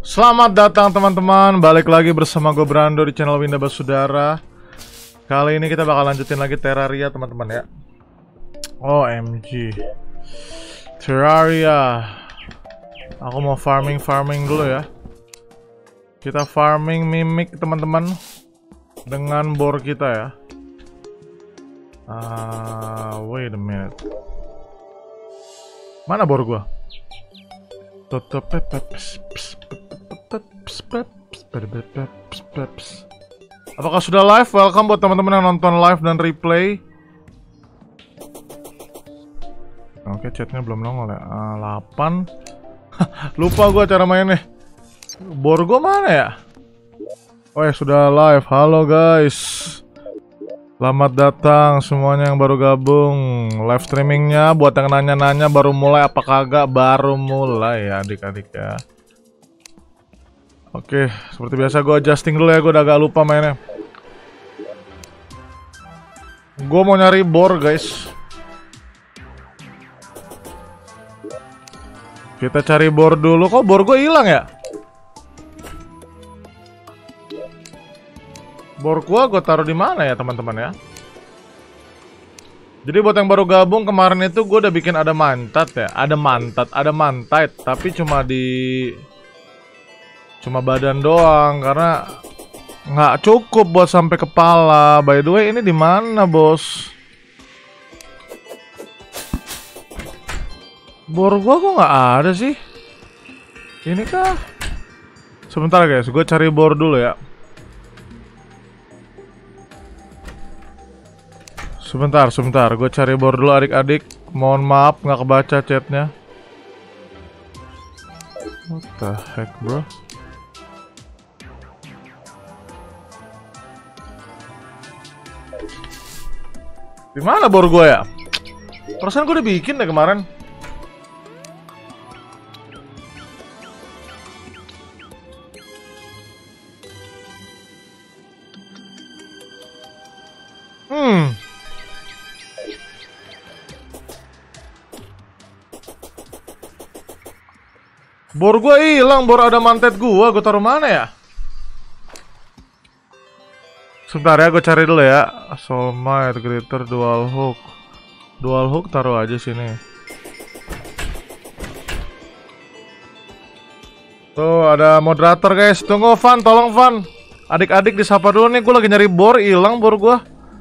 Selamat datang teman-teman, balik lagi bersama gue Brando di channel Winda Basudara. Kali ini kita bakal lanjutin lagi Terraria teman-teman ya. OMG Terraria. Aku mau farming dulu ya. Kita farming mimik teman-teman dengan bor kita ya. Wait a minute. Mana bor gua? Apakah sudah live? Welcome buat teman-teman yang nonton live dan replay. Oke, chatnya belum nongol ya. 8. Lupa gua cara mainnya. Bor gua mana ya? Oh ya, sudah live. Halo guys. Selamat datang semuanya yang baru gabung. Live streamingnya buat yang nanya-nanya baru mulai apa kagak, baru mulai ya adik-adik ya. Oke, seperti biasa gue adjusting dulu ya, gue udah agak lupa mainnya. Gue mau nyari bor guys. Kita cari bor dulu. Kok bor gue hilang ya? Bor gue taruh di mana ya teman-teman ya? Jadi buat yang baru gabung, kemarin itu gue udah bikin ada mantat ya, ada mantait, tapi cuma badan doang karena nggak cukup buat sampai kepala. By the way, ini di mana bos? Bor gue kok nggak ada sih? Ini kah? Sebentar guys, gue cari bor dulu ya. Sebentar, gue cari bor dulu adik-adik. Mohon maaf nggak kebaca chatnya. What the heck bro? Dimana bor gue ya? Perasaan gue udah bikin deh kemarin. Bor gue hilang, bor ada mantet gue taruh mana ya? Sebentar ya, gue cari dulu ya. Soulmate, glitter, dual hook. Dual hook taruh aja sini. Tuh, ada moderator guys. Tunggu Van, tolong Van. Adik-adik disapa dulu nih, gue lagi nyari bor, hilang bor gue.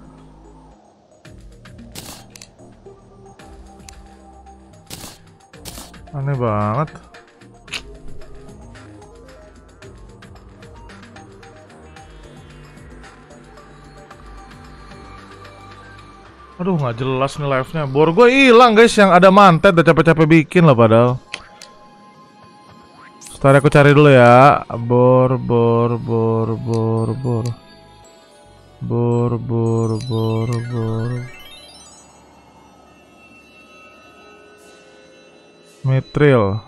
Aneh banget. Aduh, nggak jelas nih live-nya. Bor gue hilang guys, yang ada mantet udah capek-capek bikin lah padahal. Sebentar aku cari dulu ya. Bor. Mithril.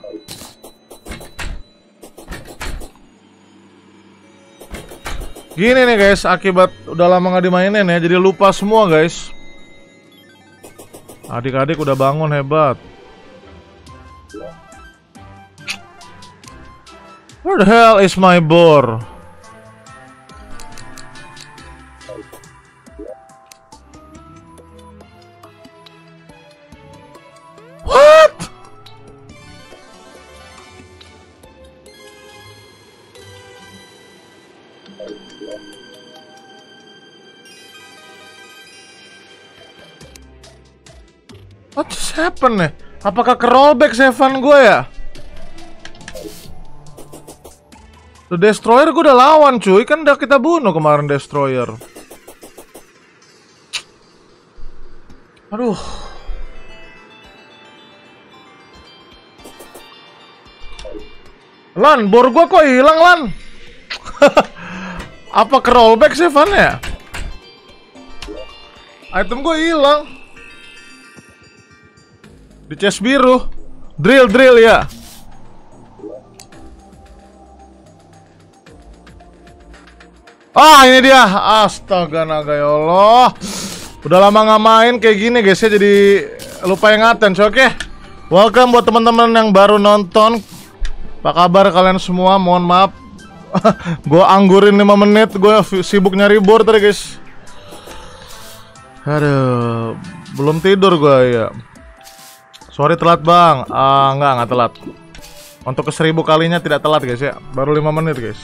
Gini nih guys, akibat udah lama nggak dimainin ya, jadi lupa semua guys. Adik-adik udah bangun hebat. Where the hell is my bor? What? What just happened nih? Apakah ke rollback savean gue ya? The Destroyer gue udah lawan cuy. Kan udah kita bunuh kemarin Destroyer. Aduh. Lan, bor gue kok hilang Lan? Apa ke rollback savean ya? Item gue hilang. Di chest biru. Drill ya. Ah, ini dia. Astaga naga ya Allah. Udah lama nggak main kayak gini guys ya, jadi lupa ingatan. Oke. Welcome buat teman-teman yang baru nonton. Apa kabar kalian semua? Mohon maaf. Gue anggurin 5 menit. Gue sibuk nyari board tadi guys. Aduh, belum tidur gue ya. Sorry telat bang. Enggak telat. Untuk ke 1000 kalinya tidak telat guys ya. Baru 5 menit guys.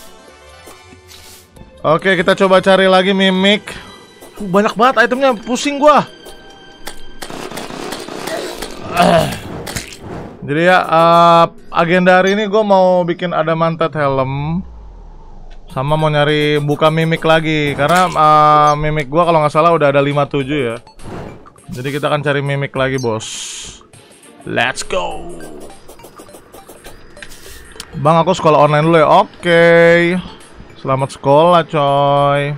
Oke, kita coba cari lagi mimik. Banyak banget itemnya, pusing gua. Jadi ya, agenda hari ini gue mau bikin ada mantet helm. Sama mau nyari buka mimik lagi. Karena mimik gua kalau nggak salah udah ada 57 ya. Jadi kita akan cari mimik lagi bos. Let's go. Bang, aku sekolah online dulu ya. Oke. Selamat sekolah coy.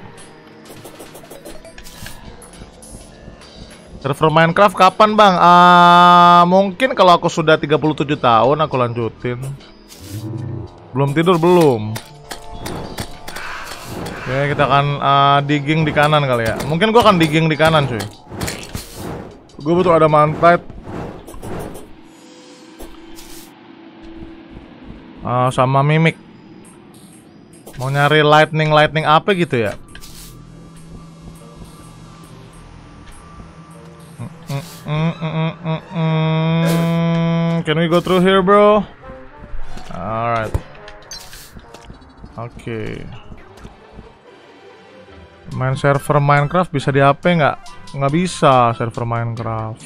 Server Minecraft kapan bang? Mungkin kalau aku sudah 37 tahun aku lanjutin. Belum tidur belum. Oke, kita akan digging di kanan kali ya. Mungkin gua akan digging di kanan cuy. Gue butuh ada mantet. Sama mimik. Mau nyari lightning apa gitu ya? Can we go through here, bro? Alright. Oke. Main server Minecraft bisa di HP nggak? Nggak bisa server Minecraft.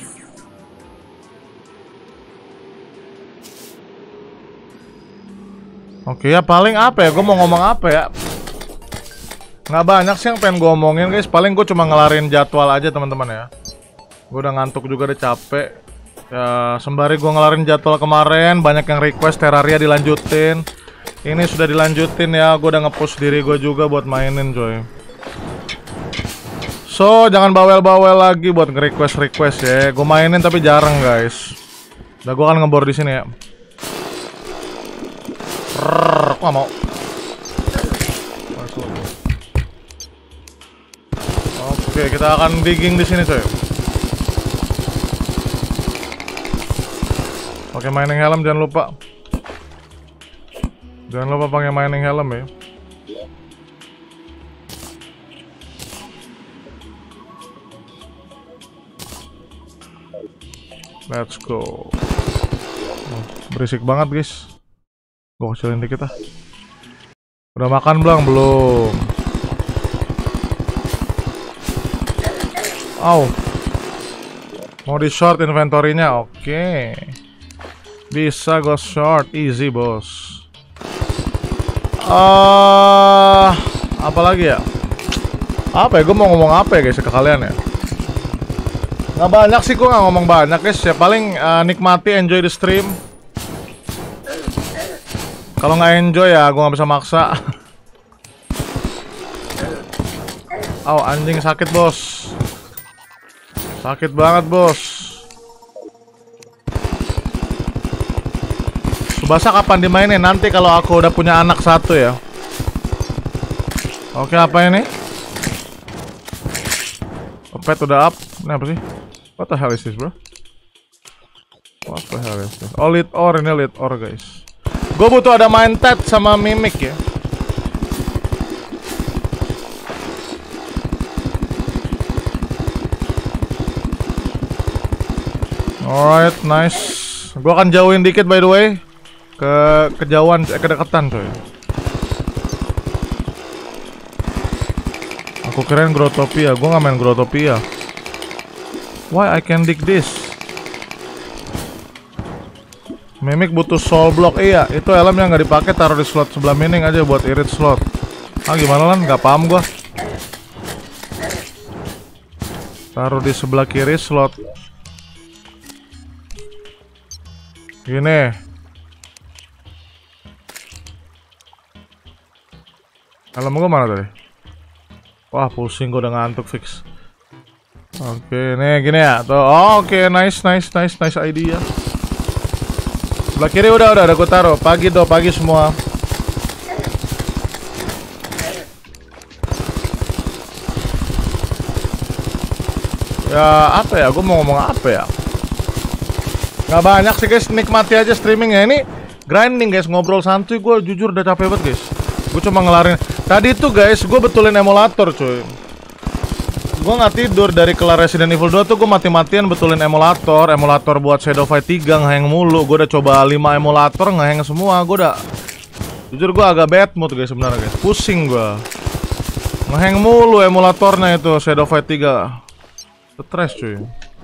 Oke ya, paling apa ya? Gue mau ngomong apa ya? Nggak banyak sih yang pengen gue omongin guys. Paling gue cuma ngelarin jadwal aja teman-teman ya. Gue udah ngantuk juga, udah capek. Ya, sembari gue ngelarin jadwal kemarin, banyak yang request Terraria dilanjutin. Ini sudah dilanjutin ya. Gue udah nge-push diri gue juga buat mainin coy. So, jangan bawel-bawel lagi buat nge-request ya. Gue mainin tapi jarang guys. Udah, gue akan ngebor di sini ya. Kok gak mau? Oke, kita akan digging di sini coy. Pakai mining helm jangan lupa. Jangan lupa pakai mining helm ya. Let's go. Berisik banget guys. Gue kecilin dikit ah. Udah makan belum? Belum. Mau di short inventory-nya? Oke. Bisa go short, easy bos. Apa lagi ya? Apa ya? Gue mau ngomong apa ya guys ke kalian ya? Nggak banyak sih, gue nggak ngomong banyak guys. Ya paling nikmati, enjoy the stream. Kalau nggak enjoy ya gue nggak bisa maksa. Anjing sakit bos. Sakit banget bos. Subasa kapan dimainin? Nanti kalau aku udah punya anak satu ya. Oke, apa ini? Pet udah up. Ini apa sih? What the hell is this bro? What the hell is this? Oh, lead ore, ini lead ore guys. Gue butuh ada mindset sama mimik ya. Alright, nice. Gue akan jauhin dikit by the way. Kejauhan, kedekatan coy. Aku kirain Growtopia. Gue gak main Growtopia. Why I can dig this? Mimik butuh soul block. Iya, itu helm yang gak dipakai taruh di slot sebelah mining aja buat irit slot. Gimana lan? Gak paham gua. Taruh di sebelah kiri slot. Gini. Helm gua mana tadi? Wah, pusing, gua udah ngantuk fix. Oke, nih gini ya. Tuh, oke, nice idea. Sebelah kiri udah gua taruh. Pagi semua. Ya, apa ya? Gua mau ngomong apa ya? Nggak banyak sih guys, nikmati aja streamingnya. Ini grinding guys, ngobrol santuy. Gue jujur udah capek banget guys. Gue cuma ngelarin. Tadi tuh guys, gue betulin emulator cuy. Gue nggak tidur dari kelar Resident Evil 2 tuh. Gue mati-matian betulin emulator. Emulator buat Shadow Fight 3 ngehang mulu. Gue udah coba 5 emulator ngehang semua. Gue udah, jujur gue agak bad mood guys sebenarnya guys. Pusing gue. Ngehang mulu emulatornya itu Shadow Fight 3. Stres cuy.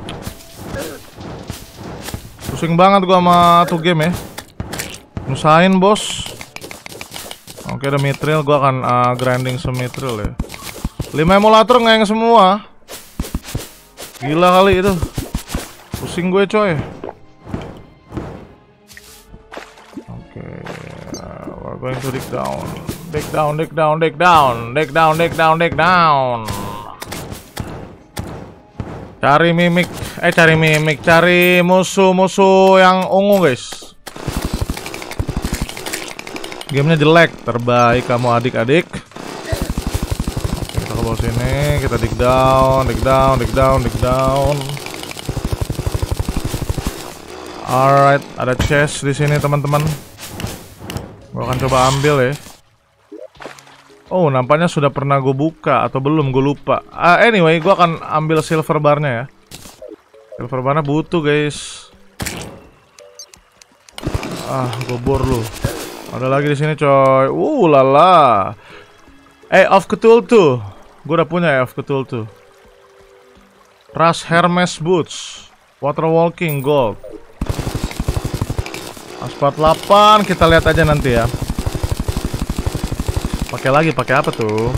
Pusing banget gua sama tuh game ya. Nusain bos. Oke ada mithril, gua akan grinding semithril ya. 5 emulator ngehang semua. Gila kali itu. Pusing gue coy. Oke, we're going to dig down. Dig down, dig down, dig down. Dig down, dig down, dig down. Cari mimik, cari musuh-musuh yang ungu guys. Gamenya jelek, terbaik kamu adik-adik. Kita ke bawah sini, kita dig down, dig down, dig down, dig down. Alright, ada chest di sini teman-teman. Gua akan coba ambil ya. Oh, nampaknya sudah pernah gue buka atau belum, gue lupa. Anyway, gue akan ambil silver barnya ya. Silver barnya butuh, guys. Gue bor lu. Ada lagi di sini, coy. Lala. Of Cthulhu. Gue udah punya of Cthulhu. Rush Hermes Boots. Water Walking Gold. Aspat 8, kita lihat aja nanti ya. Pakai lagi, pakai apa tuh?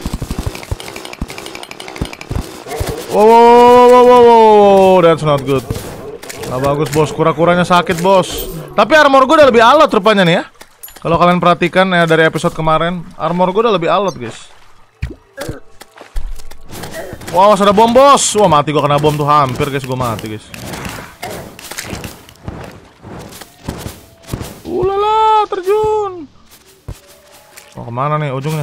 Wow, that's not good. Nggak bagus bos, kura-kuranya sakit bos. Tapi armor gue udah lebih alot rupanya nih ya. Kalau kalian perhatikan ya dari episode kemarin, armor gue udah lebih alot guys. Wow, ada bom bos. Wah mati gue kena bom tuh, hampir guys gue mati guys. Ulala, terjun. Oh kemana nih ujungnya?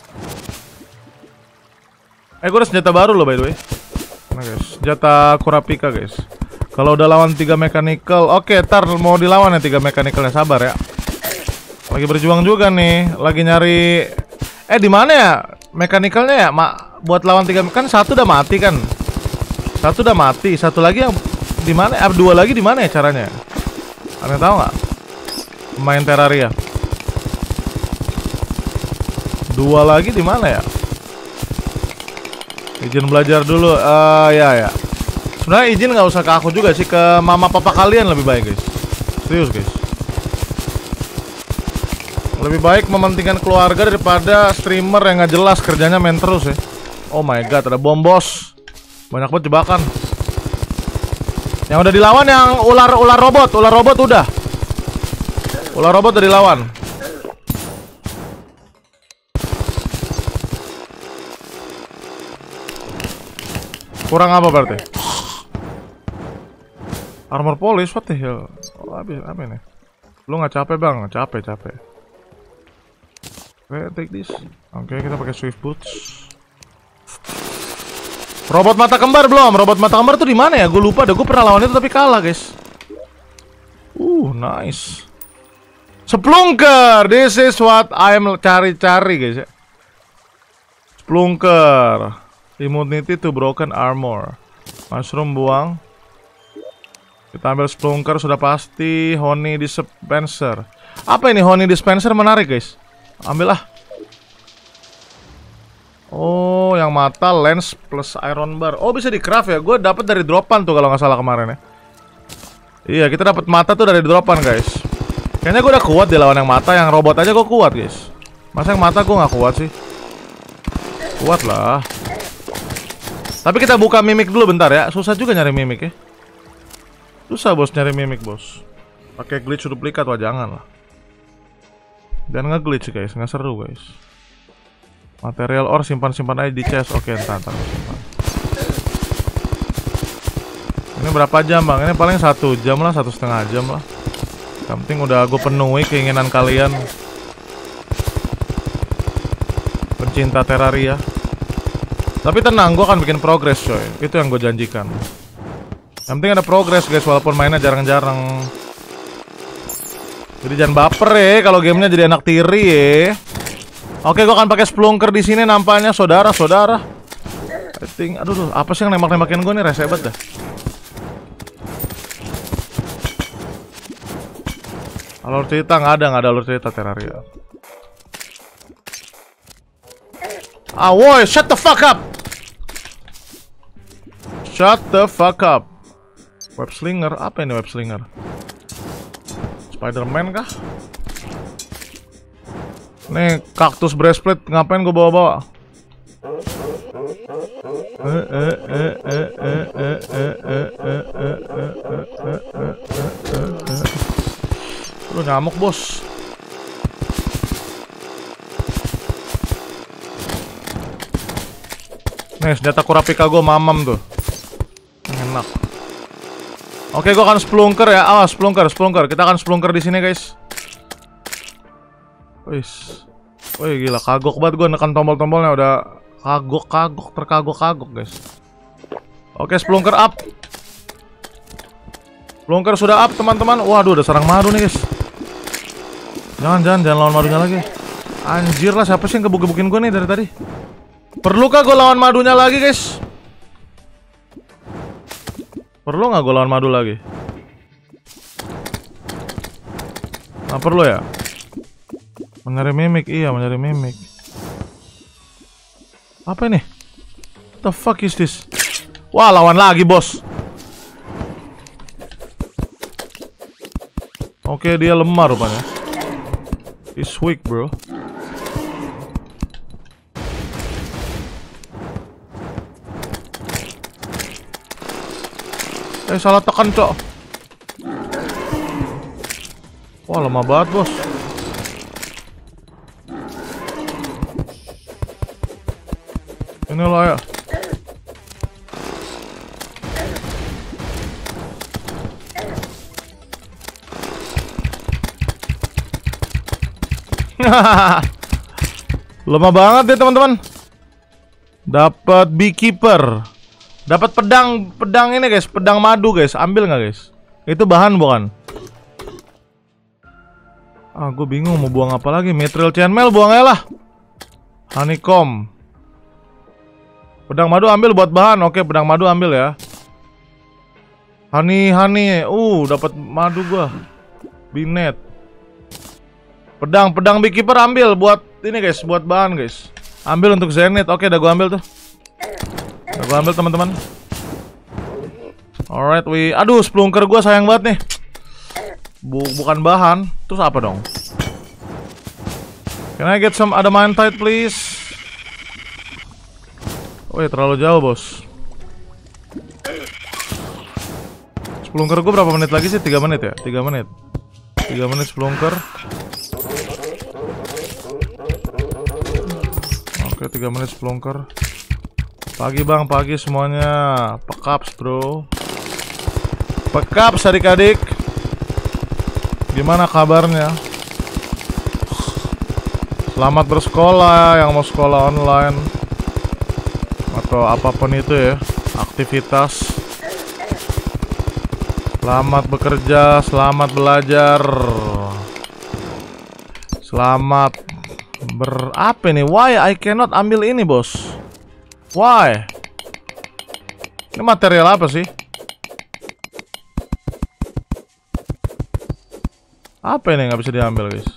Gue ada senjata baru loh by the way. Nah guys, senjata Kurapika guys. Kalau udah lawan 3 mechanical, oke, ntar mau dilawan ya 3 mechanicalnya, sabar ya. Lagi berjuang juga nih, lagi nyari. Di mana ya mechanicalnya ya? Buat lawan 3 kan satu udah mati kan? Satu udah mati, satu lagi yang di mana? Dua lagi di mana ya caranya? Anda tahu nggak? Main Terraria. Dua lagi di mana ya? Izin belajar dulu. Ya. Sebenarnya izin nggak usah ke aku juga sih, ke mama papa kalian lebih baik guys. Serius guys. Lebih baik mementingkan keluarga daripada streamer yang nggak jelas kerjanya main terus ya. Oh my god, ada bom bos. Banyak banget jebakan. Yang udah dilawan yang ular robot udah. Ular robot udah dilawan. Kurang apa berarti? Armor polish, what the hell? Habis apa ini? Lu nggak capek bang? Capek. Oke, take this. Oke, kita pakai swift boots. Robot mata kembar belum? Robot mata kembar tuh di mana ya? Gue lupa dah. Gue pernah lawan itu tapi kalah guys. Nice. Splunker. This is what I'm cari-cari guys ya. Splunker. Immunity to broken armor. Mushroom buang. Kita ambil Splunker sudah pasti. Honey dispenser. Apa ini honey dispenser? Menarik guys. Ambil lah. Oh, yang mata lens plus iron bar. Oh, bisa di craft ya. Gue dapat dari dropan tuh kalau nggak salah kemarin ya. Iya, kita dapat mata tuh dari dropan guys. Kayaknya gue udah kuat di lawan yang mata. Yang robot aja gue kuat guys. Masa yang mata gue nggak kuat sih? Kuat lah. Tapi kita buka mimik dulu bentar ya. Susah juga nyari mimik ya. Susah bos nyari mimik bos. Pakai glitch duplikat, wah jangan lah. Jangan nge-glitch guys, nggak seru guys. Material ore simpan aja di chest. Oke, entar simpan. Ini berapa jam bang? Ini paling 1 jam lah, 1,5 jam lah. Yang penting udah gue penuhi keinginan kalian pencinta Terraria. Tapi tenang, gue akan bikin progress coy. Itu yang gue janjikan. Yang penting ada progress guys, walaupun mainnya jarang-jarang. Jadi jangan baper ya kalau gamenya jadi anak tiri ya. Oke, gua akan pakai Splunker di sini nampaknya saudara-saudara. I think, aduh, apa sih yang nembak-nembakin gua nih, rese banget dah. Alur cerita nggak ada alur cerita Terraria. Ah, woi, shut the fuck up. Shut the fuck up. Web slinger, apa ini web slinger? Spider-Man kah? Nih, kaktus breastplate ngapain gue bawa-bawa? Lu nyamuk, bos. Nih, senjata Kurapika gue mamam tuh. Enak. Oke, gue akan Splunker ya. Awas, Splunker. Kita akan Splunker di sini, guys. Wis. Wih, gila, kagok banget gue nekan tombol-tombolnya, udah terkagok, guys. Oke, Splunker up. Splunker sudah up, teman-teman. Waduh, udah sarang madu nih, guys. Jangan lawan madunya lagi. Anjir lah, siapa sih yang gebuk-gebukin gue nih dari tadi? Perlukah gue lawan madunya lagi, guys? Perlu nggak gue lawan madu lagi? Nggak perlu ya? Mencari mimik, iya mencari mimik. Apa ini? What the fuck is this? Wah, lawan lagi, bos. Oke, dia lemah rupanya. He's weak, bro. Salah tekan, cok. Wah, lemah banget, bos. Ini lah ya. Lemah banget ya, teman-teman. Dapat beekeeper. Dapat pedang ini, guys, pedang madu, guys. Ambil nggak, guys? Itu bahan bukan? Ah, gue bingung mau buang apa lagi. Mithril chainmail buang aja lah. Honeycomb. Pedang madu ambil buat bahan. Oke, pedang madu ambil ya. Honey. Dapat madu gua. Binet. Pedang beekeeper ambil buat ini, guys, buat bahan, guys. Ambil untuk Zenith. Oke, udah gua ambil tuh. Udah gua ambil, teman-teman. Alright, aduh, Splunker gua sayang banget nih. Bukan bahan. Terus apa dong? Can I get some adamantite, please? Oh ya, terlalu jauh, bos. Splunker gue berapa menit lagi sih? 3 menit ya? 3 menit. 3 menit Splunker. Oke, 3 menit Splunker. Pagi, bang, pagi semuanya. Pekaps, bro. Pekaps, adik-adik. Gimana kabarnya? Selamat bersekolah yang mau sekolah online atau apapun itu ya, aktivitas. Selamat bekerja, selamat belajar. Selamat apa nih? Why I cannot ambil ini, bos? Why? Ini material apa sih? Apa ini nggak bisa diambil, guys?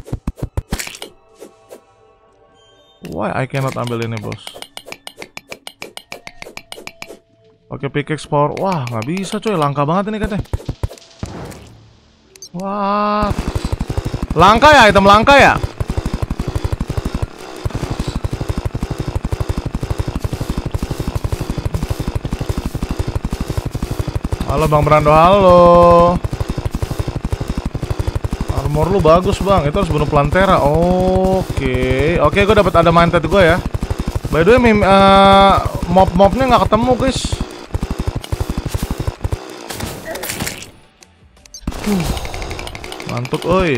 Why I cannot ambil ini, bos? Oke, pickaxe power. Wah, nggak bisa, coy. Langka banget ini katanya. Wah, langka ya, item langka ya. Halo, Bang Brando, halo. Armor lu bagus, bang. Itu harus bunuh Plantera. Oke, gue dapat ada mindset gue ya. By the way, mob-mobnya nggak ketemu, guys. Mantuk, oi.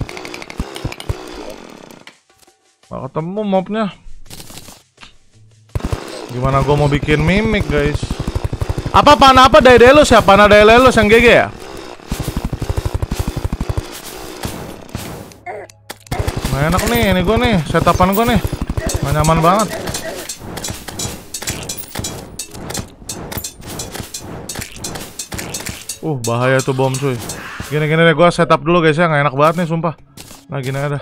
Nggak ketemu mobnya. Gimana gue mau bikin mimik, guys? Apa panah apa Daedalus ya? Panah Daedalus yang GG ya? Nggak enak nih, ini gue nih, setapan gue nih. Nggak nyaman banget. Bahaya tuh bom cuy. Gini deh, gue setup dulu guys ya, nggak enak banget nih sumpah. Nah gini aja.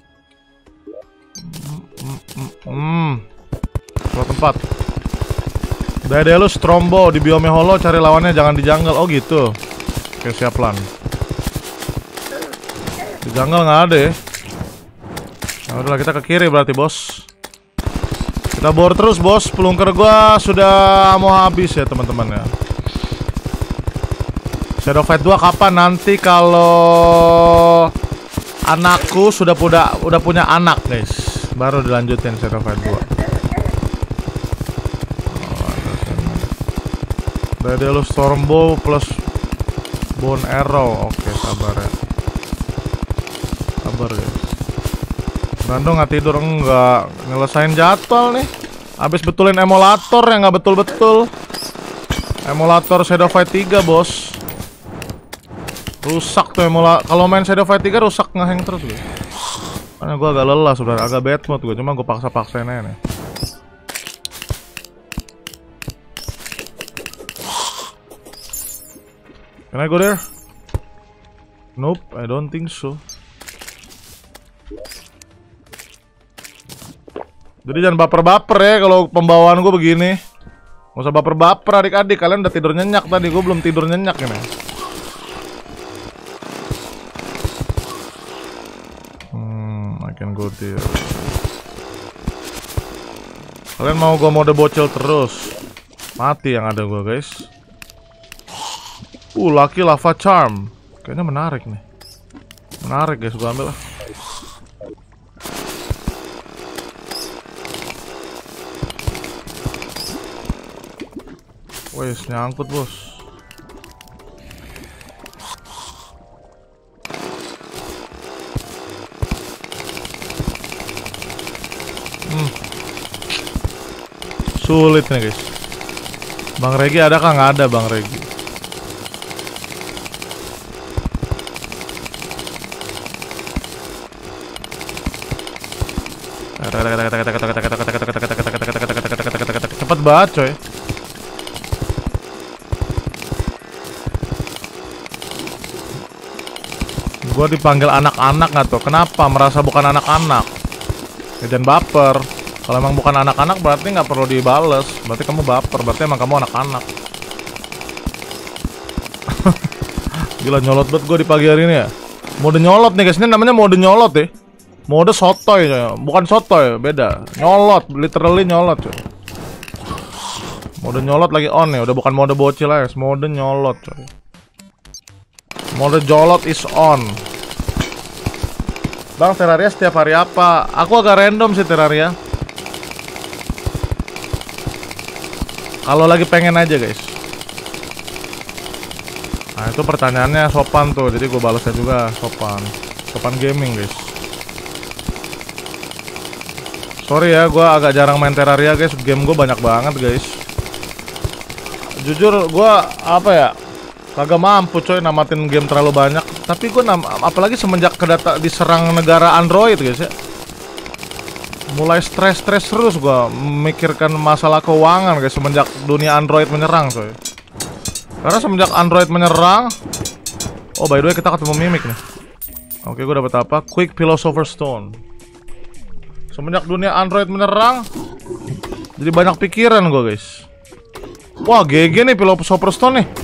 Slot 4. Daedalus Trombo di biome holo, cari lawannya jangan di jungle. Oh gitu. Oke, siap lan. Di jungle nggak ada ya. Nah, udahlah kita ke kiri berarti bos. Kita bor terus bos. Pelungker gua sudah mau habis ya teman-teman ya. Shadow Fight 2 kapan? Nanti kalau anakku udah punya anak guys, baru dilanjutin Shadow Fight 2. Daedalus Stormbow plus Bone Arrow. Oke, sabar ya. Sabar guys. Brando nggak tidur, enggak ngelesain jadwal nih. Abis betulin emulator yang nggak betul-betul. Emulator Shadow Fight 3 bos. Rusak tuh emulator. Kalau main Shadow Fight 3 rusak ngehang terus guys. Karena gue agak lelah sudah, agak bad mood gue. Cuma gue paksa-paksain aja nih. Can I go there? Nope, I don't think so. Jadi jangan baper-baper ya kalau pembawaan gue begini. Gak usah baper-baper adik-adik. Kalian udah tidur nyenyak tadi, gue belum tidur nyenyak ini. I can go there. Kalian mau gue mode bocil terus? Mati yang ada gue guys. Lucky Lava Charm. Kayaknya menarik nih. Menarik guys, gue ambil lah. Wes, nyangkut bos. Sulit nih guys. Bang Regi ada kah? Nggak ada Bang Regi. Cepet banget coy. Gue dipanggil anak-anak nggak tuh? Kenapa? Merasa bukan anak-anak? Ya, jangan baper. Kalau emang bukan anak-anak berarti nggak perlu dibales. Berarti kamu baper. Berarti emang kamu anak-anak. Gila nyolot banget gue di pagi hari ini ya. Mode nyolot nih guys. Ini namanya mode nyolot ya. Mode sotoy ya. Bukan sotoy, beda. Nyolot, literally nyolot coy. Mode nyolot lagi on ya. Udah bukan mode bocil ya. Mode nyolot coy. Mode jolot is on. Bang, Terraria setiap hari apa? Aku agak random sih Terraria. Kalau lagi pengen aja guys. Nah itu pertanyaannya sopan tuh. Jadi gue balasnya juga sopan. Sopan gaming guys. Sorry ya, gue agak jarang main Terraria guys. Game gue banyak banget guys. Jujur gue apa ya, kagak mampu coy namatin game terlalu banyak. Tapi gue apalagi semenjak diserang negara Android guys ya, mulai stres terus gue memikirkan masalah keuangan guys semenjak dunia Android menyerang coy. Karena semenjak Android menyerang, oh by the way kita ketemu Mimik nih. Oke, gue dapet apa? Quick Philosopher Stone. Semenjak dunia Android menyerang, jadi banyak pikiran gue guys. Wah GG nih Philosopher Stone nih.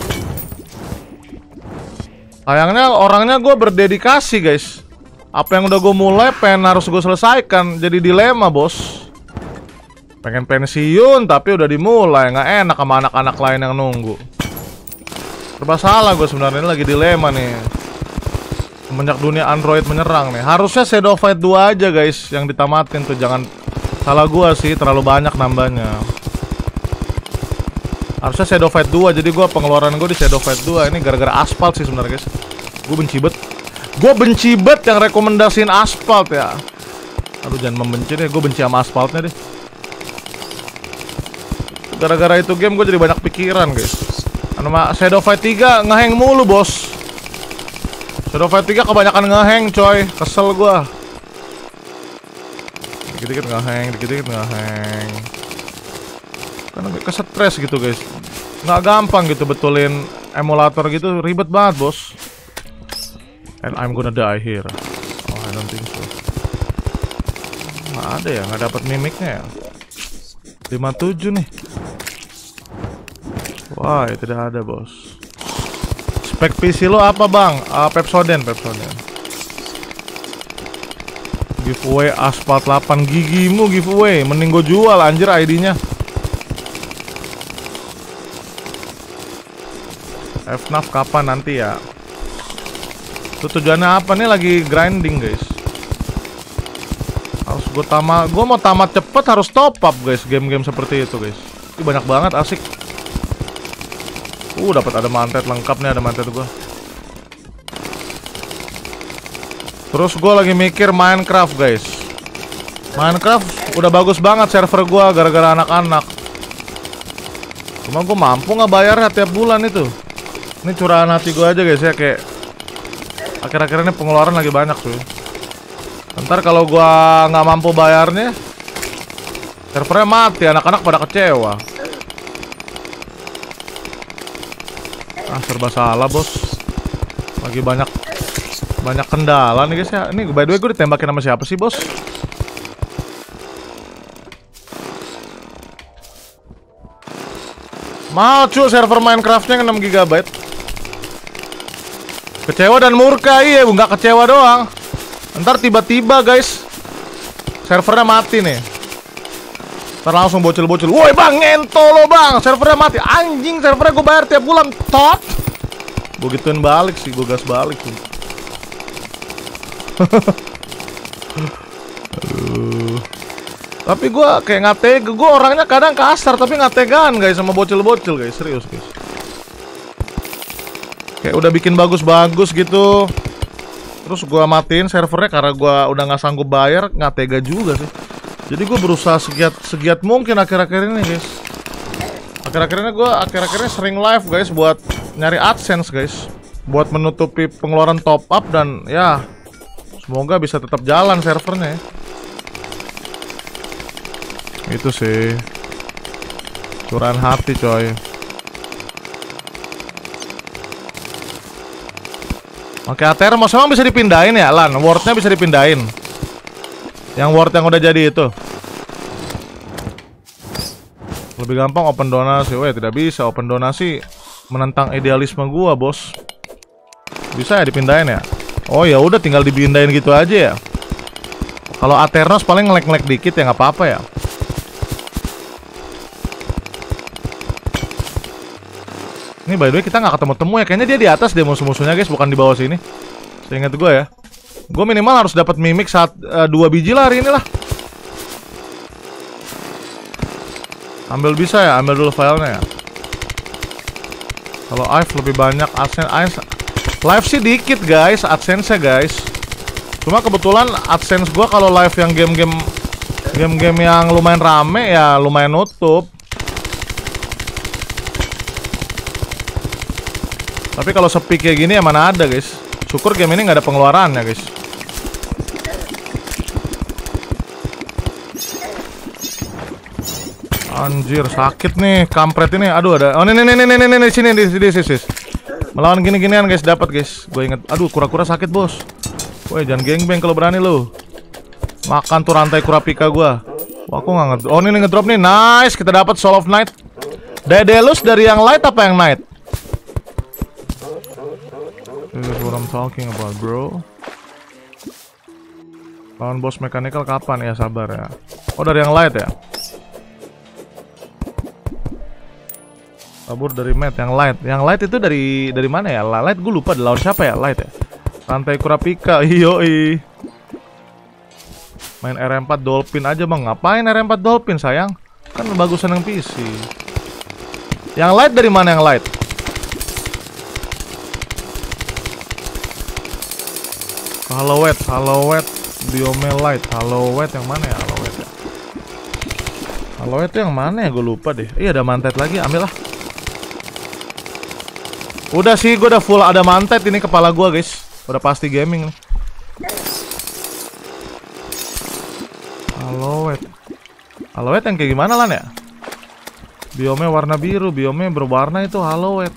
Sayangnya orangnya gue berdedikasi guys. Apa yang udah gue mulai harus gue selesaikan. Jadi dilema bos. Pengen pensiun tapi udah dimulai. Nggak enak sama anak-anak lain yang nunggu. Serba salah gue sebenarnya, ini lagi dilema nih. Semenjak dunia Android menyerang nih. Harusnya Shadow Fight 2 aja guys yang ditamatin tuh. Jangan salah gue sih, terlalu banyak nambahnya. Harusnya Shadow Fight 2, jadi gue pengeluaran gue di Shadow Fight 2 ini gara-gara aspal sih sebenarnya guys. Gue benci bet yang rekomendasiin aspal ya. Aduh jangan membenci deh, gue benci sama aspalnya deh. Gara-gara itu game gue jadi banyak pikiran guys. Shadow Fight 3 ngehang mulu bos. Shadow Fight 3 kebanyakan ngehang coy, kesel gue. Dikit-dikit nggak hang, dikit-dikit nggak hang. Karena kesetres gitu guys. Nggak gampang gitu betulin emulator gitu, ribet banget bos. And I'm gonna die here. Oh, I don't think so. Nggak ada ya, nggak dapat mimiknya ya. 57 nih. Wah, ya tidak ada bos. Spek PC lo apa bang? Pepsoden. Giveaway Asphalt 8 gigimu giveaway. Mending gue jual anjir ID-nya. FNAF kapan nanti ya? Itu tujuannya apa nih, lagi grinding guys. Harus gue mau tamat cepet, harus top up guys. Game-game seperti itu guys. Ini banyak banget, asik. Dapat ada mantet lengkap nih, ada mantet gue. Terus gue lagi mikir Minecraft guys. Minecraft udah bagus banget server gue gara-gara anak-anak. Cuma gue mampu nggak bayarnya tiap bulan itu. Ini curahan hati gue aja guys ya, kayak akhir-akhir ini pengeluaran lagi banyak cuy. Ntar kalau gue nggak mampu bayarnya, servernya mati, anak-anak pada kecewa. Serba salah bos. Lagi banyak kendala nih guys ya. Ini by the way gue ditembakin sama siapa sih bos? Mau cuy server Minecraftnya 6 GB. Kecewa dan murka, iya nggak kecewa doang. Ntar tiba-tiba guys servernya mati nih. Ntar langsung bocil-bocil. Woi bang, ngento lo bang, servernya mati. Anjing, servernya gue bayar tiap bulan. Tot. Gue gituin balik sih, gue gas balik sih. Aduh. Tapi gue kayak nggak tega. Gue orangnya kadang kasar tapi nggak tegaan guys sama bocil-bocil guys. Serius guys. Kayak udah bikin bagus-bagus gitu, terus gue matiin servernya karena gue udah nggak sanggup bayar. Nggak tega juga sih. Jadi gue berusaha segiat mungkin akhir-akhir ini guys. Akhir-akhirnya sering live guys buat nyari AdSense guys, buat menutupi pengeluaran top up dan ya semoga bisa tetap jalan servernya ya. Itu sih curahan hati coy. Oke, Atermos emang bisa dipindahin ya Lan? Wordnya bisa dipindahin. Yang word yang udah jadi itu lebih gampang open donasi. Weh, tidak bisa open donasi, menentang idealisme gua bos. Bisa ya dipindahin ya? Oh ya udah, tinggal dipindahin gitu aja ya. Kalau Aternos paling ngelek-ngelek dikit ya, nggak apa-apa ya. Ini by the way kita nggak ketemu-temu ya. Kayaknya dia di atas deh musuh-musuhnya guys, bukan di bawah sini. Seingat gue ya. Gue minimal harus dapat mimik saat 2 biji lah hari ini lah. Ambil bisa ya, ambil dulu filenya ya. Kalau Ive lebih banyak AdSense. Live sih dikit guys, AdSense-nya guys. Cuma kebetulan AdSense gue kalau live yang game-game yang lumayan rame ya lumayan nutup. Tapi kalau sepi kayak gini ya mana ada guys. Syukur game ini nggak ada pengeluarannya guys. Anjir sakit nih kampret ini. Aduh ada. Oh nih sini di sini. Melawan gini-ginian guys dapat guys. Gue inget. Aduh kura-kura sakit bos. Woi jangan gengbeng kalau berani lu. Makan tuh rantai kurapika gua. Wah aku nggak ngedrop. Oh ini ngedrop nih. Nice kita dapat Soul of Night. Daedalus dari yang light apa yang night? This is what I'm talking about bro. Lawan bos mechanical kapan ya, sabar ya. Oh dari yang light ya. Kabur dari Matt yang light. Yang light itu dari mana ya? Light gue lupa lawan siapa ya light ya. Rantai kurapika. Yoi. Main R4 Dolphin aja bang. Ngapain R4 Dolphin sayang? Kan bagusan yang PC. Yang light dari mana yang light? Hallowed Biome Light. Hallowed yang mana ya? Hallowed yang mana ya? Gue lupa deh. Iya ada mantet lagi, ambil lah. Udah sih, gue udah full ada mantet ini kepala gue guys. Udah pasti gaming nih. Aloet. Aloet yang kayak gimana lan ya? Biome warna biru, biome berwarna itu aloet.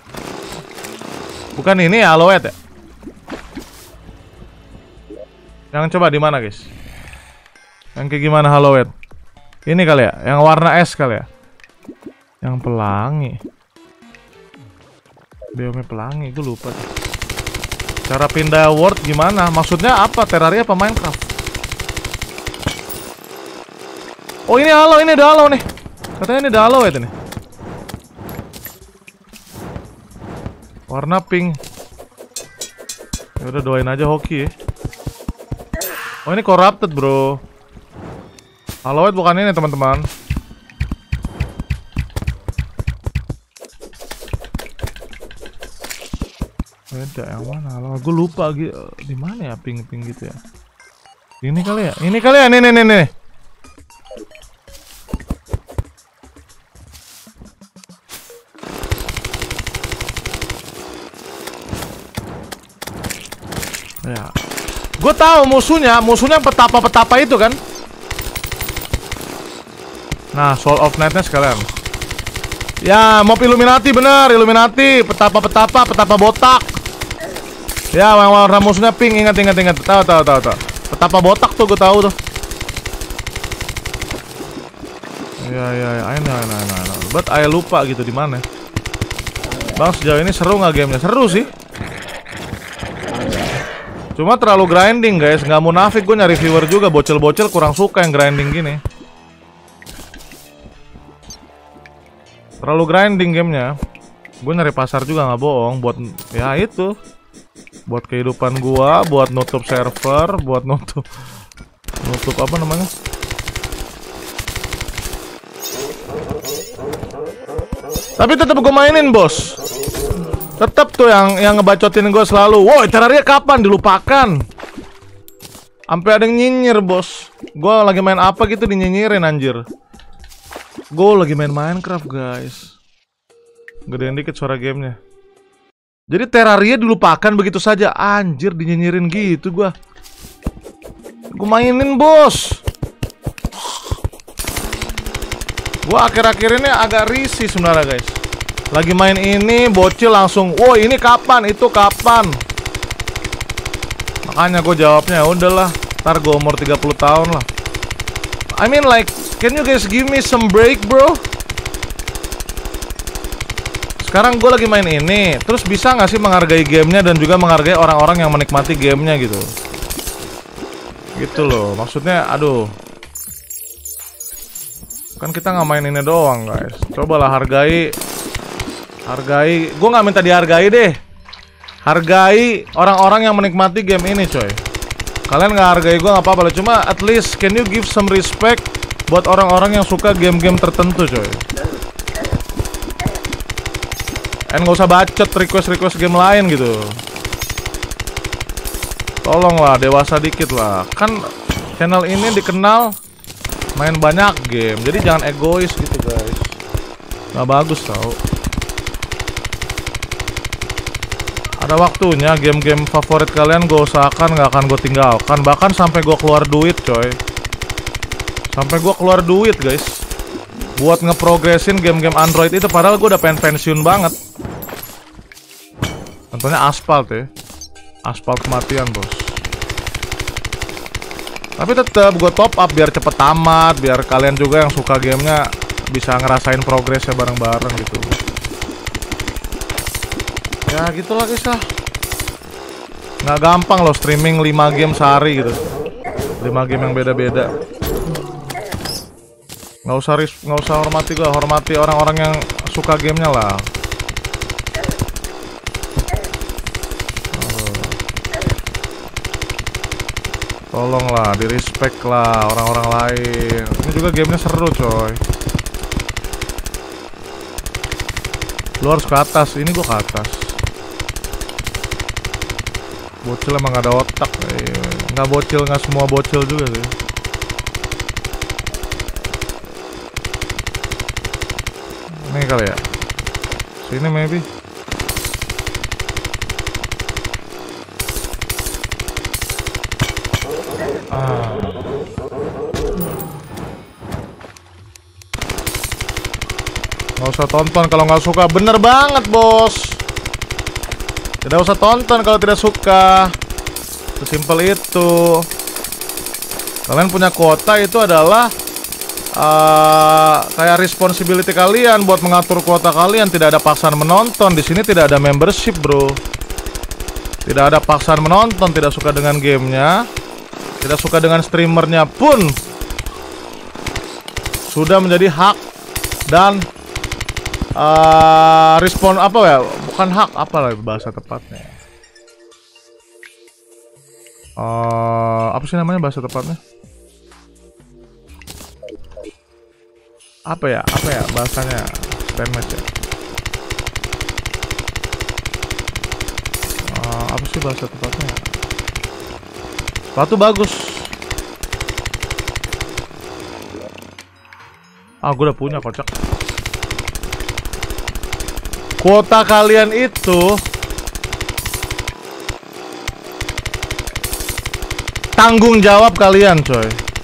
Bukan ini ya aloet ya? Yang coba di mana guys? Yang kayak gimana aloet? Ini kali ya, yang warna es kali ya? Yang pelangi. Biome pelangi, gue lupa. Cara pindah world gimana? Maksudnya apa? Terraria apa Minecraft? Oh ini halo, ini ada halo nih. Katanya ini ada halo ya nih. Warna pink. Ya udah doain aja hoki ya. Oh ini corrupted bro. Haloet bukan ini teman-teman. Beda yang mana? Halo, gue lupa di mana ya pink gitu ya. Ini kali ya. Ini kali ya. Nih. Ya. Gue tahu musuhnya petapa-petapa itu kan. Nah, Soul of Night-nya sekalian. Ya, mob Illuminati bener, Illuminati, petapa-petapa, petapa botak. Ya, warna musuhnya pink, ingat. Tahu. Petapa botak tuh gue tahu tuh. Ya, I know. But I lupa gitu di mana. Bang, sejauh ini seru nggak gamenya? Seru sih. Cuma terlalu grinding guys, nggak munafik gue nyari viewer juga, bocil-bocil kurang suka yang grinding gini. Terlalu grinding gamenya. Gue nyari pasar juga nggak bohong, buat ya itu, buat kehidupan gua, buat nutup server, buat nutup apa namanya? Tapi tetap gue mainin bos. Tetep tuh yang ngebacotin gue selalu. Woi, Terraria kapan? Dilupakan. Sampai ada yang nyinyir, bos. Gue lagi main apa gitu dinyinyirin anjir. Gue lagi main Minecraft, guys. Gedein dikit suara gamenya. Jadi Terraria dilupakan begitu saja. Anjir, dinyinyirin gitu gue. Gue mainin, bos. Gue akhir-akhir ini agak risih sebenarnya, guys. Lagi main ini, bocil langsung, woi ini kapan, itu kapan. Makanya gue jawabnya, udahlah, ntar gue umur 30 tahun lah. I mean like, can you guys give me some break bro? Sekarang gue lagi main ini, terus bisa gak sih menghargai gamenya dan juga menghargai orang-orang yang menikmati gamenya gitu. Gitu loh, maksudnya, aduh. Kan kita gak main ini doang guys. Cobalah hargai, gue nggak minta dihargai deh. Hargai orang-orang yang menikmati game ini coy. Kalian nggak hargai gue nggak apa-apa lah. Cuma at least can you give some respect buat orang-orang yang suka game-game tertentu coy. And nggak usah bacot request game lain gitu. Tolonglah dewasa dikit lah. Kan channel ini dikenal main banyak game. Jadi jangan egois gitu guys. Nggak bagus tau. Ada waktunya game-game favorit kalian gue usahakan gak akan gue tinggalkan. Bahkan sampai gue keluar duit coy. Sampai gue keluar duit guys, buat ngeprogresin game-game Android itu. Padahal gue udah pengen pensiun banget. Contohnya Asphalt ya. Asphalt kematian bos. Tapi tetap gue top up biar cepet tamat. Biar kalian juga yang suka gamenya bisa ngerasain progresnya bareng-bareng gitu. Ya gitulah guys lah. Nggak gampang loh streaming 5 game sehari gitu. 5 game yang beda-beda. Nggak usah hormati gue. Hormati orang-orang yang suka gamenya lah. Tolonglah, di respect lah orang-orang lain. Ini juga gamenya seru coy. Lu harus ke atas. Ini gua ke atas. Bocil emang gak ada otak. Nggak bocil, nggak semua bocil juga sih. Ini kali ya. Sini maybe. Nggak usah tonton kalau nggak suka. Bener banget, bos. Tidak usah tonton kalau tidak suka. Sesimpel itu. Kalian punya kuota itu adalah kayak responsibility kalian buat mengatur kuota kalian. Tidak ada paksaan menonton. Di sini tidak ada membership, bro. Tidak ada paksaan menonton. Tidak suka dengan gamenya, tidak suka dengan streamernya pun sudah menjadi hak dan respon apa ya? Bukan hak, apa lah bahasa tepatnya? Apa sih namanya bahasa tepatnya? Apa ya bahasanya? Stand match ya? Apa sih bahasa tepatnya? Sepatu bagus. Gue udah punya, kocak. Kuota kalian itu tanggung jawab kalian, coy.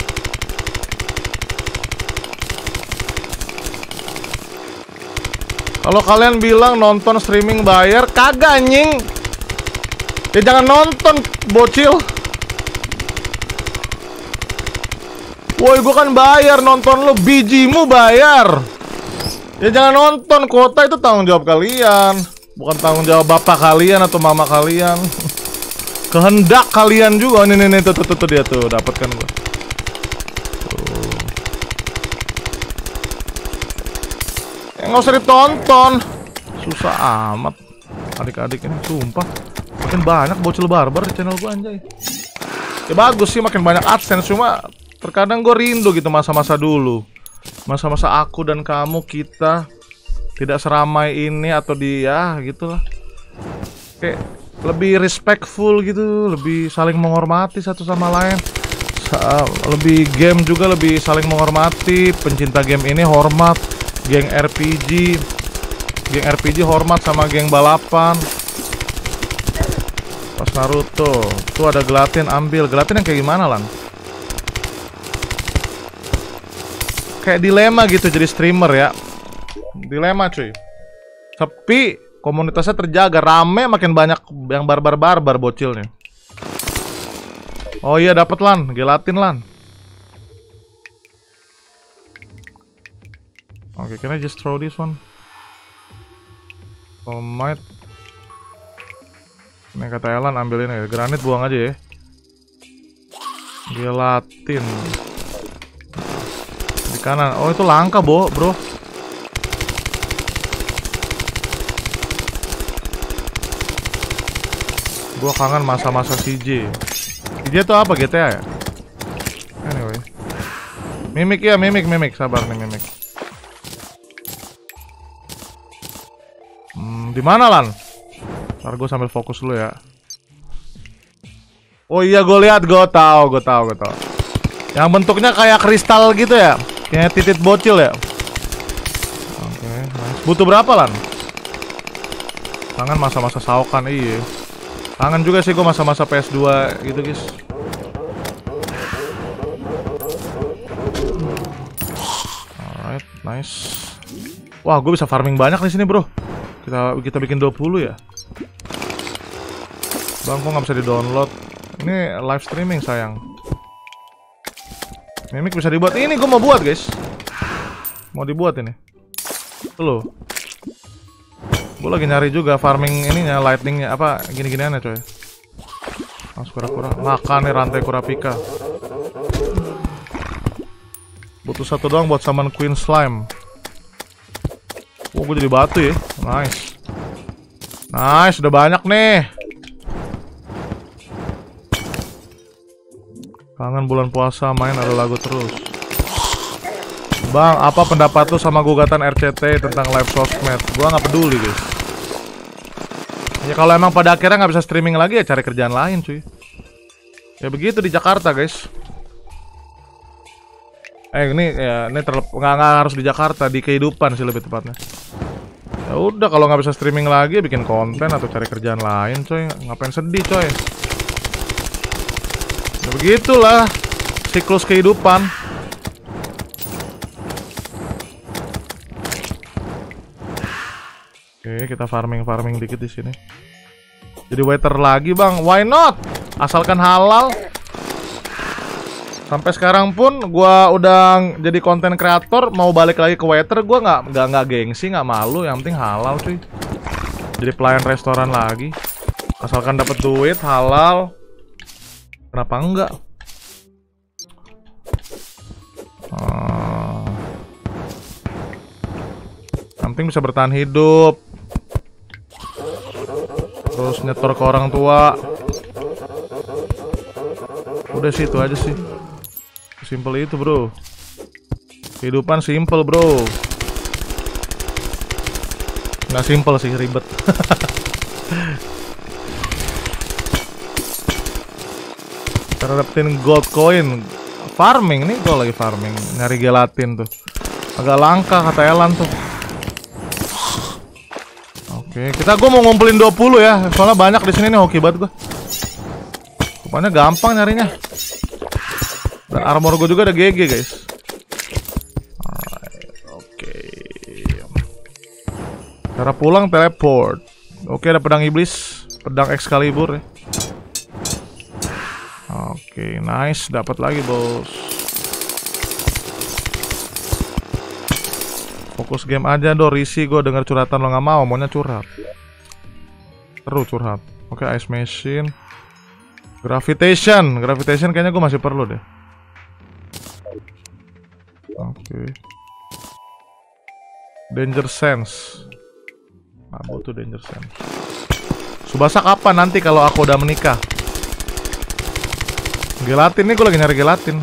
Kalau kalian bilang nonton streaming bayar, kagak anjing. Ya jangan nonton, bocil. Woi, gua kan bayar nonton lo, bijimu bayar. Ya jangan nonton, kuota itu tanggung jawab kalian, bukan tanggung jawab bapak kalian atau mama kalian. Kehendak kalian juga. Nih tuh dia tuh, dapatkan gua. Nggak usah ditonton. Susah amat adik-adik ini, sumpah. Makin banyak bocil barbar di channel gua, anjay. Ya bagus sih makin banyak AdSense, cuma terkadang gue rindu gitu masa-masa dulu. Masa-masa aku dan kamu, kita tidak seramai ini atau dia gitulah. Kayak lebih respectful gitu, lebih saling menghormati satu sama lain. Lebih game juga lebih saling menghormati. Pencinta game ini hormat, geng RPG hormat sama geng balapan. Pas Naruto, tuh ada gelatin, ambil. Gelatin yang kayak gimana, Lan? Kayak dilema gitu jadi streamer ya. Dilema, cuy. Tapi komunitasnya terjaga, rame, makin banyak yang barbar-barbar bocilnya. Oh iya, dapat Lan, gelatin Lan. Oke, can I just throw this one? Might. Ini kata Elan, ambilin ya. Granit buang aja ya. Gelatin di kanan. Oh, itu langka, bro. Gua kangen masa-masa CJ. CJ itu apa, GTA ya? Anyway. Mimik ya, mimik. Sabar nih, mimik. Di mana, Lan? Ntar gue sambil fokus dulu ya. Oh iya, gue tahu. Yang bentuknya kayak kristal gitu ya, kayak titik bocil ya. Oke, nice. Butuh berapa, Lan? Kangen masa-masa Saokan, iya. Kangen juga sih gue masa-masa PS2 gitu, guys. Alright, nice. Wah, gue bisa farming banyak di sini, bro. Kita bikin 20 ya. Bang, kok nggak bisa di-download? Ini live streaming, sayang. Mimik bisa dibuat. Ini gue mau buat, guys. Mau dibuat ini. Tuh. Gue lagi nyari juga farming ininya, lightningnya, apa gini-giniannya, coy. Mas kura-kura. Makan nih rantai kurapika. Butuh satu doang buat summon Queen Slime. Oh, gue jadi batu ya. Nice, udah banyak nih. Kangen bulan puasa, main ada lagu terus. Bang, apa pendapat lu sama gugatan RCT tentang live sosmed? Gua nggak peduli, guys. Ya kalau emang pada akhirnya nggak bisa streaming lagi, ya cari kerjaan lain, cuy. Ya begitu di Jakarta, guys. Ini nggak harus di Jakarta, di kehidupan sih lebih tepatnya. Ya udah, kalau nggak bisa streaming lagi, bikin konten atau cari kerjaan lain, coy. Ngapain sedih, coy? Ya begitulah siklus kehidupan. Oke, kita farming dikit di sini. Jadi waiter lagi bang, why not? Asalkan halal. Sampai sekarang pun gua udah jadi konten kreator, mau balik lagi ke waiter, gua nggak gengsi, nggak malu. Yang penting halal cuy. Jadi pelayan restoran lagi. Asalkan dapat duit halal, kenapa enggak? Yang penting bisa bertahan hidup. Terus nyetor ke orang tua. Udah sih itu aja sih. Simple itu bro. Kehidupan simple bro. Nggak simple sih, ribet. Cara dapetin gold coin. Farming nih, gue lagi farming. Nyari gelatin tuh. Agak langka kata Elan tuh. Oke, gue mau ngumpulin 20 ya. Soalnya banyak di sini nih, hoki banget gue. Rupanya gampang nyarinya. Dan armor gue juga ada GG guys. Alright, oke. Cara pulang teleport. Oke, ada pedang iblis, pedang Excalibur ya. Oke, nice, dapat lagi bos. Fokus game aja do, risi gue denger curhatan lo nggak mau, maunya curhat. Terus curhat. Oke, ice machine. Gravitation kayaknya gue masih perlu deh. Oke. Danger sense. Nah, butuh danger sense. Subasa kapan nanti kalau aku udah menikah? Gelatin nih, gue lagi nyari gelatin.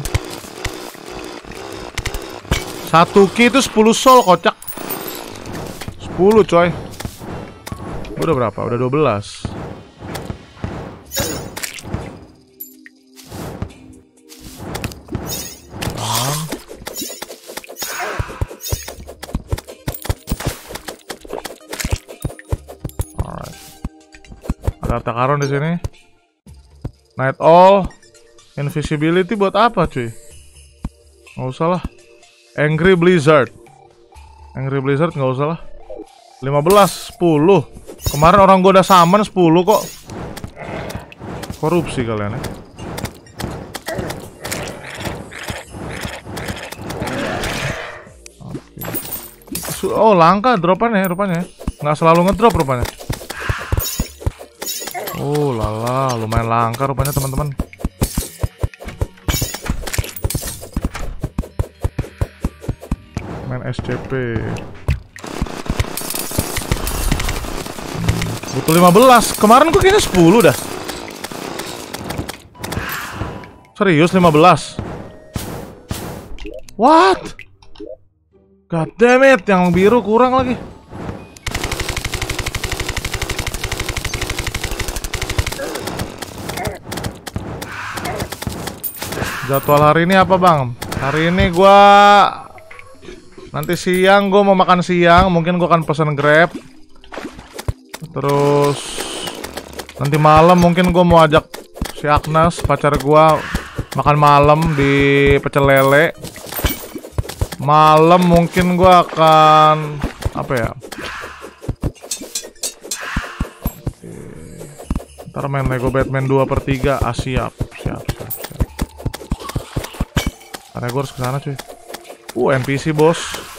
1 ki itu 10 soul kocak. 10 coy. Udah berapa? Udah 12. Ada Takaron di sini. Night Owl. Invisibility buat apa cuy? Nggak usah lah. Angry Blizzard nggak usah lah. 15, 10. Kemarin orang gua udah summon 10 kok. Korupsi kalian ya. Oh langka dropannya rupanya. Nggak selalu ngedrop rupanya. Oh lala, lumayan langka rupanya teman-teman. Main SCP. Butuh 15. Kemarin gue kayaknya 10 dah. Serius 15? What? God damn it, yang biru kurang lagi. Jadwal hari ini apa bang? Hari ini gua nanti siang gua mau makan siang, mungkin gua akan pesan Grab. Terus nanti malam mungkin gua mau ajak si Agnes, pacar gua, makan malam di pecel lele. Malam mungkin gua akan apa ya? Ntar main Lego Batman 2/3. Siap. Karena gue harus kesana cuy. NPC bos.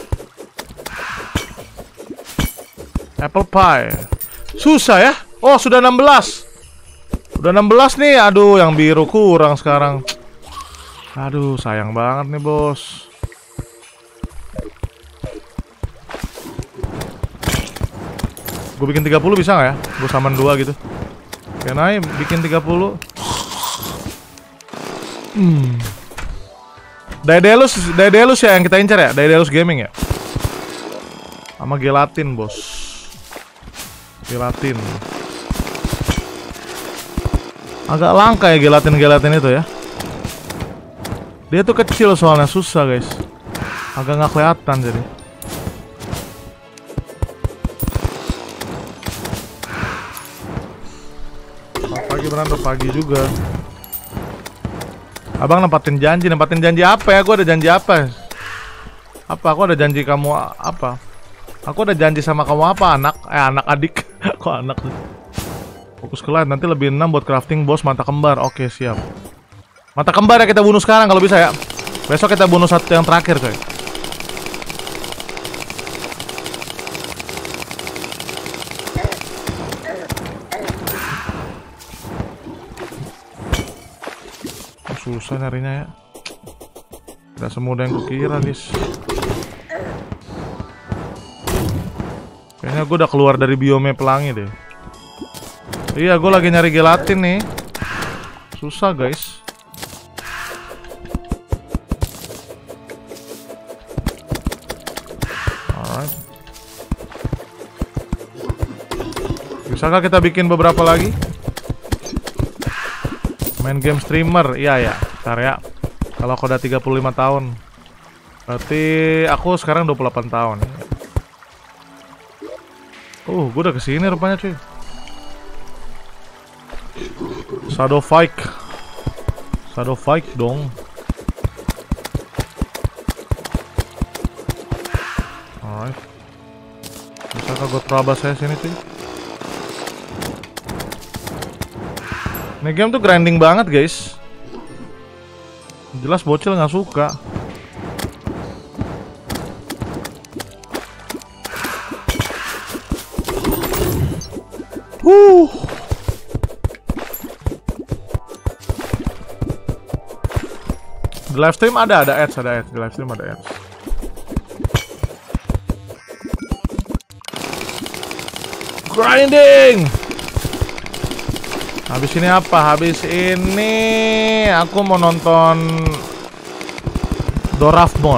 Apple pie. Susah ya. Oh sudah 16. Udah 16 nih. Aduh yang biru kurang sekarang. Aduh sayang banget nih bos. Gue bikin 30 bisa gak ya? Gue summon 2 gitu. Can I bikin 30? Daedalus ya yang kita incar ya? Daedalus Gaming ya? Sama gelatin bos. Gelatin. Agak langka ya gelatin itu ya. Dia tuh kecil soalnya, susah guys. Agak nggak kelihatan jadi. Pagi berantem pagi juga. Abang nempatin janji apa ya? Gue ada janji apa? Apa? Aku ada janji kamu apa? Aku udah janji sama kamu apa anak? Anak adik. Kok anak sih? Fokus ke light, nanti lebih 6 buat crafting bos mata kembar. Oke, siap. Mata kembar ya kita bunuh sekarang kalau bisa ya. Besok kita bunuh satu yang terakhir coy. Susah nyarinya ya. Tidak semudah yang kukira guys. Kayaknya gue udah keluar dari biome pelangi deh. Iya, gue lagi nyari gelatin nih. Susah guys. Alright. Bisakah kita bikin beberapa lagi? Main game streamer, iya ya, ntar ya. Kalau aku udah 35 tahun, berarti aku sekarang 28 tahun. Gue udah kesini rupanya cuy. Shadow fight dong. Alright. Bisakah gue terabas saya sini cuy? Ini game tuh grinding banget guys. Jelas bocil nggak suka. Di live stream ada ads. Di live stream ada ads. Grinding. Habis ini apa? Habis ini aku mau nonton Doraemon.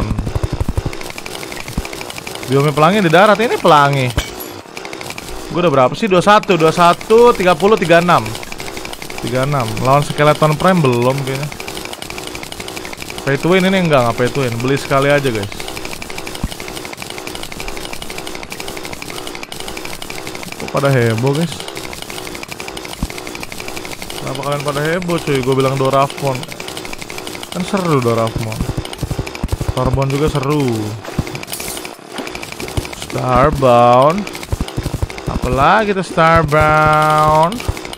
Biome pelangi di darat, ini pelangi. Gue udah berapa sih? 21, 30, 36. Lawan Skeleton Prime belum kayaknya. Pay to win ini enggak pay to win. Beli sekali aja guys. Kok pada heboh guys? Kenapa kalian pada heboh cuy? Gue bilang Doraemon. Kan seru Doraemon. Starbound juga seru. Starbound. Apalagi tuh Starbound?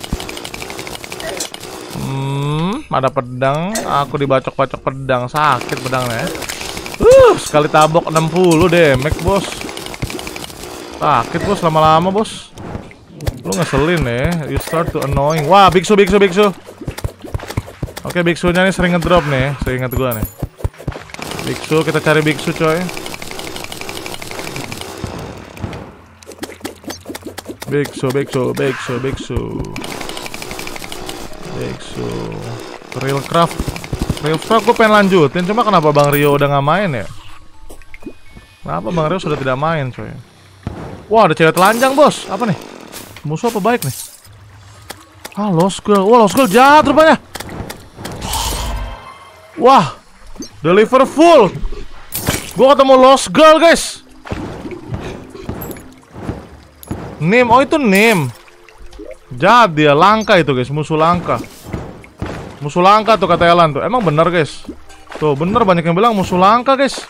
Ada pedang. Aku dibacok-bacok pedang. Sakit pedangnya. Sekali tabok 60 damage bos. Sakit bos lama-lama bos. Lu ngeselin ya, you start to annoying. Wah, biksu. Oke, biksunya nih sering ngedrop nih, seingat gua nih. Biksu, kita cari biksu coy. Biksu. Real craft gue pengen lanjutin, cuma kenapa Bang Rio udah nggak main ya? Kenapa Bang Rio sudah tidak main coy? Wah, ada cewek telanjang bos, apa nih? Musuh apa baik nih? Lost girl. Wah, lost girl jahat rupanya. Wah, deliver full. Gua ketemu lost girl guys. Nim, oh itu Nim. Jahat dia, langka itu guys, musuh langka. Musuh langka tuh kata Elan tuh. Emang bener guys. Tuh bener, banyak yang bilang musuh langka guys.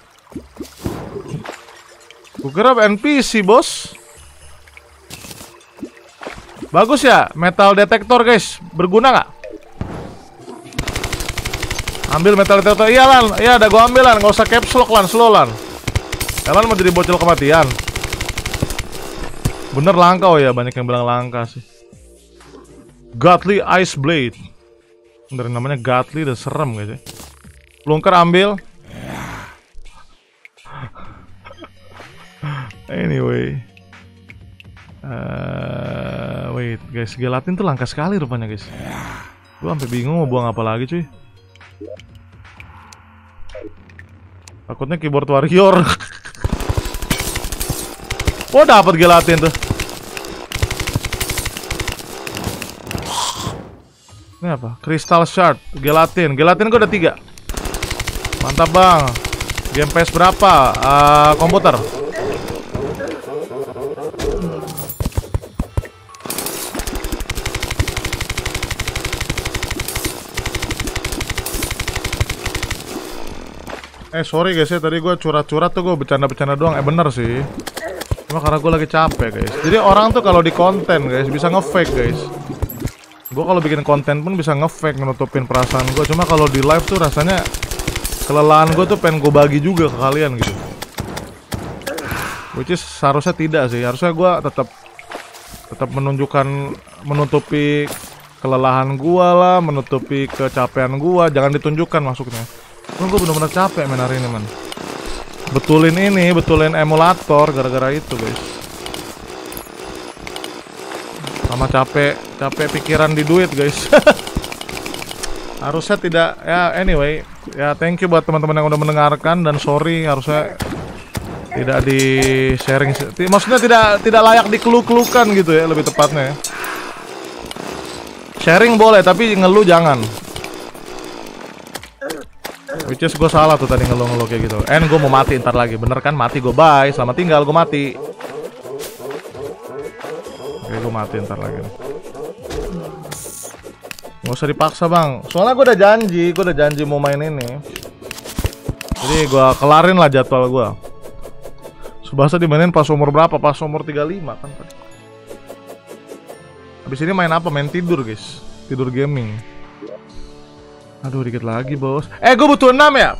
Gua kira NPC bos. Bagus ya, metal detector guys. Berguna nggak? Ambil metal detector. Iya Lan, iya ada gua ambil Lan. Nggak usah caps lock Lan, slow Lan. Lan mau jadi bocil kematian. Bener langka, oh ya, banyak yang bilang langka sih. Godly Ice Blade. Dari namanya Godly udah serem guys ya. Lungker ambil. Anyway. Wait guys, gelatin tuh langka sekali rupanya guys. Gue sampai bingung mau buang apa lagi cuy. Takutnya keyboard warrior. Oh, dapat gelatin tuh. Ini apa? Crystal Shard, gelatin. Gelatin gue ada 3. Mantap bang. Game PS berapa? Komputer. Sorry guys ya, tadi gue curat-curat tuh, gue bercanda-bercanda doang. Bener sih. Cuma karena gue lagi capek guys. Jadi orang tuh kalau di konten guys bisa nge-fake guys. Gue kalau bikin konten pun bisa nge-fake nutupin perasaan gue. Cuma kalau di live tuh rasanya kelelahan gue tuh pengen gue bagi juga ke kalian gitu. Which is seharusnya tidak sih. Harusnya gue tetap menunjukkan, menutupi kelelahan gue lah, menutupi kecapean gue. Jangan ditunjukkan maksudnya. Cuma gue bener-bener capek main hari ini man. Betulin emulator gara-gara itu guys. Sama capek pikiran di duit guys. Harusnya tidak ya, anyway. Ya thank you buat teman-teman yang udah mendengarkan. Dan sorry harusnya tidak di sharing. Maksudnya tidak layak dikeluh-keluhkan gitu ya, lebih tepatnya ya. Sharing boleh tapi ngeluh jangan. Which is gue salah tuh tadi ngeluh-ngeluh kayak gitu. Gue mau mati ntar lagi. Bener kan? Mati gue, bye. Selamat tinggal, gue mati. Oke, gue mati ntar lagi. Gak usah dipaksa bang. Soalnya gue udah janji mau main ini. Jadi gue kelarin lah jadwal gue. Subasa dimainin pas umur berapa? Pas umur 35 kan tadi. Habis ini main apa? Main tidur guys. Tidur gaming. Aduh dikit lagi bos. Gue butuh 6 ya.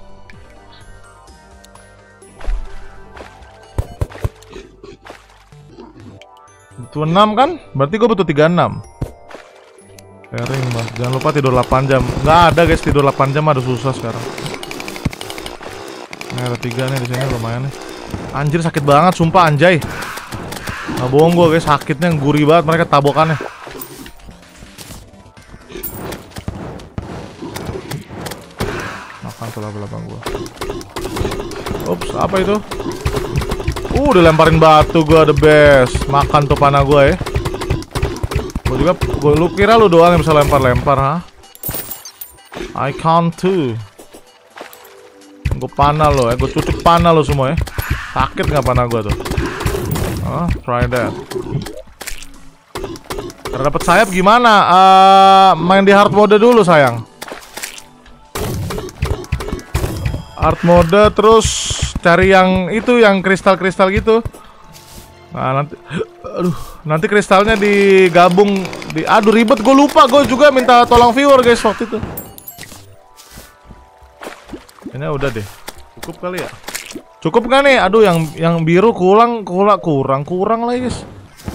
Butuh 6 kan? Berarti gue butuh 36. Sharing mas. Jangan lupa tidur 8 jam. Nggak ada guys tidur 8 jam, ada susah sekarang. Ini ada 3 nih di sini lumayan nih. Anjir sakit banget sumpah anjay. Nggak bohong gue guys, sakitnya gurih banget mereka tabokannya. Salah belakang gua. Ups, apa itu? Dilemparin batu gua, the best. Makan tuh panah gua ya. Lu kira lu doang yang bisa lempar-lempar, ha? I can't too. Gua panah lo, gua tutup panah lo semua ya. Sakit nggak panah gua tuh? Try that. Karena dapat sayap gimana? Main di hard mode dulu sayang. Art mode terus cari yang itu yang kristal-kristal gitu. Nah nanti kristalnya digabung di. Aduh ribet, gue lupa, gue juga minta tolong viewer guys waktu itu. Ini udah deh, cukup kali ya? Cukup gak nih? Aduh yang biru kurang lah guys.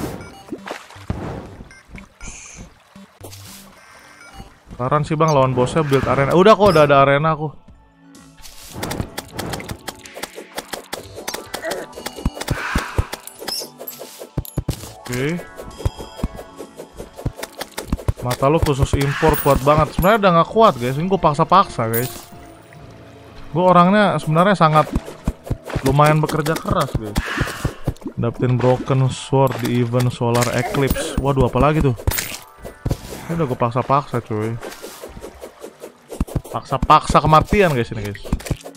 Saran sih bang lawan bosnya build arena. Udah kok udah ada arena aku. Oke. Mata lu khusus impor kuat banget. Sebenarnya udah nggak kuat guys. Ini gue paksa-paksa guys. Gue orangnya sebenarnya sangat lumayan bekerja keras guys. Dapetin broken sword di event solar eclipse. Waduh apalagi tuh. Ini udah gue paksa-paksa cuy. Paksa-paksa kematian guys ini guys.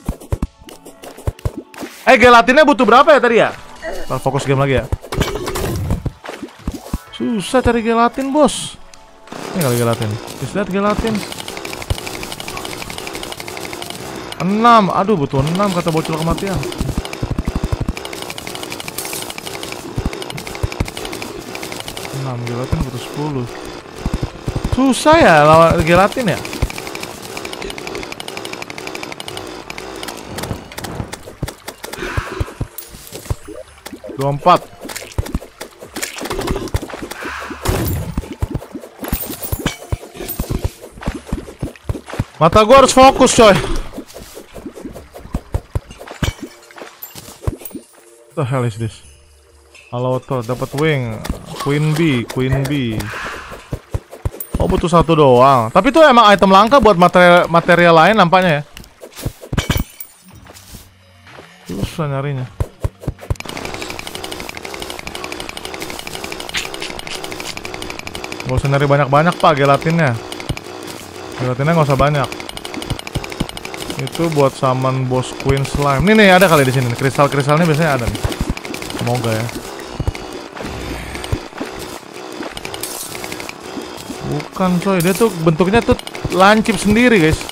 Gelatinnya butuh berapa ya tadi ya? Kita fokus game lagi ya. Susah cari gelatin bos. Ini kali gelatin. Lihat gelatin 6. Aduh butuh 6 kata bocil kematian. 6 gelatin butuh 10. Susah ya lawan gelatin ya. Empat. Mata gua harus fokus coy. What the hell is this? Halo tuh dapat wing. Queen bee. Oh butuh 1 doang. Tapi itu emang item langka buat material lain nampaknya ya. Susah nyarinya. Gak usah nyari banyak-banyak pak gelatinnya. Gelatinnya gak usah banyak. Itu buat summon boss queen slime. Nih ada kali di sini. Kristal-kristalnya biasanya ada nih. Semoga ya. Bukan coy, dia tuh bentuknya tuh lancip sendiri guys.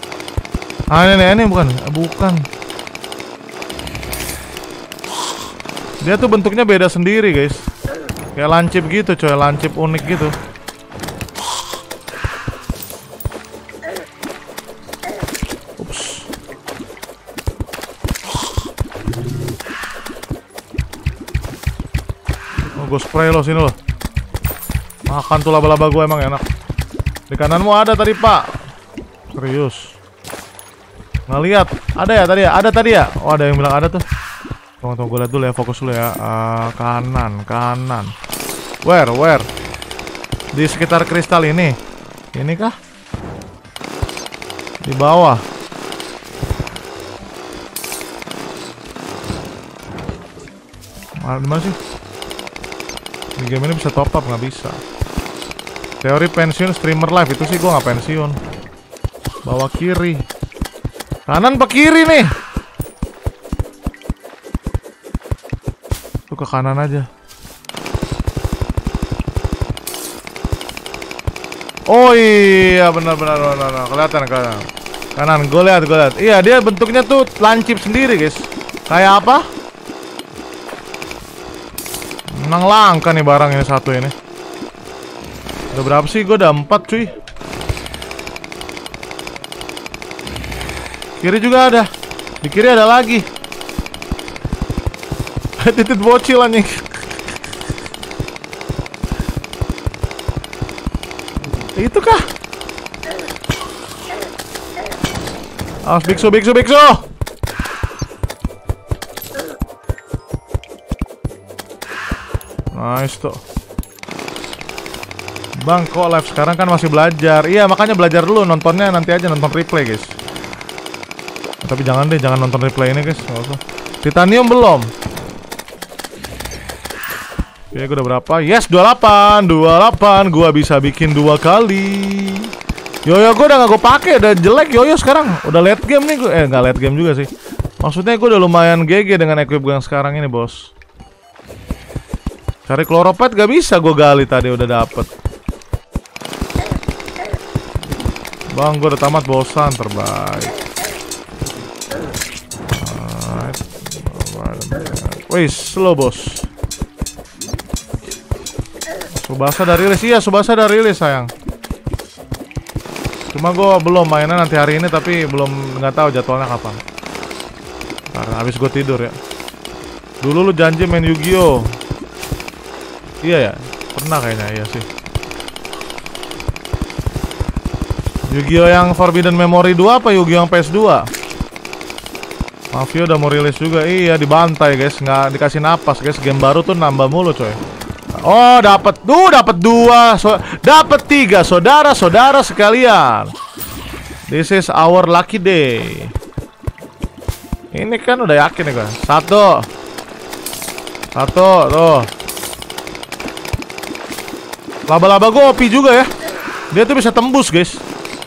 Ini bukan. Dia tuh bentuknya beda sendiri guys. Kayak lancip gitu coy, lancip unik gitu. Ups. Oh, gue spray lo sini lo. Makan tuh laba-laba gue emang enak. Di kananmu ada tadi pak. Serius. Ngeliat. Ada ya tadi ya? Ada tadi ya? Oh ada yang bilang ada tuh. Tunggu gue liat dulu ya, fokus dulu ya. Kanan. Where? Di sekitar kristal ini. Ini kah? Di bawah. Di mana sih? Di game ini bisa top up, nggak bisa. Teori pensiun streamer live itu sih gue nggak pensiun. Bawah kiri. Kanan apa kiri nih? Tuh ke kanan aja. Oh iya benar. Kelihatan. Kanan, gue lihat. Iya dia bentuknya tuh lancip sendiri guys. Kayak apa? Menang langka nih barang ini satu ini. Udah berapa sih? Gue udah 4 cuy. Kiri juga ada. Di kiri ada lagi. Titit bocil anjing. Itu kah? Awas biksu. Nice tuh. Bang, kok live sekarang kan masih belajar. Iya, makanya belajar dulu, nontonnya nanti aja, nonton replay, guys. Tapi jangan nonton replay ini, guys. Nggak usah. Titanium belum. Oke, gue udah berapa? Yes, 28. Gua bisa bikin 2 kali. Yoyo gue udah gak gue pakai, udah jelek yoyo sekarang. Udah late game nih gue. Nggak late game juga sih. Maksudnya gue udah lumayan GG dengan equip gue yang sekarang ini, bos. Cari kloropet gak bisa gue gali tadi, udah dapet. Bang, gue udah tamat, bosan, terbaik. Wih, slow bos. Subasa udah rilis, iya Subasa udah rilis sayang. Cuma gue belum mainnya nanti hari ini, tapi belum nggak tahu jadwalnya kapan. Karena habis gue tidur ya. Dulu lu janji main Yu-Gi-Oh. Iya ya, pernah kayaknya, iya sih. Yu-Gi-Oh yang Forbidden Memory 2 apa Yu-Gi-Oh yang PS2? Mafia udah mau rilis juga. Iya, dibantai guys, nggak dikasih napas guys. Game baru tuh nambah mulu coy. Oh, dapat 2, dapat 3 saudara-saudara sekalian. This is our lucky day. Ini kan udah yakin nih gue. Satu tuh. Laba-laba gue OP juga ya. Dia tuh bisa tembus guys.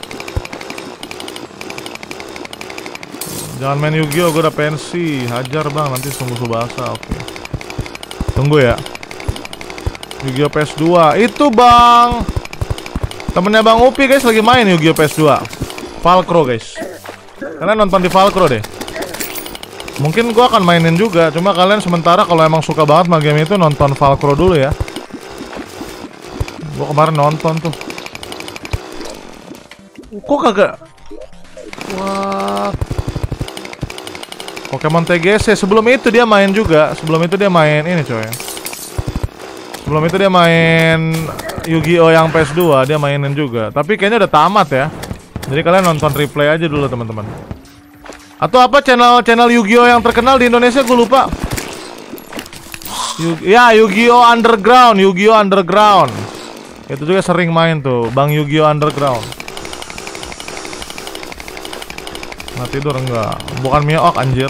Jangan main Yu-Gi-Oh, gue udah pensi. Hajar bang, nanti sungguh Subasa. Oke. Tunggu ya. Yu-Gi-Oh PS2 itu bang, temennya bang Upi guys lagi main Yu-Gi-Oh PS2 Valkro guys. Kalian nonton di Valkro deh. Mungkin gua akan mainin juga. Cuma kalian sementara kalau emang suka banget sama game itu, nonton Valkro dulu ya. Gua kemarin nonton tuh. Kok kagak. Wah, Pokemon TGC. Sebelum itu dia main juga. Sebelum itu dia main ini coy. Sebelum itu dia main Yu-Gi-Oh yang PS2, dia mainin juga. Tapi kayaknya udah tamat ya. Jadi kalian nonton replay aja dulu teman-teman. Atau apa channel Yu-Gi-Oh yang terkenal di Indonesia, gue lupa. Yu-Gi-Oh Underground, Yu-Gi-Oh Underground. Itu juga sering main tuh, Bang Yu-Gi-Oh Underground. Nggak tidur enggak? Bukan Miyok anjir.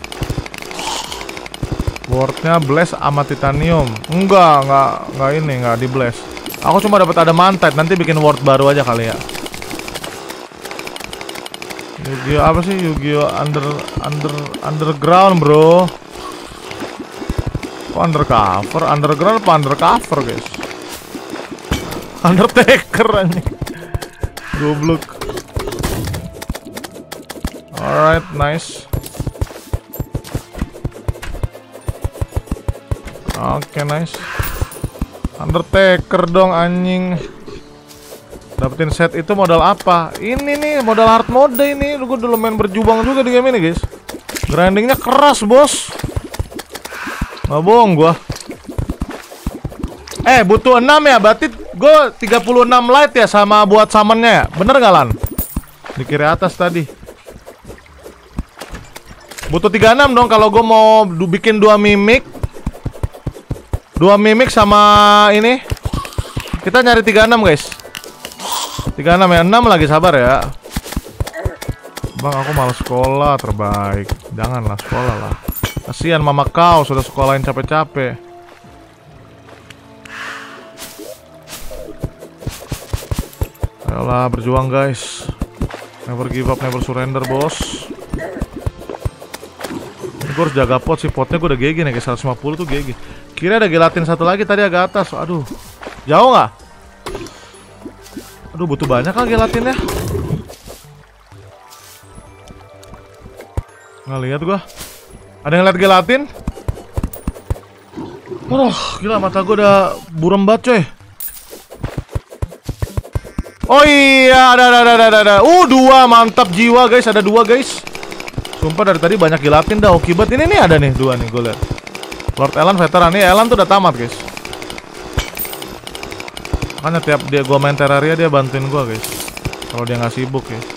Wordnya blast sama titanium. Enggak di blast. Aku cuma dapat ada mantet. Nanti bikin word baru aja kali ya. Yu-Gi-Oh apa sih? Yu-Gi-Oh underground bro. Kok undercover? Underground apa undercover guys? Undertaker anjing. Goblok. Alright, nice. Oke, nice. Undertaker dong anjing. Dapetin set itu modal apa? Ini nih modal hard mode ini. Gue dulu main berjuang juga di game ini guys. Grindingnya keras bos. Nggak bohong gua. Butuh 6 ya. Berarti gue 36 light ya sama buat summonnya ya. Bener gak Lan? Di kiri atas tadi. Butuh 36 dong kalau gue mau bikin 2 mimik. 2 mimik sama ini. Kita nyari 36 guys. 36 ya, 6 lagi, sabar ya. Bang, aku malas sekolah, terbaik. Janganlah sekolah lah. Kasihan mama kau sudah sekolahin capek-capek. Ayolah, berjuang guys. Never give up, never surrender, bos. Ini gue harus jaga pot sih, potnya gue udah GG nih, guys. 150 tuh GG. Kira ada gelatin satu lagi tadi agak atas. Aduh, jauh nggak? Aduh, butuh banyak lah gelatinnya. Nggak lihat gua. Ada yang lihat gelatin? Gila, mata gua udah buram banget coy. Oh iya, ada. 2, mantap jiwa guys, ada 2 guys. Sumpah dari tadi banyak gelatin dah. Oke banget. Ini nih ada nih 2 nih, gue lihat. Lord Elan veteran nih, Elan tuh udah tamat guys. Makanya tiap dia gua main Terraria dia bantuin gua guys. Kalau dia nggak sibuk ya.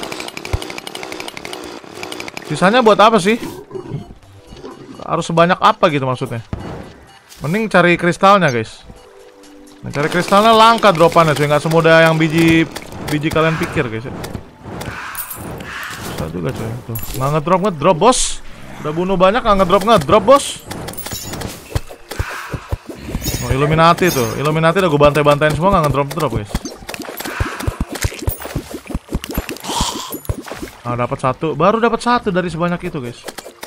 Sisanya buat apa sih? Harus sebanyak apa gitu maksudnya? Mending cari kristalnya guys. Nah, cari kristalnya langka dropannya cuy, nggak semudah yang biji kalian pikir guys ya. Susah juga cuy tuh. Nggak ngedrop bos. Udah bunuh banyak nggak ngedrop bos. Oh, Illuminati tuh. Illuminati udah gue bantai-bantain semua nggak ngedrop guys. Nah, dapat 1. Baru dapat 1 dari sebanyak itu guys.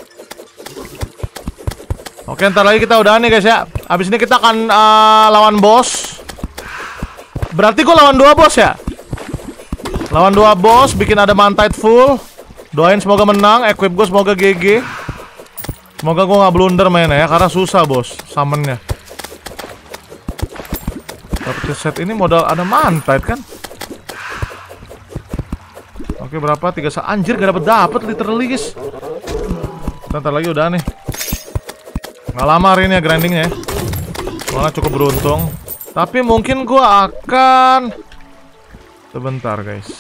Oke, ntar lagi kita udah nih guys ya. Abis ini kita akan lawan bos. Berarti gue lawan 2 bos ya. Lawan 2 bos, bikin ada mantite full. Doain semoga menang. Equip gue semoga GG. Semoga gue nggak blunder mainnya ya, karena susah bos summonnya. Dapat set ini modal ada mantite kan. Oke, berapa? 3 anjir gak dapet literally guys. Ntar lagi udah nih. Nggak lama hari ini ya grindingnya ya. Soalnya cukup beruntung. Tapi mungkin gua akan sebentar guys.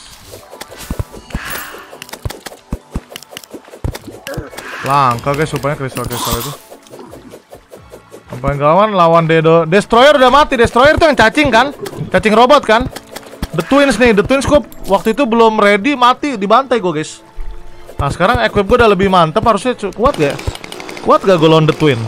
Langka guys supaya kristal-kristal itu. Sampai lawan Dedo. Destroyer udah mati. Destroyer tuh yang cacing kan? Cacing robot kan? The Twins nih, The Twins gue waktu itu belum ready, mati, dibantai gue guys. Nah sekarang equip gue udah lebih mantep, harusnya kuat gak? Kuat gak gue lawan The Twin?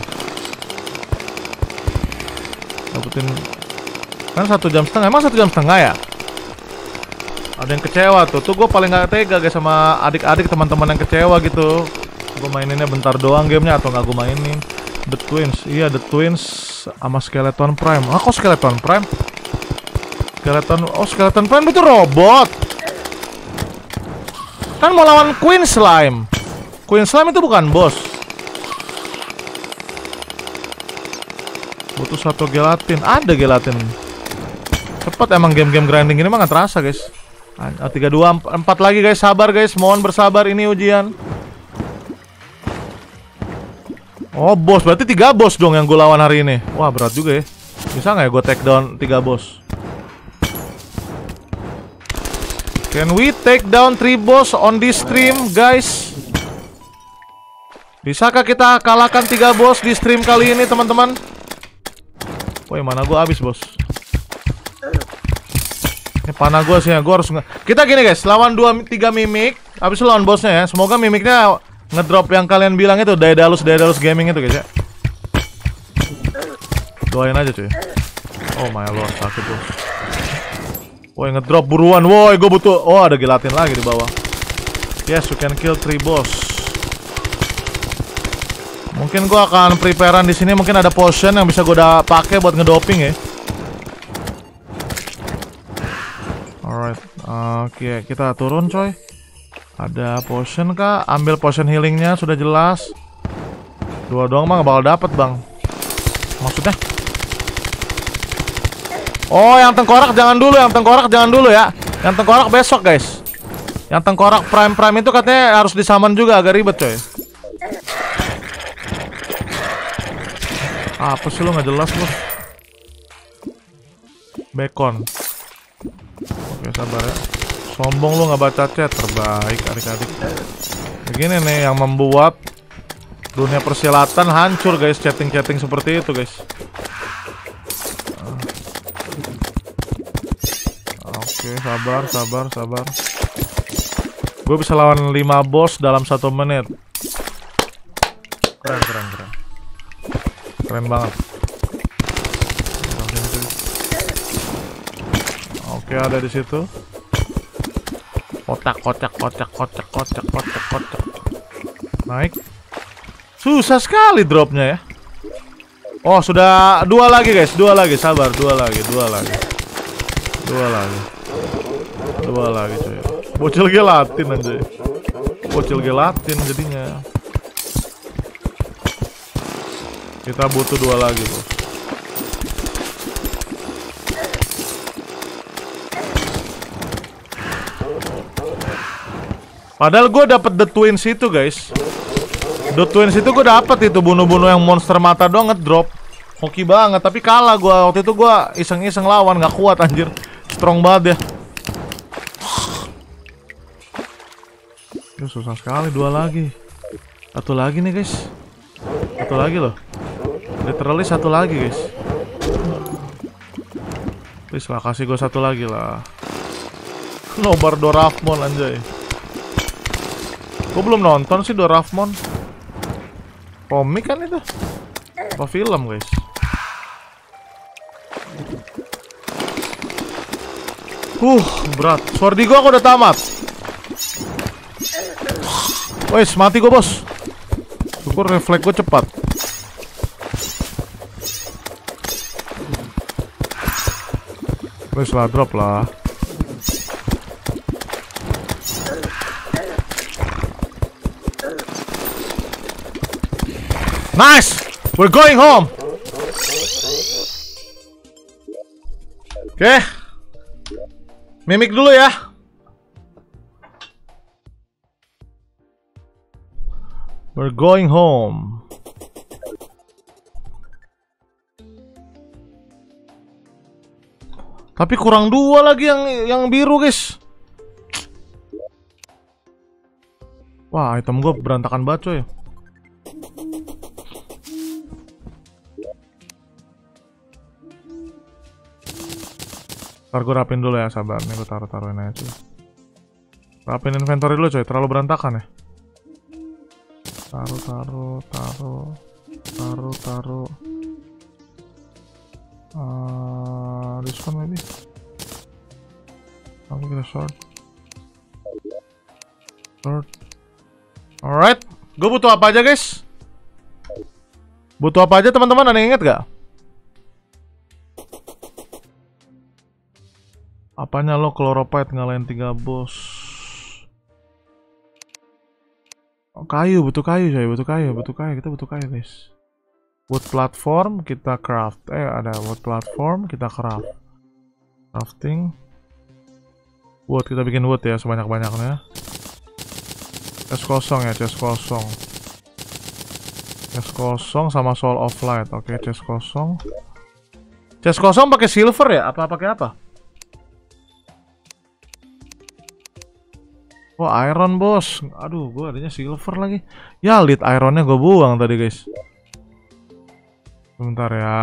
Dapetin kan 1 jam setengah, emang 1 jam setengah ya? Ada yang kecewa tuh gue paling gak tega guys sama adik-adik teman-teman yang kecewa gitu. Gue maininnya bentar doang gamenya atau gak gue mainin. The Twins, iya The Twins sama Skeleton Prime. Ah kok Skeleton Prime? Skeleton Prime itu robot. Kan mau lawan Queen Slime. Queen Slime itu bukan bos. Butuh 1 gelatin. Ada gelatin. Cepet emang game-game grinding ini mah gak terasa guys. 3, 2, 4 lagi guys. Sabar guys, mohon bersabar, ini ujian. Oh bos, berarti 3 bos dong yang gue lawan hari ini. Wah berat juga ya. Bisa gak ya gue take down 3 bos? Can we take down 3 boss on this stream, guys? Bisakah kita kalahkan 3 boss di stream kali ini, teman-teman? Woi, mana gua habis, bos? Ini panah gua sih ya, gua harus kita gini, guys, lawan 2-3 mimik, habis itu lawan bosnya ya. Semoga mimiknya ngedrop yang kalian bilang itu, Daedalus Gaming itu, guys ya. Doain aja, cuy. Oh my lord, sakit, bos. Woi, ngedrop buruan. Woi, gue butuh. Oh, ada gelatin lagi di bawah. Yes, you can kill 3 boss. Mungkin gue akan preparean di sini. Mungkin ada potion yang bisa gue pakai buat ngedoping ya. Alright, oke, kita turun coy. Ada potion kah? Ambil potion healingnya, sudah jelas. 2 doang mah gak bakal dapet bang. Maksudnya? Oh, yang tengkorak jangan dulu, yang tengkorak jangan dulu ya. Yang tengkorak besok, guys. Yang tengkorak prime itu katanya harus disaman juga, agak ribet, coy. Apa sih lo nggak jelas, bos? Bacon. Oke, sabar ya. Sombong lu nggak baca chat, terbaik adik-adik. Begini nih yang membuat dunia persilatan hancur, guys. Chatting-chatting seperti itu, guys. Oke, sabar. Gue bisa lawan 5 bos dalam 1 menit. Keren banget. Oke, ada di situ. Kotak. Naik. Susah sekali dropnya ya. Oh, sudah 2 lagi, guys. 2 lagi, sabar. 2 lagi, coy. Bocil gelatin anjay. Bocil gelatin jadinya. Kita butuh 2 lagi, bos. Padahal gue dapet The Twins itu, guys. The Twins itu gue dapet itu, bunuh-bunuh yang monster mata doang ngedrop. Hoki banget, tapi kalah gue. Waktu itu gue iseng-iseng lawan, gak kuat anjir. Strong banget ya. Ini susah sekali, 2 lagi. 1 lagi nih, guys. 1 lagi loh. Literally 1 lagi, guys. Please lah, kasih gue 1 lagi lah. Nobar Doraemon anjay. Gue belum nonton sih Doraemon. Komik kan itu? Apa film, guys? Berat. Swordigo aku udah tamat. Wes, mati gue, bos. Syukur refleks gue cepat. Wes lah, drop lah. Nice! We're going home! Oke. Mimik dulu ya. We're going home. Tapi kurang 2 lagi yang biru, guys. Wah, item gue berantakan banget, coy. Ntar gue rapin dulu ya, sabar. Nih gue taruhin aja cuy. Rapin inventory dulu, coy. Terlalu berantakan ya. Taruh. This one maybe. Aku kita short. Alright. Gue butuh apa aja, guys? Butuh apa aja, teman-teman? Ada yang inget gak? Apanya lo chlorophyte ngalahin 3 bos? Oh, kayu, butuh kayu, coy. Kita butuh kayu, guys. Wood platform kita craft. Ada wood platform kita craft. Crafting. Wood, kita bikin wood ya sebanyak-banyaknya. Chest kosong ya, chest kosong. Chest kosong sama soul of light. Oke, chest kosong. Chest kosong pakai silver ya? Apa pakai apa? Oh, iron, bos. Aduh, gue adanya silver lagi. Ya, lead ironnya gue buang tadi, guys. Sebentar ya.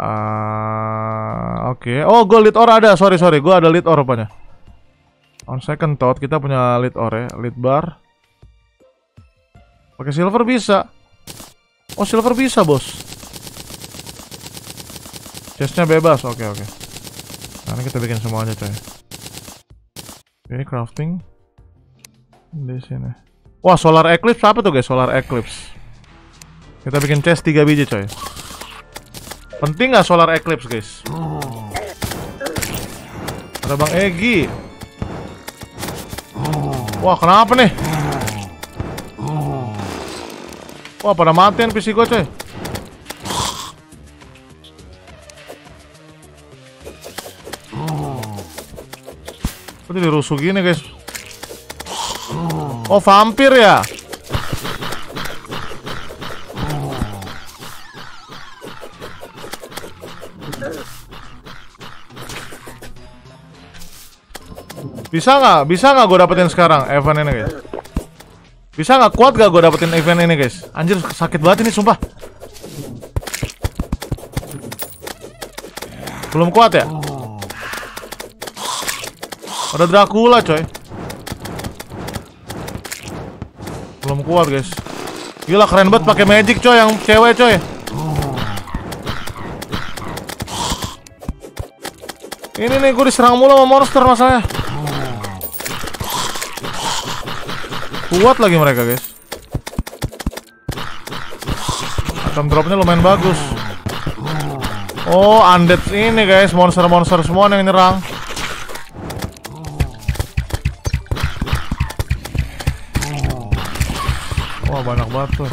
Oke. Oh, gue lead ore ada. Sorry. Gue ada lead ore rupanya. On second thought, kita punya lead ore. Lead bar. Pakai silver bisa. Oh, silver bisa, bos. Chestnya bebas. Oke. Nah, ini kita bikin semuanya, coy. Oke, crafting. Di sini. Wah, solar eclipse apa tuh, guys? Solar eclipse. Kita bikin chest 3 biji, coy. Penting nggak solar eclipse, guys? Ada Bang Egi. Wah, kenapa nih? Wah, pada mati NPC gue, coy. Kok jadi rusuh gini guys? Oh vampir ya? Bisa nggak gue dapetin sekarang event ini guys? Bisa nggak, kuat gak gue dapetin event ini guys? Anjir sakit banget ini sumpah. Belum kuat ya? Ada Dracula coy. Belum kuat guys. Gila keren banget pakai magic coy, yang cewek coy. Ini nih gue diserang mulu sama monster masalahnya. Kuat lagi mereka guys. Atom dropnya lumayan bagus. Oh undead ini guys, monster-monster semua yang nyerang. Wah banyak banget tuh.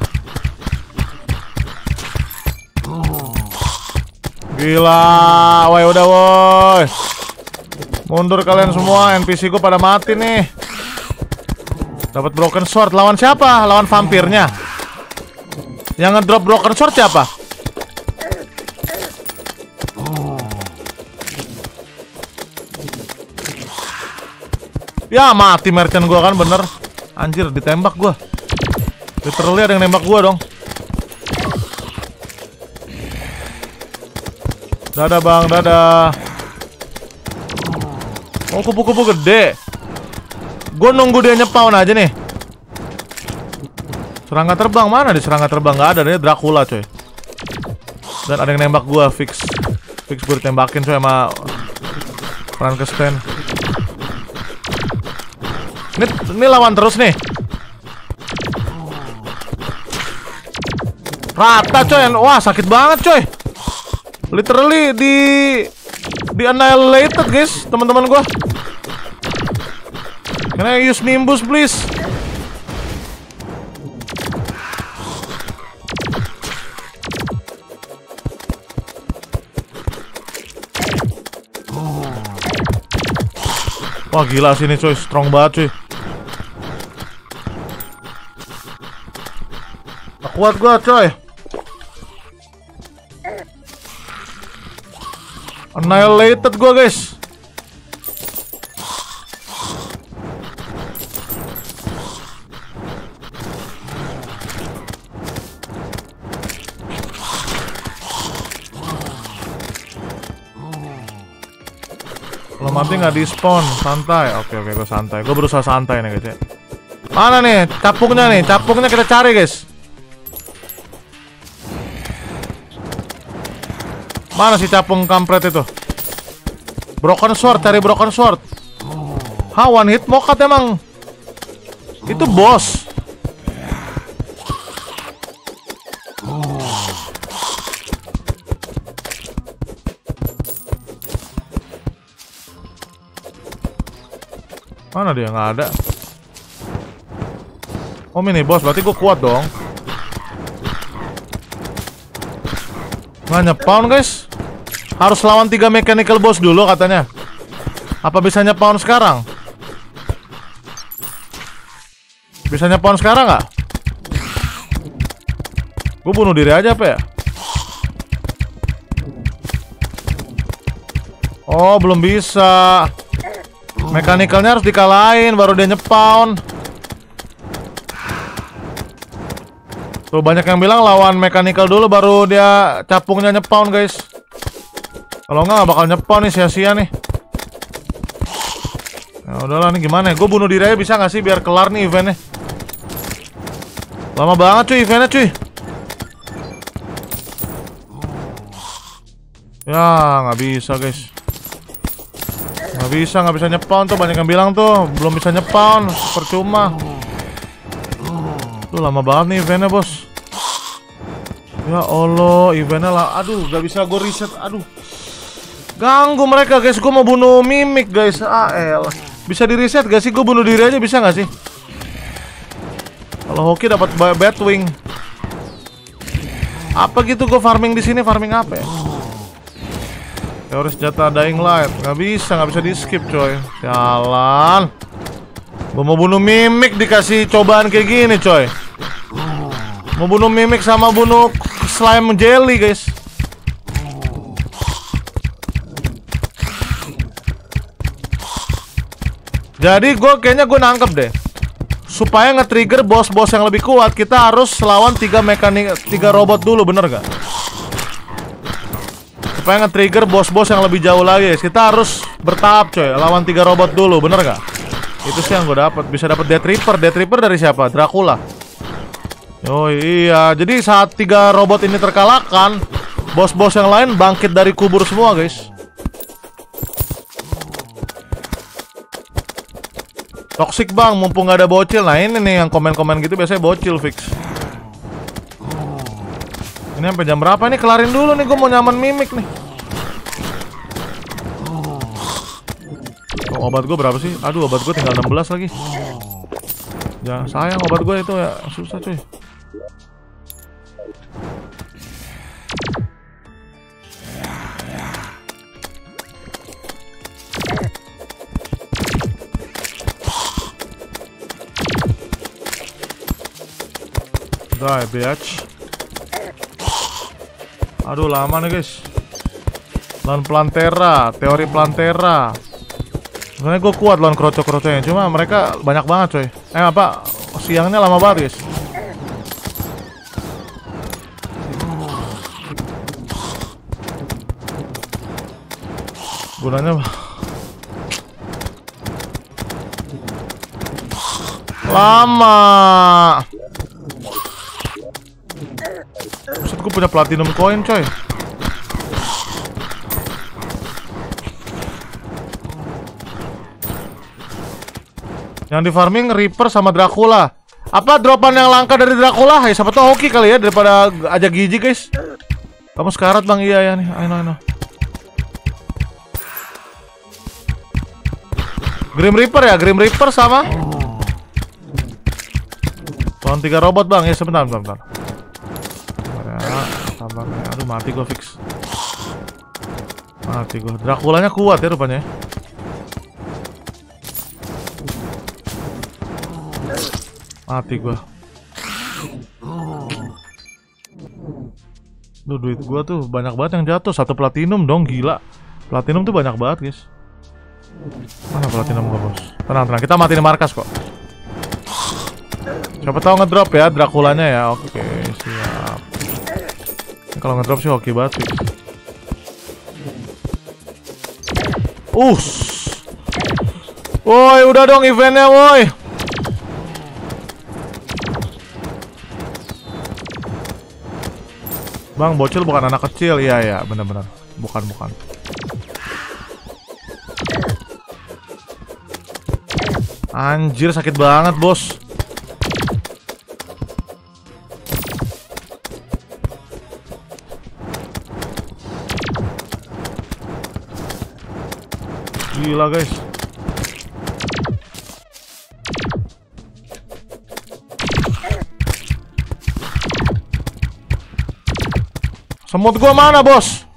Gila, woi udah woi. Mundur kalian semua, NPC gue pada mati nih. Dapat broken sword, lawan siapa? Lawan vampirnya. Yang ngedrop broken sword siapa? Ya mati merchant gua kan bener. Anjir ditembak gua. Literally ada yang nembak gua dong. Dadah bang, dadah. Oh kupu-kupu gede. Gue nunggu dia nyepawn aja nih. Serangga terbang mana? Di serangga terbang nggak ada, dia Dracula coy. Dan ada yang nembak gue, fix gue ditembakin coy sama Frankenstein. Ini lawan terus nih. Rata coy, wah sakit banget coy. Literally di annihilated guys, teman-teman gue. Can I use Nimbus please? Wah gila sini coy, strong banget cuy. Kuat gua coy. Annihilated gua guys. Kalau mati nggak di spawn, santai. Oke, gue santai. Gue berusaha santai nih guys ya. Mana nih capungnya nih? Capungnya kita cari guys. Mana si capung kampret itu? Broken sword, cari broken sword. Ha, one hit mokat emang. Itu bos. Mana dia? Nggak ada. Oh mini boss, berarti gue kuat dong. Nggak nyepawn guys. Harus lawan 3 mechanical boss dulu katanya. Apa bisa nyepawn sekarang? Bisa nyepawn sekarang nggak? Gue bunuh diri aja apa ya? Oh belum bisa. Mechanical-nya harus dikalahin baru dia nyepawn. Tuh banyak yang bilang lawan mechanical dulu baru dia capungnya nyepawn guys. Kalau nggak bakal nyepawn nih, sia-sia nih. Ya udahlah nih gimana ya? Gue bunuh diri aja bisa nggak sih biar kelar nih eventnya? Lama banget cuy eventnya cuy. Ya nggak bisa guys. Nggak bisa nyepawn tuh, banyak yang bilang tuh belum bisa nyepawn, percuma. Tuh lama banget nih eventnya bos. Ya Allah eventnya lah, aduh gak bisa gue reset, aduh ganggu mereka guys, gue mau bunuh mimik guys. Bisa di reset gak sih, gue bunuh diri aja bisa gak sih? Kalau hoki dapat Batwing. Apa gitu gue farming di sini, farming apa ya? Teori senjata Dying Light. Nggak bisa di skip coy. Jalan. Gue mau bunuh mimik dikasih cobaan kayak gini coy. Mau bunuh mimik sama bunuh slime jelly guys. Jadi kayaknya gue nangkep deh. Supaya nge-trigger bos-bos yang lebih kuat, kita harus lawan 3 robot dulu, bener gak? Supaya nge-trigger bos-bos yang lebih jauh lagi guys, kita harus bertahap coy. Lawan 3 robot dulu, bener gak? Itu sih yang gue dapat. Bisa dapat Death Reaper. Death Reaper dari siapa? Dracula. Oh iya, jadi saat 3 robot ini terkalahkan, bos-bos yang lain bangkit dari kubur semua guys. Toxic bang, mumpung gak ada bocil. Nah ini nih yang komen-komen gitu biasanya bocil fix. Ini sampai jam berapa nih? Kelarin dulu nih, gue mau nyaman mimik nih. Oh, obat gue berapa sih? Aduh, obat gue tinggal 16 lagi. Jangan sayang obat gue itu ya, susah cuy. Die bitch. Aduh lama nih guys. Lawan Plantera, teori Plantera. Sebenarnya gue kuat lawan kroco-kroconya, cuma mereka banyak banget coy. Siangnya lama banget guys. Gunanya lama. Maksud gue punya platinum coin coy. Yang di farming Reaper sama Dracula. Apa dropan yang langka dari Dracula? Ya siapa tau hoki kali ya, daripada ajak gigi guys. Kamu sekarat bang, iya ya nih. I know. Grim Reaper ya, Grim Reaper sama lawan 3 robot bang. Ya sebentar. Sabar ya. Aduh mati gue fix. Mati gue. Draculanya kuat ya rupanya. Mati gue. Duh, duit gue tuh banyak banget yang jatuh. 1 platinum dong, gila. Platinum tuh banyak banget guys. Mana platinum gue bos? Tenang, kita mati di markas kok. Siapa tahu ngedrop ya Draculanya ya. Oke, siap. Kalau ngedrop sih oke banget sih. Woi, udah dong eventnya woi. Bang, bocil bukan anak kecil. Iya, benar-benar. Bukan. Anjir, sakit banget, bos. Gila, guys. Semut gua mana, bos?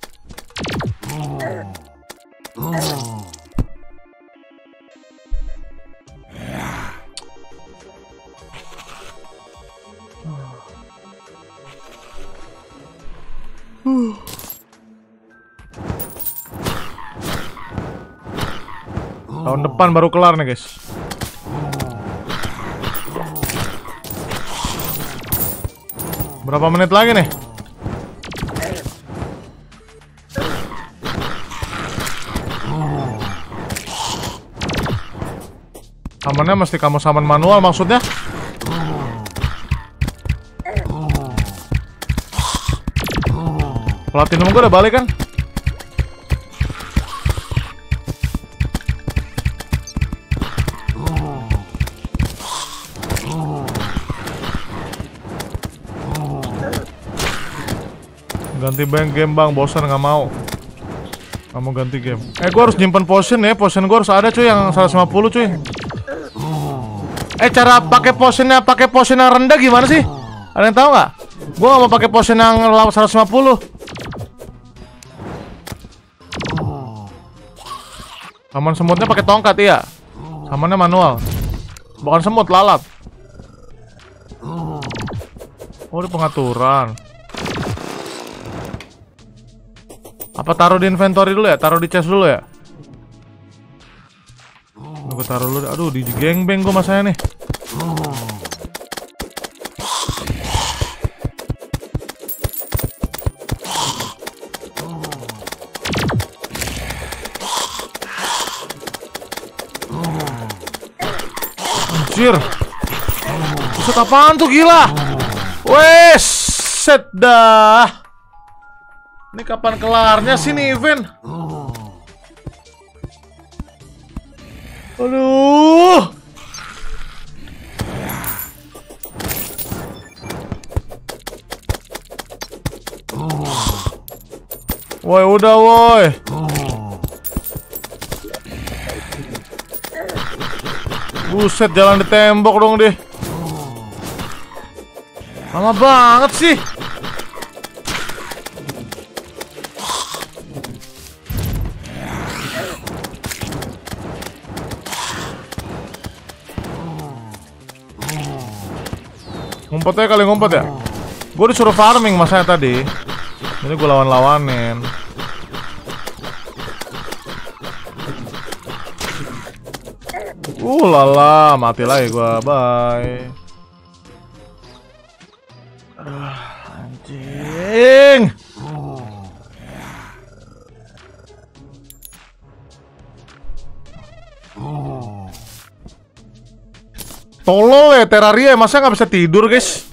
Tahun depan baru kelar nih, guys. Berapa menit lagi nih? Samannya mesti kamu saman manual maksudnya? Platinum gue udah balik kan? Ganti game bang, bosan nggak mau. Nggak mau ganti game. Gue harus nyimpen potion ya, potion gue harus ada cuy yang 150 cuy. Cara pakai potion yang rendah gimana sih? Ada yang tahu nggak? Gue nggak mau pakai potion yang 150. Saman semutnya pakai tongkat ya. Samannya manual. Bukan semut, lalat. Oh, di pengaturan. Apa taruh di inventory dulu ya? Taruh di chest dulu ya? Gue taruh dulu. Aduh, di gengbeng gue masanya nih. Anjir. Buset, apaan tuh, gila? Wes, set dah. Ini kapan kelarnya sih nih event? Aduh. Woi, udah woi. Buset, jalan di tembok dong deh. Lama banget sih. Ngumpetnya kali ngumpet ya. Gue disuruh farming masanya tadi. Jadi gue lawan-lawanin. Lala, mati lagi gue. Bye. Anjing. Tolol ya Terraria, masa nggak bisa tidur guys?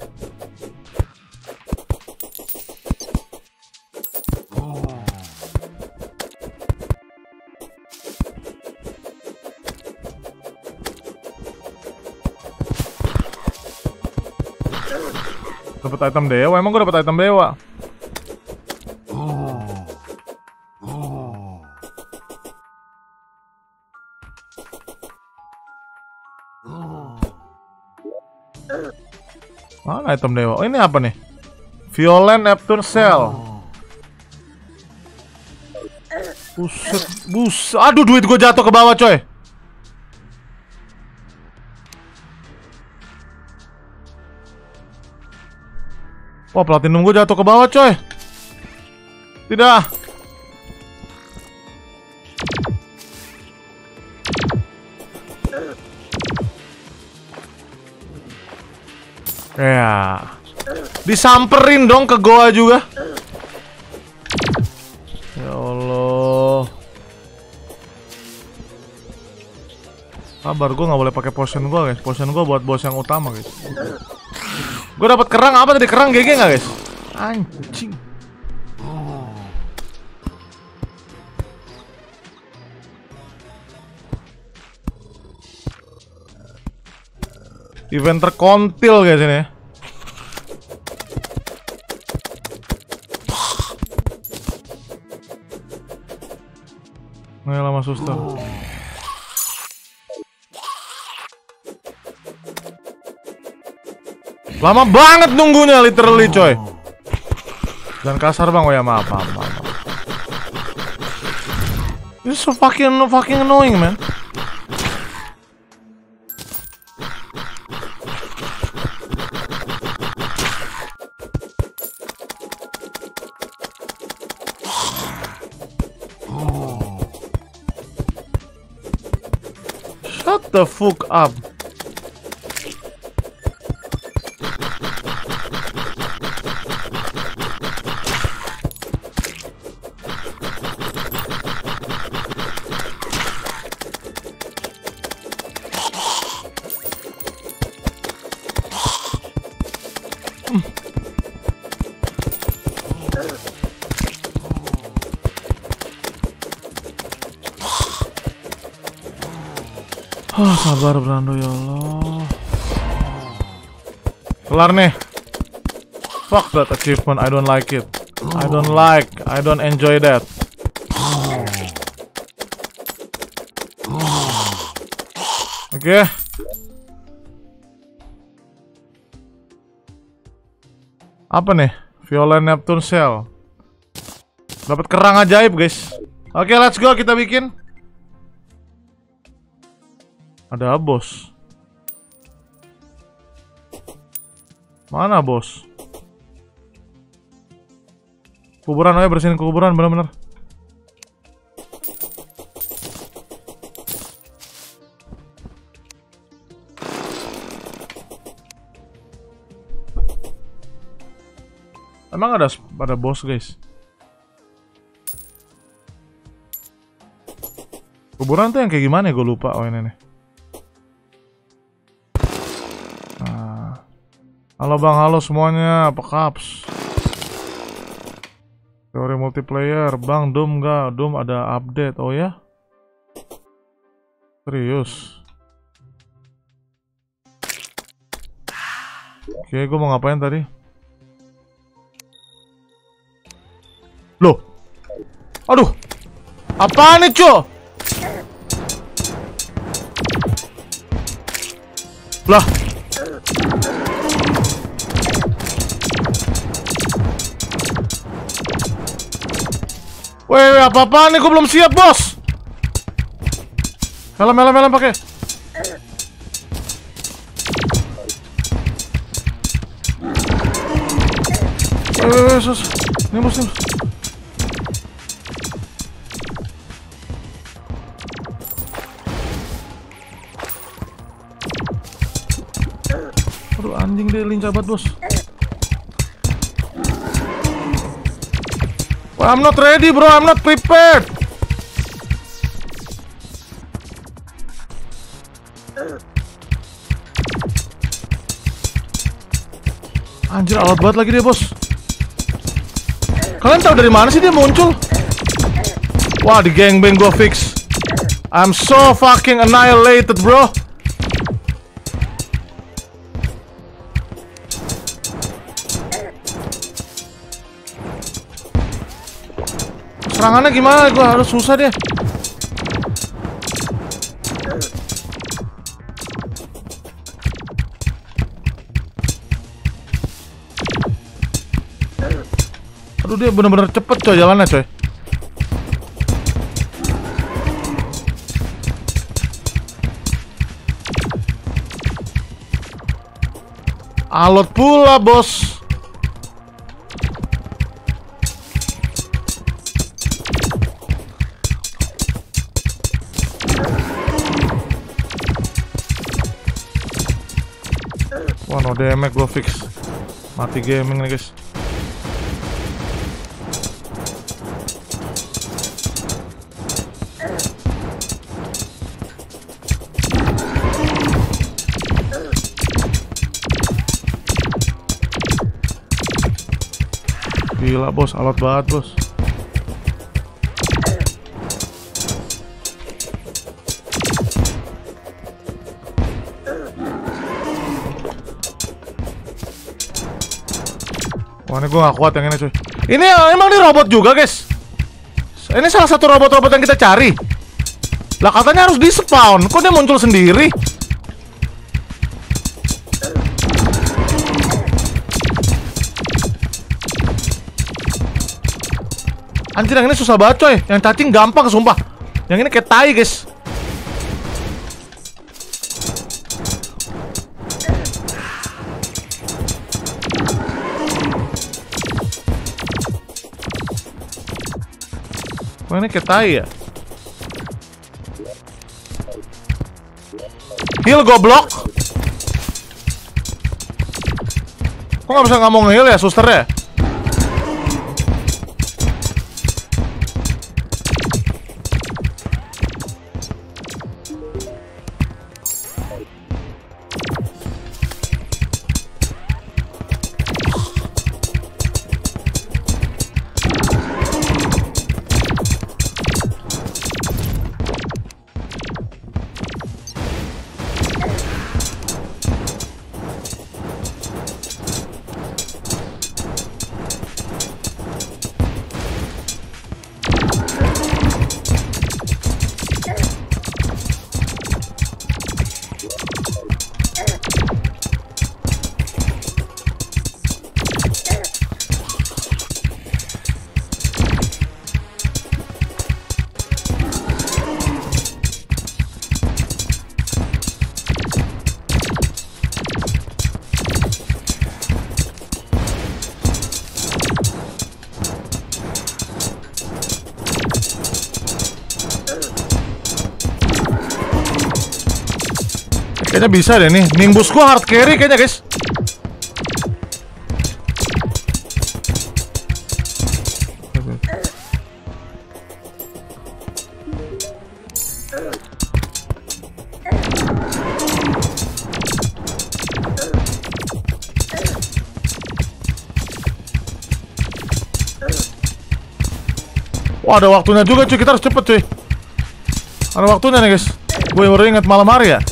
Dapat item dewa, emang gue dapat item dewa. Mana item dewa? Oh, ini apa nih? Violent Neptune Cell. Buset. Aduh, duit gue jatuh ke bawah coy. Wah, platinum gue jatuh ke bawah coy. Tidak. Ya. Disamperin dong ke goa juga. Ya Allah. Sabar, gue nggak boleh pakai potion gue guys. Potion gue buat bos yang utama guys. Gue dapat kerang apa tadi? Kerang GG nggak guys? Anjing. Event terkontil guys ini. Nggak lama suster. Lama banget nunggunya literally coy. Dan kasar bang, oh ya maaf. This is so fucking annoying man. Shut the fuck up. Sabar Brando ya Allah. Kelar nih. Fuck that achievement, I don't like it. I don't enjoy that. Oke. Apa nih? Violent Neptune Cell. Dapat kerang ajaib guys. Oke, let's go, kita bikin. Ada bos. Mana bos? Kuburan, ayo bersihin kuburan bener-bener. Emang ada bos guys? Kuburan tuh yang kayak gimana ya? Gue lupa. Oh ini nih. Nah. Halo bang, halo semuanya. Apa kaps? Teori multiplayer. Bang, Doom nggak? Doom ada update. Oh ya? Serius? Oke, gue mau ngapain tadi? Loh? Aduh! Apaan nih, Cok? Lah. Weh, apa-apaan nih? Gue belum siap, bos. Helm pakai. Weh, sus. Ini bos, nih. Aduh, anjing dia lincah banget, bos. Well, I'm not ready, bro. I'm not prepared. Anjir, alat banget lagi dia, bos. Kalian tahu dari mana sih dia muncul? Wah, di gangbang gua fix. I'm so fucking annihilated, bro. Serangannya gimana? Gue harus susah deh. Aduh, dia bener-bener cepet coy jalannya coy. Alot pula, bos. Wah, no damage gue fix. Mati gaming nih guys. Gila bos, alot banget bos. Wah, ini gue gak kuat yang ini cuy. Ini emang ini robot juga guys. Ini salah satu robot-robot yang kita cari. Lah katanya harus di spawn. Kok dia muncul sendiri? Anjir, yang ini susah banget coy. Yang cacing gampang sumpah. Yang ini kayak tai guys. Wah, ini kayak tai ya. Heal goblok. Kok gak bisa ngomong heal ya suster ya? Kayaknya bisa deh nih. Nimbus gua hard carry kayaknya, guys. Wah, ada waktunya juga cuy, kita harus cepet cuy. Ada waktunya nih guys. Gue baru ingat malam hari ya.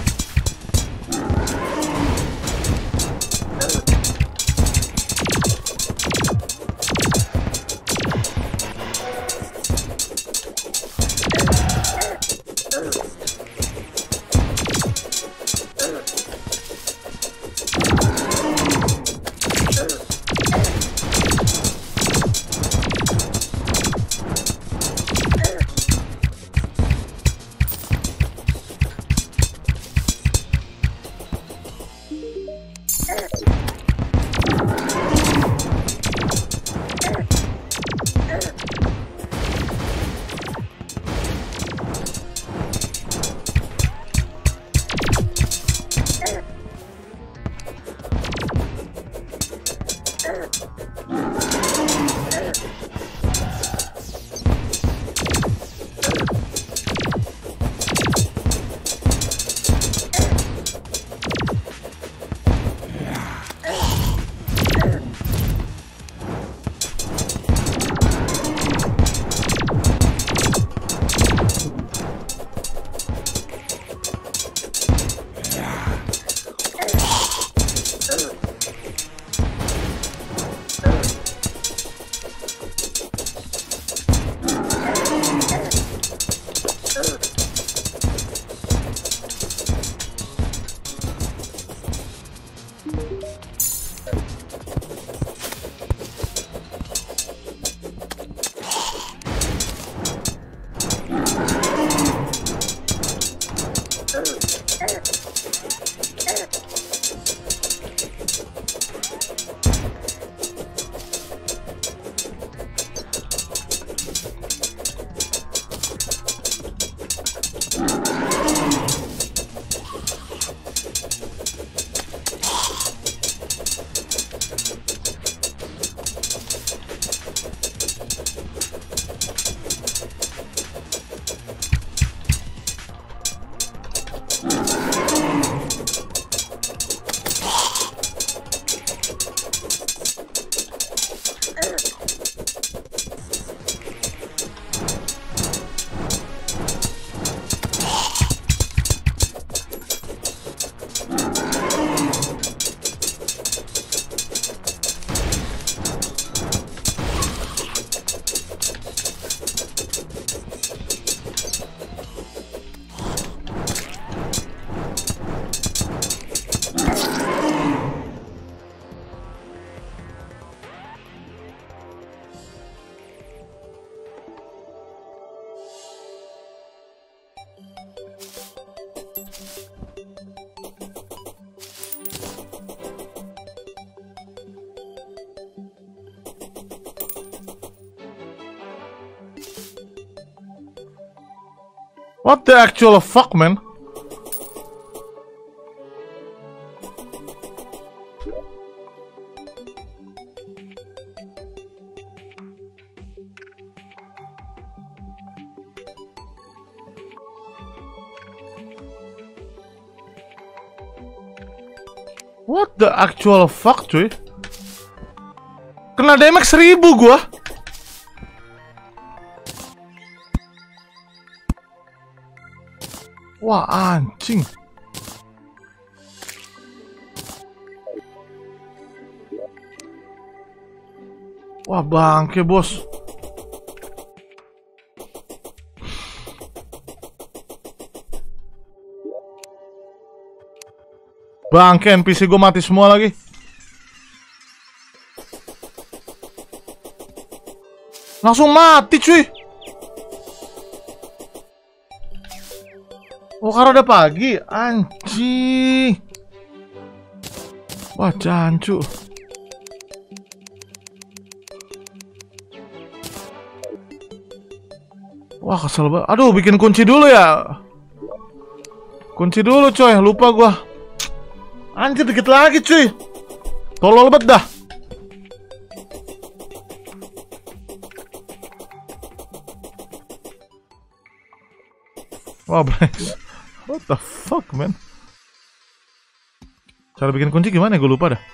What the actual fuck, man? What the actual fuck, cuy? Kena damage 1000 gua. Wah, anjing. Wah, bangke, bos. Bangke, NPC gue mati semua lagi. Langsung mati, cuy. Oh, karena udah pagi, anjing. Wah, jancu. Wah, kesel banget. Aduh, bikin kunci dulu ya. Kunci dulu coy, lupa gua. Anjir dikit lagi cuy. Tolol banget dah. Wah, Blanks. What the fuck, man? Cara bikin kunci gimana ya? Gue lupa dah.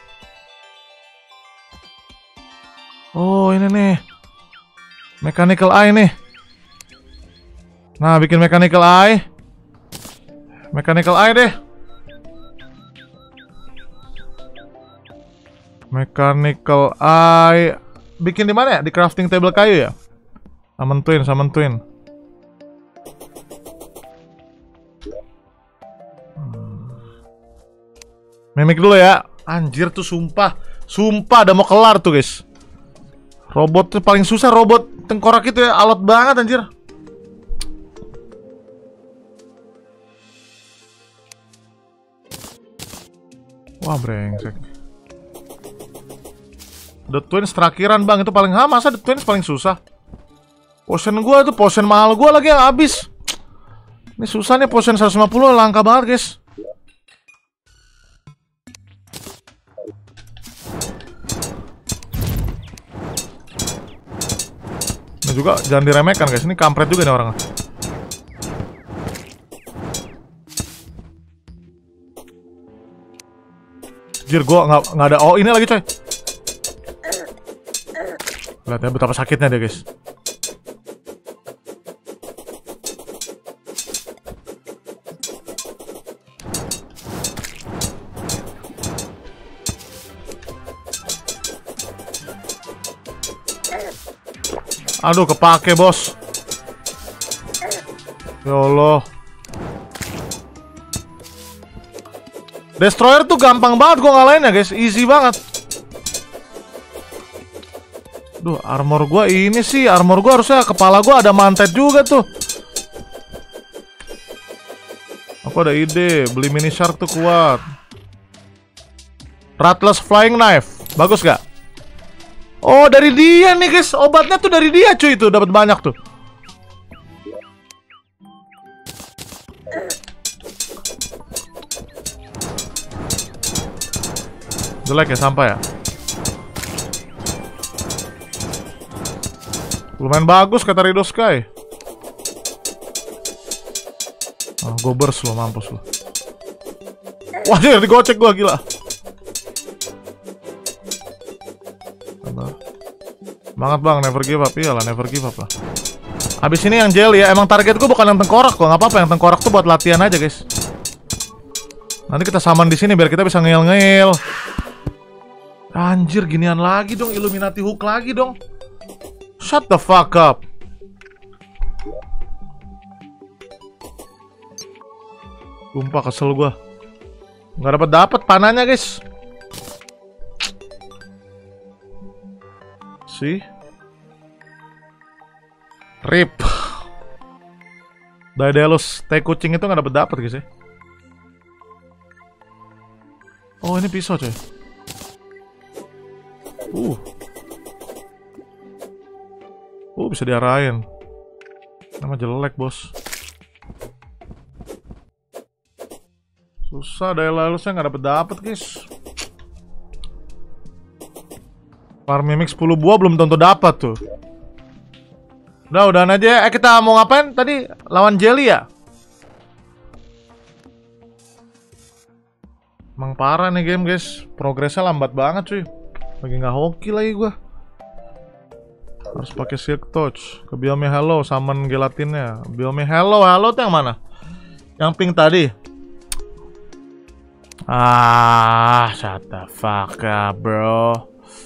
Oh, ini nih. Mechanical eye nih. Nah, bikin mechanical eye. Mechanical eye deh. Mechanical eye. Bikin di mana ya? Di crafting table kayu ya? Summon twin, summon twin. Mimik dulu ya. Anjir tuh sumpah. Sumpah udah mau kelar tuh guys. Robot tuh paling susah, robot tengkorak itu ya. Alot banget anjir. Wah brengsek. The Twins terakhiran bang. Itu paling masa The Twins paling susah. Potion gua itu potion mahal gua lagi yang habis. Ini susah nih, potion 150 langka banget guys. Ini juga jangan diremehkan guys, ini kampret juga nih orang. Anjir, gua nggak ada. Oh ini lagi coy. Lihat ya betapa sakitnya dia guys. Aduh, kepake bos. Ya Allah. Destroyer tuh gampang banget gua ngalahin ya guys, easy banget. Duh, armor gua ini sih, armor gua harusnya kepala gua ada mantet juga tuh. Aku ada ide, beli mini shark tuh kuat. Ratless flying knife, bagus gak? Oh dari dia nih guys, obatnya tuh dari dia cuy, itu dapat banyak tuh. Jelek ya, sampah ya. Lumayan bagus kata Rido Sky. Oh, gue burst lo, mampus lo. Wah dia digocek gua, gila. Semangat bang, never give up. Iyalah, never give up lah. Habis ini yang jelly ya. Emang target gue bukan yang tengkorak kok. Nggak apa-apa, yang tengkorak tuh buat latihan aja guys. Nanti kita summon di sini biar kita bisa ngeel-ngeel. Anjir, ginian lagi dong, Illuminati hook lagi dong. Shut the fuck up. Sumpah kesel gua. Nggak dapat panahnya guys. See? Rip. Daedalus teh kucing itu nggak dapat guys ya. Oh ini pisau coy. Bisa diarahin. Nama jelek bos. Susah Daedalusnya nggak dapat guys. Farm mimik 10 buah belum tentu dapat tuh. Udahan aja. Kita mau ngapain tadi? Lawan Jelly ya? Emang parah nih game guys. Progresnya lambat banget cuy. Lagi nggak hoki lagi gua. Harus pakai Silk Touch. Ke biome Hello, summon gelatinnya. Biome Hello, Hello tuh yang mana? Yang pink tadi. Shut the fuck up bro.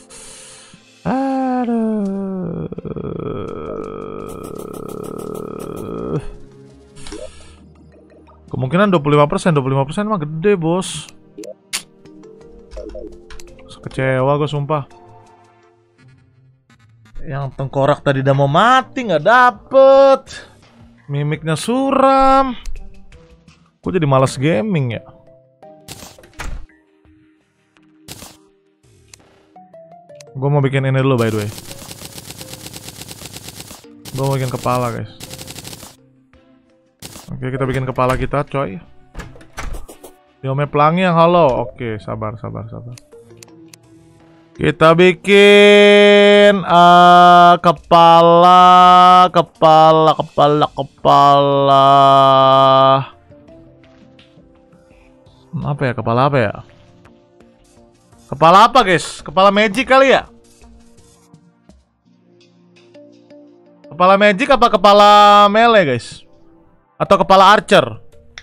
Aduh. Kemungkinan 25%, 25% mah gede bos. Kecewa gue sumpah. Yang tengkorak tadi udah mau mati nggak dapet. Mimiknya suram. Gue jadi malas gaming ya. Gue mau bikin ini dulu by the way. Gue mau bikin kepala guys. Oke kita bikin kepala kita coy. Biome pelangi yang hollow. Oke, sabar. Kita bikin kepala. Apa ya? Kepala apa ya? Kepala apa, guys? Kepala magic kali ya? Kepala magic apa kepala melee, guys? Atau kepala archer?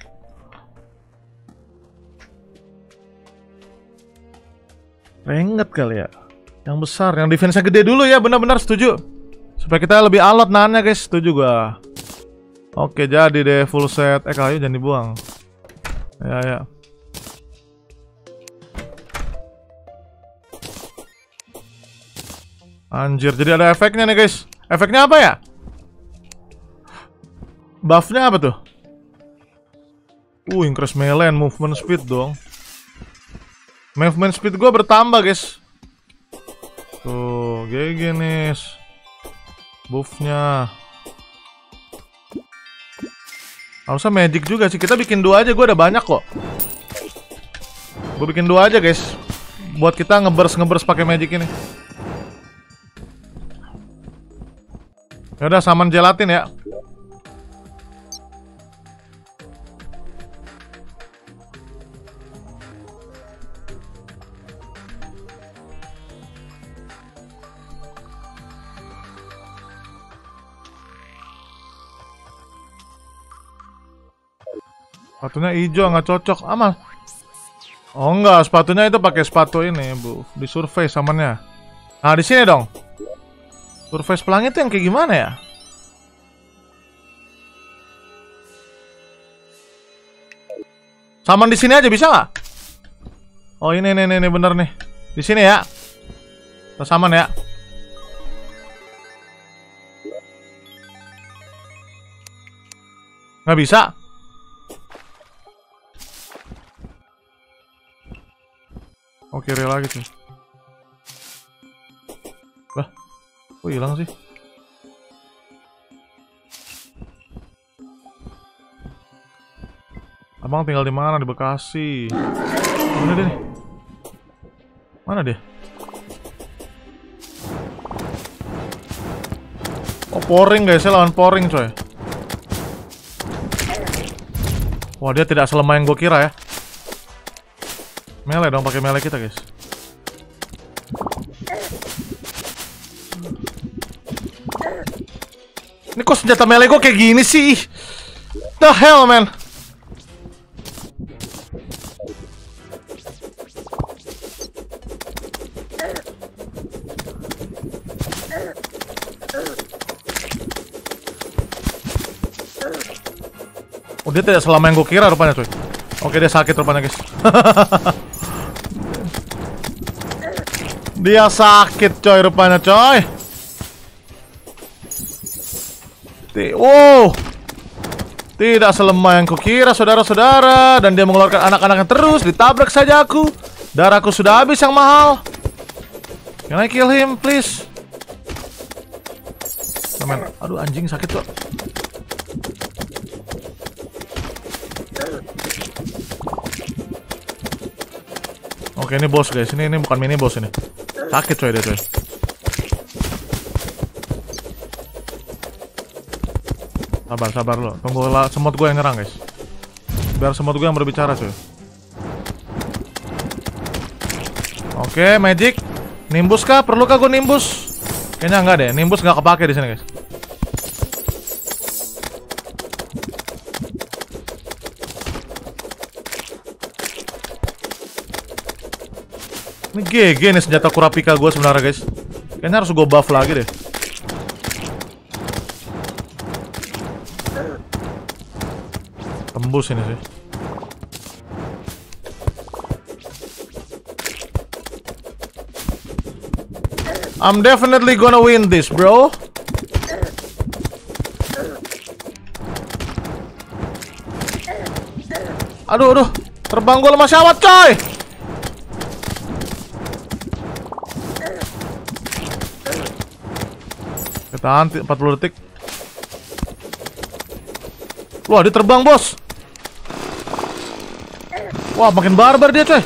Renget kali ya. Yang besar, yang defense-nya gede dulu ya, benar-benar setuju. Supaya kita lebih alot nahannya, guys. Setuju gua. Oke, jadi deh full set. Kayu jangan dibuang. Ya. Anjir, jadi ada efeknya nih, guys. Efeknya apa ya? Buffnya apa tuh? Increase melee and movement speed dong. Movement speed gue bertambah, guys. Tuh, GG nih buffnya. Harusnya magic juga sih. Kita bikin 2 aja, gue udah banyak kok. Gue bikin 2 aja, guys. Buat kita ngebers pakai magic ini. Ya udah, saman gelatin ya. Sepatunya hijau nggak cocok amal. Oh enggak, sepatunya itu pakai sepatu ini, Bu. Di surface samannya. Nah, di sini dong. Surface pelangi itu yang kayak gimana ya? Saman di sini aja bisa nggak? Oh, ini bener nih. Di sini ya. Kita saman ya. Nggak bisa. Oke, kiri lagi sih. Lah, kok hilang sih? Abang tinggal di mana? Di Bekasi. Mana dia nih? Mana dia? Oh, poring guys, saya lawan poring coy. Wah, dia tidak selemah yang gue kira ya. Melee dong, pakai melee kita guys. Ini kok senjata melee gue kayak gini sih? The hell man. Oh, dia tidak selama yang gue kira rupanya coy. Oke, dia sakit rupanya guys. Dia sakit coy rupanya coy. Wow. Tidak selemah yang kukira saudara-saudara. Dan dia mengeluarkan anak-anaknya terus. Ditabrak saja aku. Darahku sudah habis yang mahal. Can I kill him please? Teman. Aduh anjing sakit kok. Oke, ini bos guys. Ini bukan mini bos ini. Sakit coy dia coy. Sabar lo. Tunggu semut gue yang nyerang guys. Biar semut gue yang berbicara coy. Oke, magic. Nimbus kah? Perlukah gue nimbus? Kayaknya enggak deh. Nimbus nggak kepake di sini guys. Ini GG nih senjata Kurapika gue sebenarnya guys. Kayaknya harus gue buff lagi deh. Tembus ini sih. I'm definitely gonna win this bro. Aduh. Terbang gue lemah syawat coy. Tahan 40 detik. Wah, dia terbang, bos. Wah, makin barbar dia coy.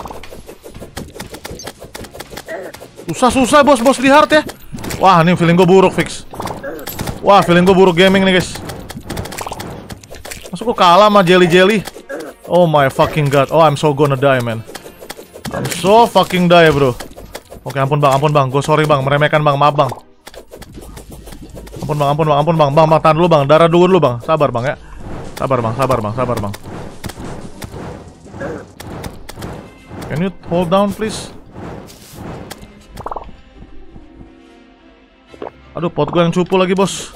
Susah bos di hard ya. Wah, ini feeling gue buruk fix. Wah, feeling gue buruk gaming nih guys. Masuk gue kalah sama jelly. Oh my fucking god. Oh, I'm so gonna die man. I'm so fucking die bro. Oke, ampun bang. Gue sorry bang, meremehkan bang, maaf bang. Ampun bang. Bang, tahan dulu bang, darah dulu bang. Sabar bang ya. Sabar bang. Can you hold down please? Aduh, pot gue yang cupu lagi bos.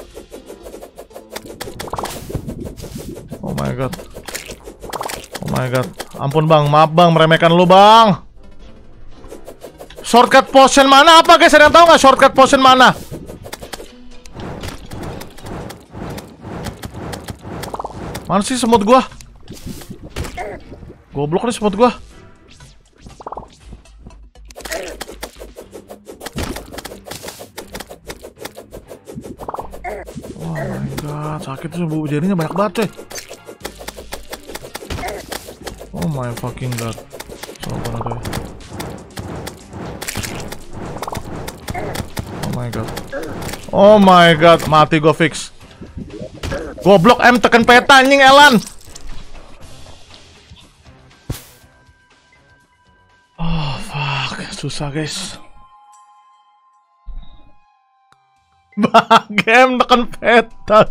Oh my god. Ampun bang, maaf bang, meremehkan lu bang. Shortcut potion mana apa guys? Ada yang tahu nggak shortcut potion mana? Mana sih semut gua? Goblok nih semut gua. Oh my god, sakit tuh bu, jadinya banyak banget coy. Oh my fucking god. Oh my god, mati gua fix. Goblok M tekan peta anjing Elan. Oh fuck, susah guys. Game tekan peta.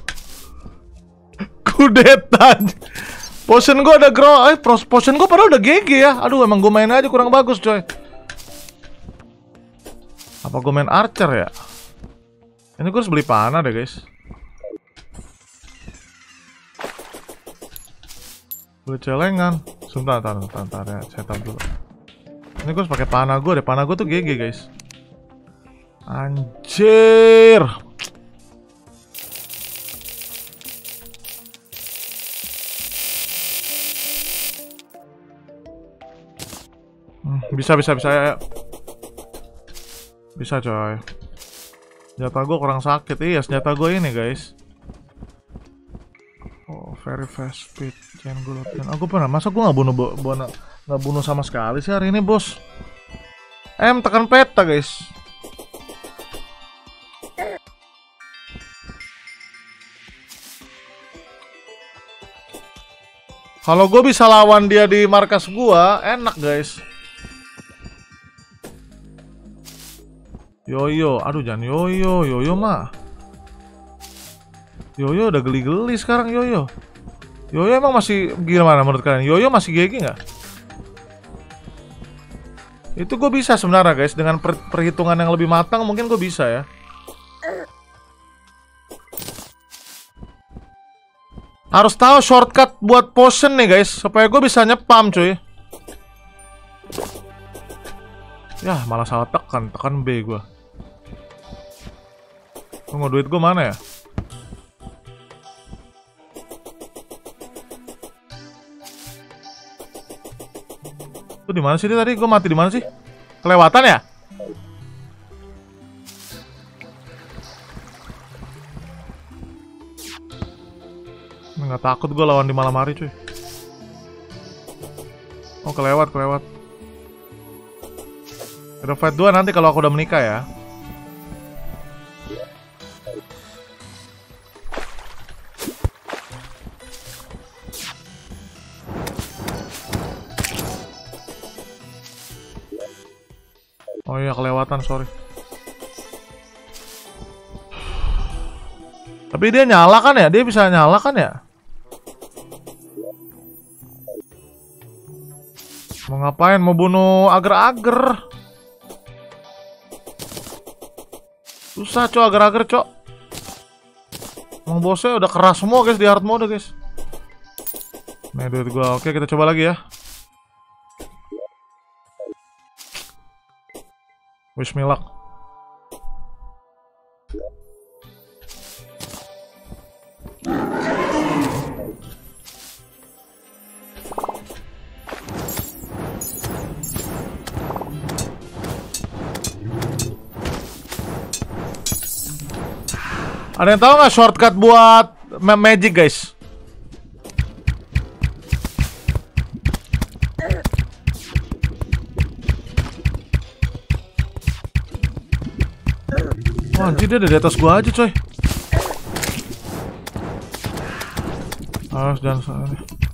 Kudeta. Potion gua ada grow, potion gua padahal udah GG ya. Aduh, emang gua main aja kurang bagus coy. Apa gua main archer ya? Ini gua harus beli panah deh guys. Beli celengan. Sebentar ya, setup dulu. Ini gua harus pakai panah gua deh. Panah gua tuh GG guys. Anjir. Bisa ya. Bisa coy. Senjata gue kurang sakit. Iya, senjata gue ini guys. Oh, very fast speed. Jangan gue latihan. Aku pernah. Masa gue nggak bunuh sama sekali sih hari ini bos. Tekan peta guys. Kalau gue bisa lawan dia di markas gue, enak guys. Yoyo, aduh jangan yoyo mah. Yoyo udah geli-geli sekarang yoyo. Yoyo emang masih gimana menurut kalian? Yoyo masih GG nggak? Itu gue bisa sebenarnya guys, dengan perhitungan yang lebih matang mungkin gue bisa ya. Harus tahu shortcut buat potion nih guys, supaya gue bisa nyepam cuy. Yah, malah salah tekan B gue. Tunggu, duit gue mana ya? Itu di mana sih dia tadi? Gue mati di mana sih? Kelewatan ya? Nggak takut gue lawan di malam hari cuy. Oh, kelewat. Ada fight 2 nanti kalau aku udah menikah ya. Oh iya, kelewatan, sorry. Tapi dia nyala kan ya? Dia bisa nyala kan ya? Mau ngapain? Mau bunuh ager-ager. Susah cok, ager-ager cok. Emang bosnya udah keras semua guys di hard mode guys. Nih duit gua. Oke, kita coba lagi ya. Wish me luck. Ada yang tahu nggak shortcut buat magic guys? Wah, anjir dia ada di atas gua aja, coy. Jangan salah.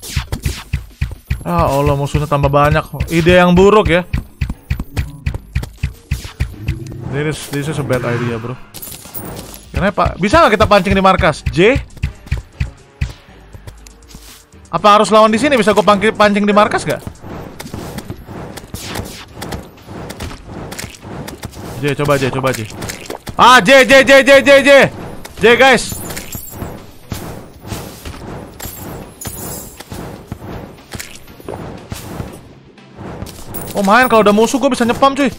Ya Allah, musuhnya tambah banyak. Ide yang buruk ya. This is a bad idea, bro. Kenapa? Bisa nggak kita pancing di markas? J? Apa harus lawan di sini? Bisa gue pancing di markas gak? J, coba J. Ah, J, guys. Oh, main kalau udah musuh gue bisa nyepam, cuy.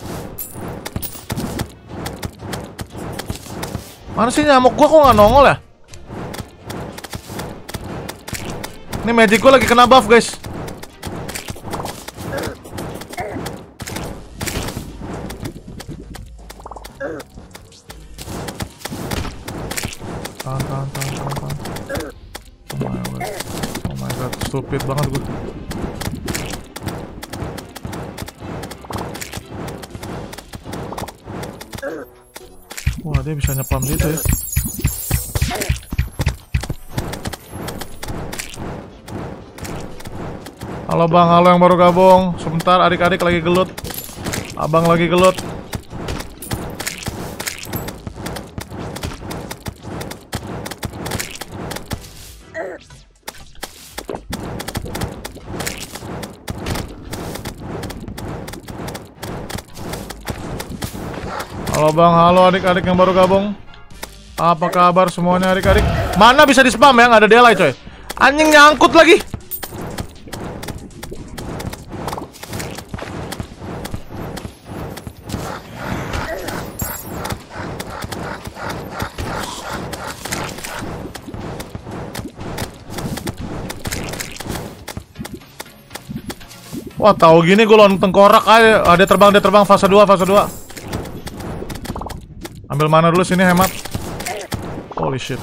Mana sih nyamuk gua kok nggak nongol ya? Ini magic gua lagi kena buff, guys. Tahan. Oh my god, stupid banget gua. Wah, dia bisa nyepam gitu ya. Halo bang, halo yang baru gabung. Sebentar, adik-adik lagi gelut. Abang lagi gelut. Halo bang, halo adik-adik yang baru gabung. Apa kabar semuanya adik-adik? Mana bisa di spam ya? Nggak ada delay coy. Anjing nyangkut lagi. Wah, tahu gini gue lawan tengkorak aja. Dia terbang fase 2. Ambil mana dulu sini, hemat. Holy shit.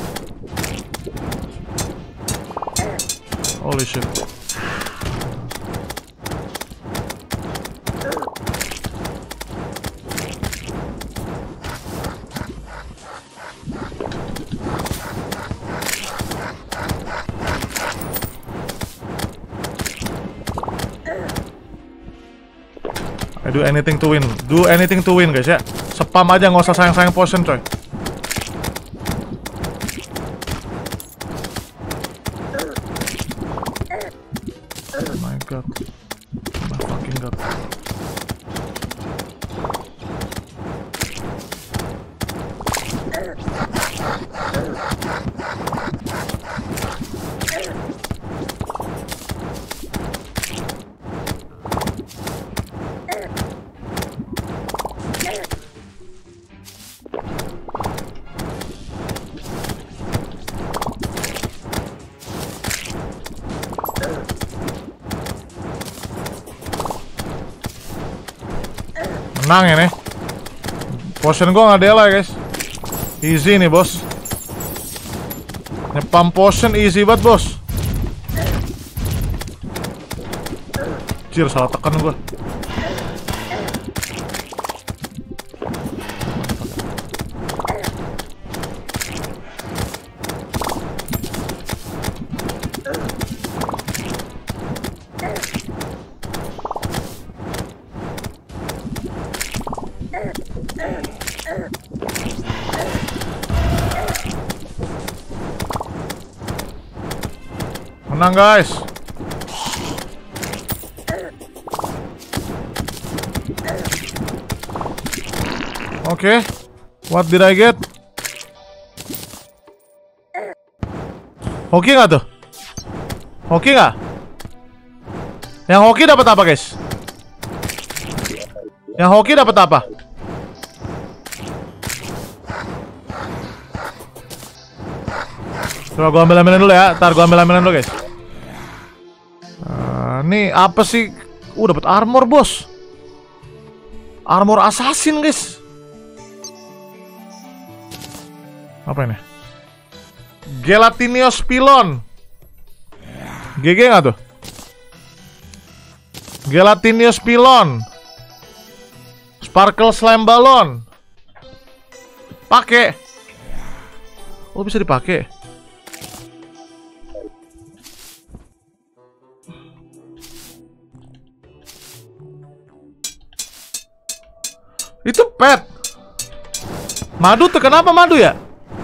Do anything to win. Do anything to win, guys ya. Spam aja, nggak usah sayang-sayang potion, coy. Oh my god. Oh my fucking god. Menang ya nih. Potion gua nggak delay guys. Easy nih bos. Nyepam potion easy banget bos. Jir, salah tekan gua. Menang guys. Oke. What did I get? Hoki nggak tuh? Hoki nggak? Yang hoki dapat apa guys? Yang hoki dapat apa? Coba gua ambil-ambilin dulu ya. Ntar gua ambil-ambilin dulu guys. Nih apa sih? Dapat armor bos. Armor assassin guys. Apa ini? Gelatinous Pilon. GG nggak tuh? Gelatinous Pilon. Sparkle Slime Balloon. Pakai. Oh, bisa dipakai. Itu pet. Madu tuh kenapa madu ya?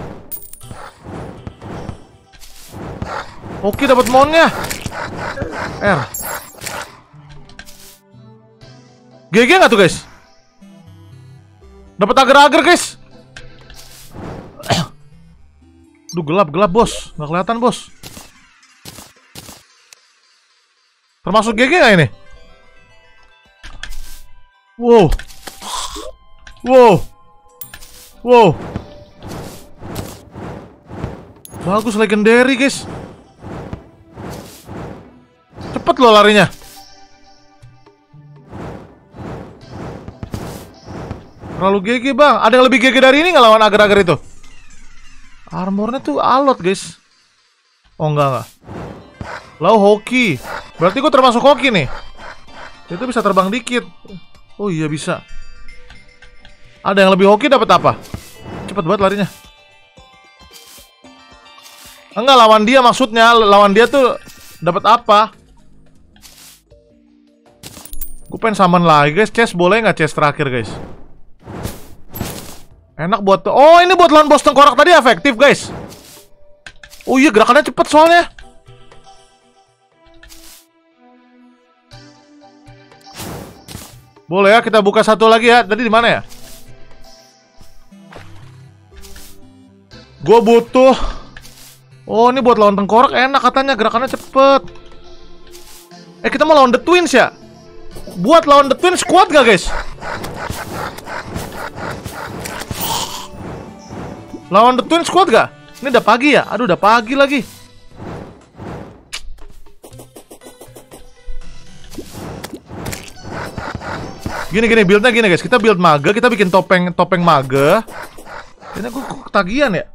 Oke, dapat monnya. R. GG nggak tuh guys? Dapat agar-agar guys. Duh, gelap bos, nggak kelihatan bos. Termasuk GG nggak ini? Wow. Bagus, legendary guys. Cepet loh larinya. Terlalu GG bang. Ada yang lebih GG dari ini nggak lawan agar-agar itu? Armornya tuh alot guys. Oh enggak. Low hoki. Berarti gue termasuk hoki nih. Itu bisa terbang dikit. Oh iya bisa. Ada yang lebih hoki dapat apa? Cepet banget larinya. Enggak, lawan dia maksudnya. Lawan dia tuh dapat apa? Gue pengen summon lagi guys. Chest boleh nggak chest terakhir guys? Enak buat... Oh, ini buat lawan bos tengkorak tadi efektif guys. Oh iya, gerakannya cepet soalnya. Boleh ya, kita buka satu lagi ya. Tadi di mana ya? Gue butuh... Oh, ini buat lawan tengkorak enak katanya, gerakannya cepet. Kita mau lawan The Twins ya? Buat lawan The Twins kuat gak guys? Lawan The Twins kuat gak? Ini udah pagi ya? Aduh, udah pagi lagi. Gini buildnya gini guys. Kita build mage, kita bikin topeng mage. Ini gue ketagihan ya.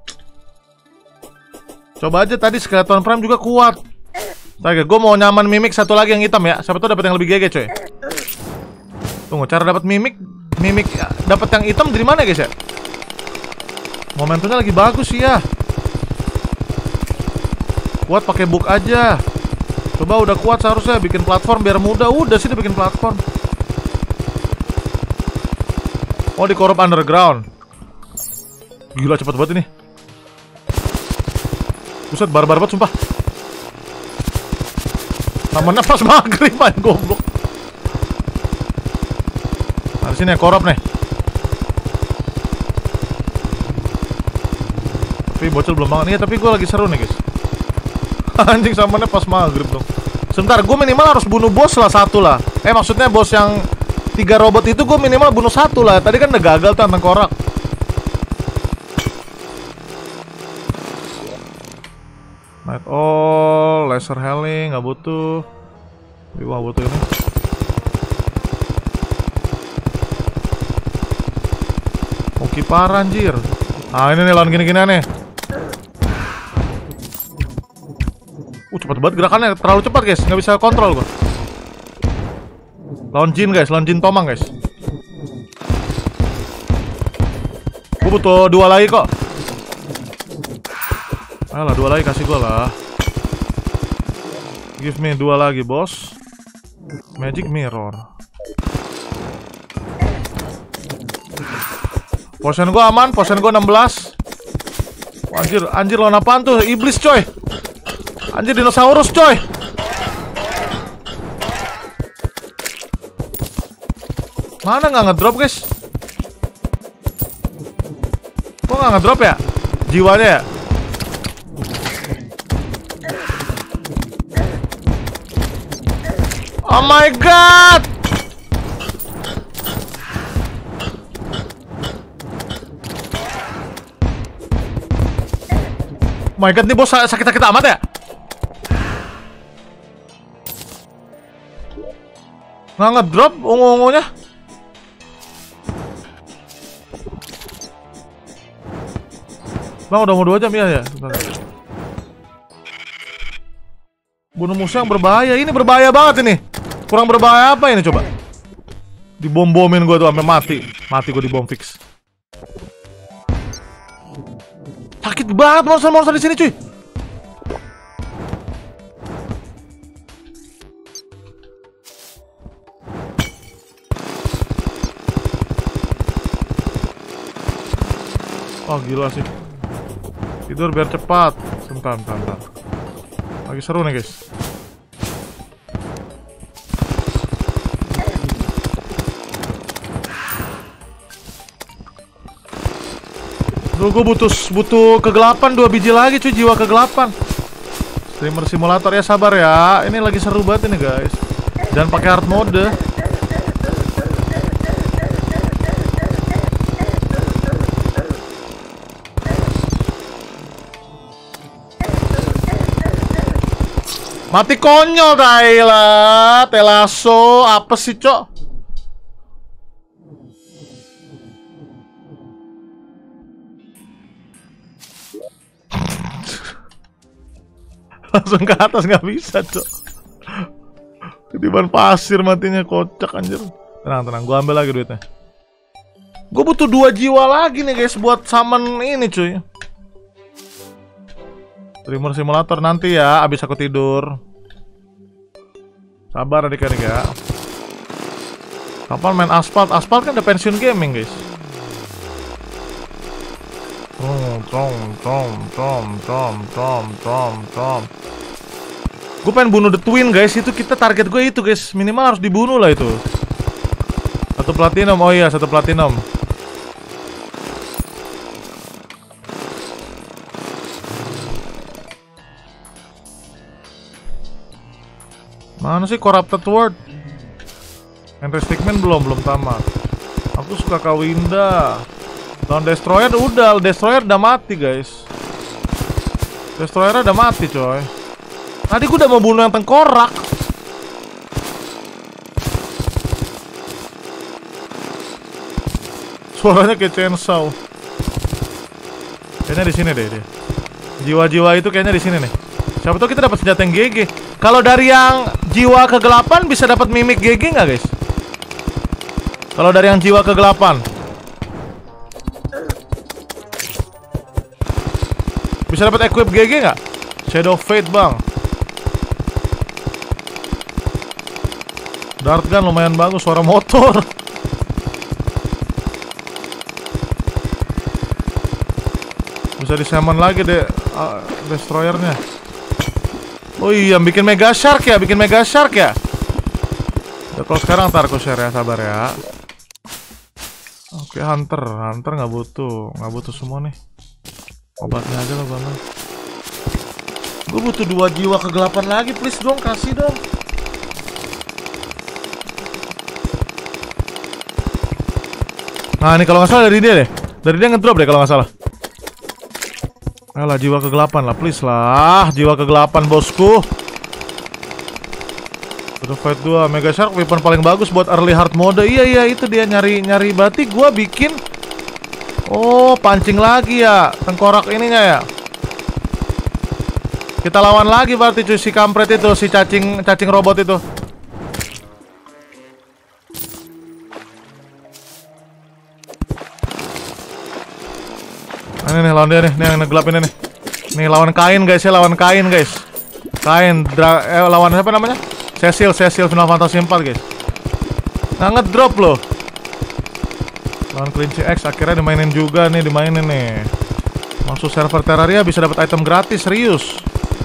Coba aja tadi Skeleton Prime juga kuat. Oke, gue mau nyaman mimik satu lagi yang hitam ya. Siapa tuh dapat yang lebih GG coy. Tunggu, cara dapat mimik dapat yang hitam dari mana guys ya? Momentumnya lagi bagus sih ya. Kuat pakai book aja. Coba udah kuat seharusnya bikin platform biar mudah. Udah sih dia bikin platform. Oh, di korup underground. Gila cepet banget ini. Buset, barbar banget sumpah. Namanya pas maghrib main goblok. Nah, sini ya korup nih. Tapi bocil belum banget nih, tapi gue lagi seru nih guys. Anjing, samanya pas maghrib dong. Sebentar, gue minimal harus bunuh bos lah satu lah. Maksudnya bos yang 3 robot itu gue minimal bunuh satu lah. Tadi kan udah gagal tuh tengkorak. Night all, laser healing nggak butuh. Wah, butuh ini. Oke, parah anjir. Ah, ini nih lawan gini-gini nih. Cepet banget gerakannya, terlalu cepat guys, nggak bisa kontrol gua. Lawan Jin guys, lawan Jin Tomang guys. Gua butuh 2 lagi kok. Ayolah, 2 lagi kasih gua lah. Give me 2 lagi bos. Magic mirror. Potion gua aman, potion gua 16. Anjir lawan apaan tuh? Iblis coy. Anjir, dinosaurus coy. Mana nggak ngedrop guys? Kok nggak ngedrop ya? Jiwanya ya? Oh my god! Oh my god, nih bos sakit-sakit amat ya? Nggak ngedrop ungu-ungunya. Bang, udah mau 2 jam ya? Bunuh musuh yang berbahaya. Ini berbahaya banget ini. Kurang berbahaya apa ini coba? Dibom-bomin gue tuh sampai mati. Mati gue dibom fix. Sakit banget monster-monster di sini, cuy. Oh gila sih. Tidur biar cepat. Bentar. Lagi seru nih guys. Duh, gue butuh kegelapan 2 biji lagi cuy, jiwa kegelapan. Streamer simulator ya, sabar ya. Ini lagi seru banget ini guys. Jangan pakai hard mode. Mati konyol Tayla, Telaso, apa sih cok? Langsung ke atas nggak bisa cok. Ketiban pasir matinya, kocak anjir. Tenang, gua ambil lagi duitnya. Gue butuh 2 jiwa lagi nih guys buat summon ini cuy. Streamer simulator nanti ya, abis aku tidur. Sabar adik-adik ya. Kapan main aspal? Aspal kan udah pensiun gaming guys. Gue pengen bunuh The Twin guys. Itu kita target gue itu guys. Minimal harus dibunuh lah itu. 1 platinum, oh iya 1 platinum. Mana sih Corrupted World? Henry Stickman belum tamat. Aku suka Kawinda. Lawan Destroyer Destroyer udah mati guys. Destroyer udah mati coy. Tadi gue udah mau bunuh yang tengkorak. Suaranya kayak chainsaw. Kayaknya di sini deh dia. Jiwa-jiwa itu kayaknya di sini nih. Siapa tahu kita dapat senjata yang GG. Kalau dari yang jiwa kegelapan bisa dapat mimik GG nggak guys? Kalau dari yang jiwa kegelapan bisa dapat equip GG nggak? Shadow Fate bang. Dart gun lumayan bagus, suara motor. Bisa di-summon lagi deh destroyernya. Oh iya, bikin Mega Shark ya, ya. Ya, kalau sekarang ntar aku share ya, sabar ya. Oke, Hunter nggak butuh semua nih. Obatnya aja lah bang. Gue butuh 2 jiwa kegelapan lagi, please dong, kasih dong. Nah ini kalau nggak salah dari dia ngedrop deh kalau nggak salah. Alah, jiwa kegelapan lah, please lah. Jiwa kegelapan bosku. Udah fight 2 Mega Shark, weapon paling bagus buat early hard mode. Iya itu dia, nyari berarti gua bikin. Oh, pancing lagi ya tengkorak ininya ya. Kita lawan lagi berarti cuy, si kampret itu, si cacing robot itu. Ini nih lawan dia nih, yang ngegelap ini nih. Nih lawan Kain guys ya, lawan Kain guys. Lawan siapa namanya? Cecil Final Fantasy 4 guys. Nah ngedrop loh. Lawan Kelinci X akhirnya dimainin juga nih, Masuk server Terraria bisa dapat item gratis, serius.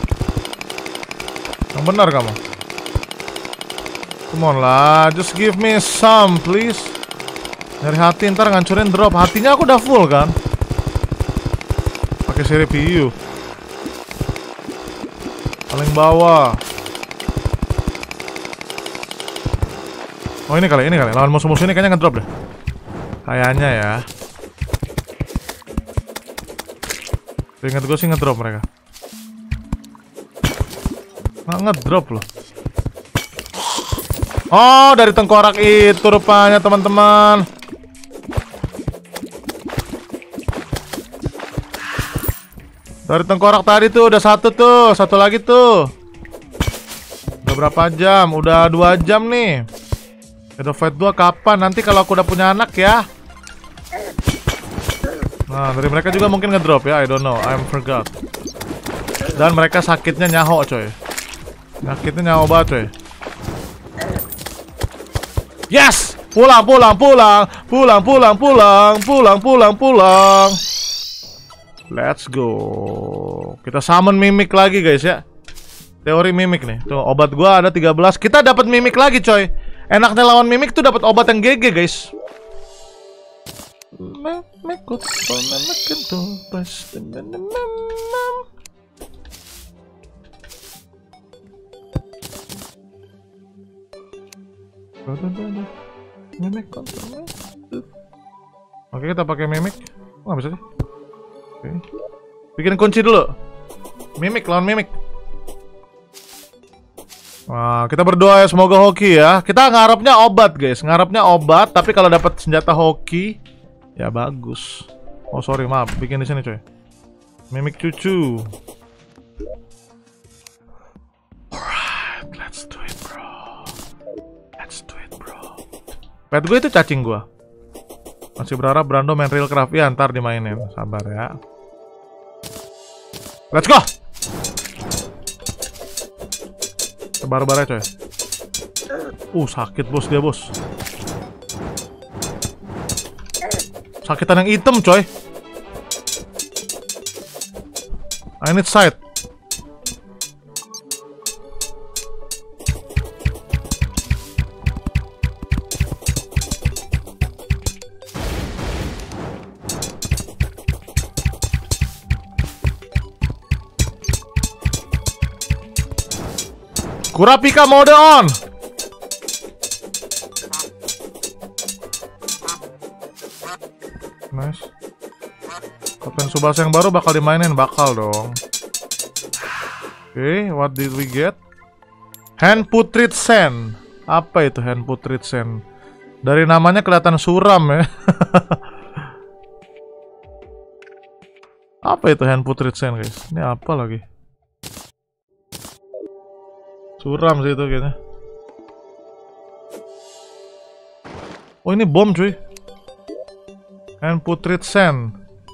Yang benar kamu. Come on lah, just give me some please. Nyari hati ntar ngancurin drop. Hatinya aku udah full kan. Pakai seri PU. Paling bawah. Oh ini kali lawan musuh-musuh ini kayaknya ngedrop deh. Kayaknya ya. Ingat gue sih ngedrop mereka. Nggak ngedrop loh. Oh dari tengkorak itu rupanya teman-teman. Dari tengkorak tadi tuh udah satu lagi tuh. Udah berapa jam? Udah 2 jam nih. Shadow Fight 2 kapan? Nanti kalau aku udah punya anak ya. Nah, dari mereka juga mungkin ngedrop ya, I don't know, I forgot. Dan mereka sakitnya nyaho coy. Sakitnya nyaho banget coy. Yes! Pulang. Let's go. Kita summon mimik lagi guys ya. Teori mimik nih. Tuh, obat gua ada 13. Kita dapat mimik lagi coy. Enaknya lawan mimik tuh dapat obat yang GG guys. Oke, kita pakai mimik. Oh, nggak bisa sih. Oke. Bikin kunci dulu. Mimik lawan mimik. Wah, kita berdoa ya semoga hoki ya. Kita ngarepnya obat guys, ngarepnya obat. Tapi kalau dapat senjata hoki, ya bagus. Oh sorry, maaf, bikin di sini coy. Mimik cucu. Alright, let's do it bro. Pet gue itu cacing gue. Masih berharap Brando main real craft ya, ntar dimainin. Sabar ya. Let's go. Sebar-bar ya coy. Sakit bos dia bos. Sakitan yang hitam coy. I need sight. Kurapika mode on. Nice. Kapten Tsubasa yang baru bakal dimainin, bakal dong. Oke, what did we get? Hand Putrid Sen. Apa itu Hand Putrid Sen? Dari namanya kelihatan suram ya. Apa itu Hand Putrid Sen guys? Ini apa lagi? Suram sih itu kayaknya. Oh ini bom cuy. And Putrid Sen.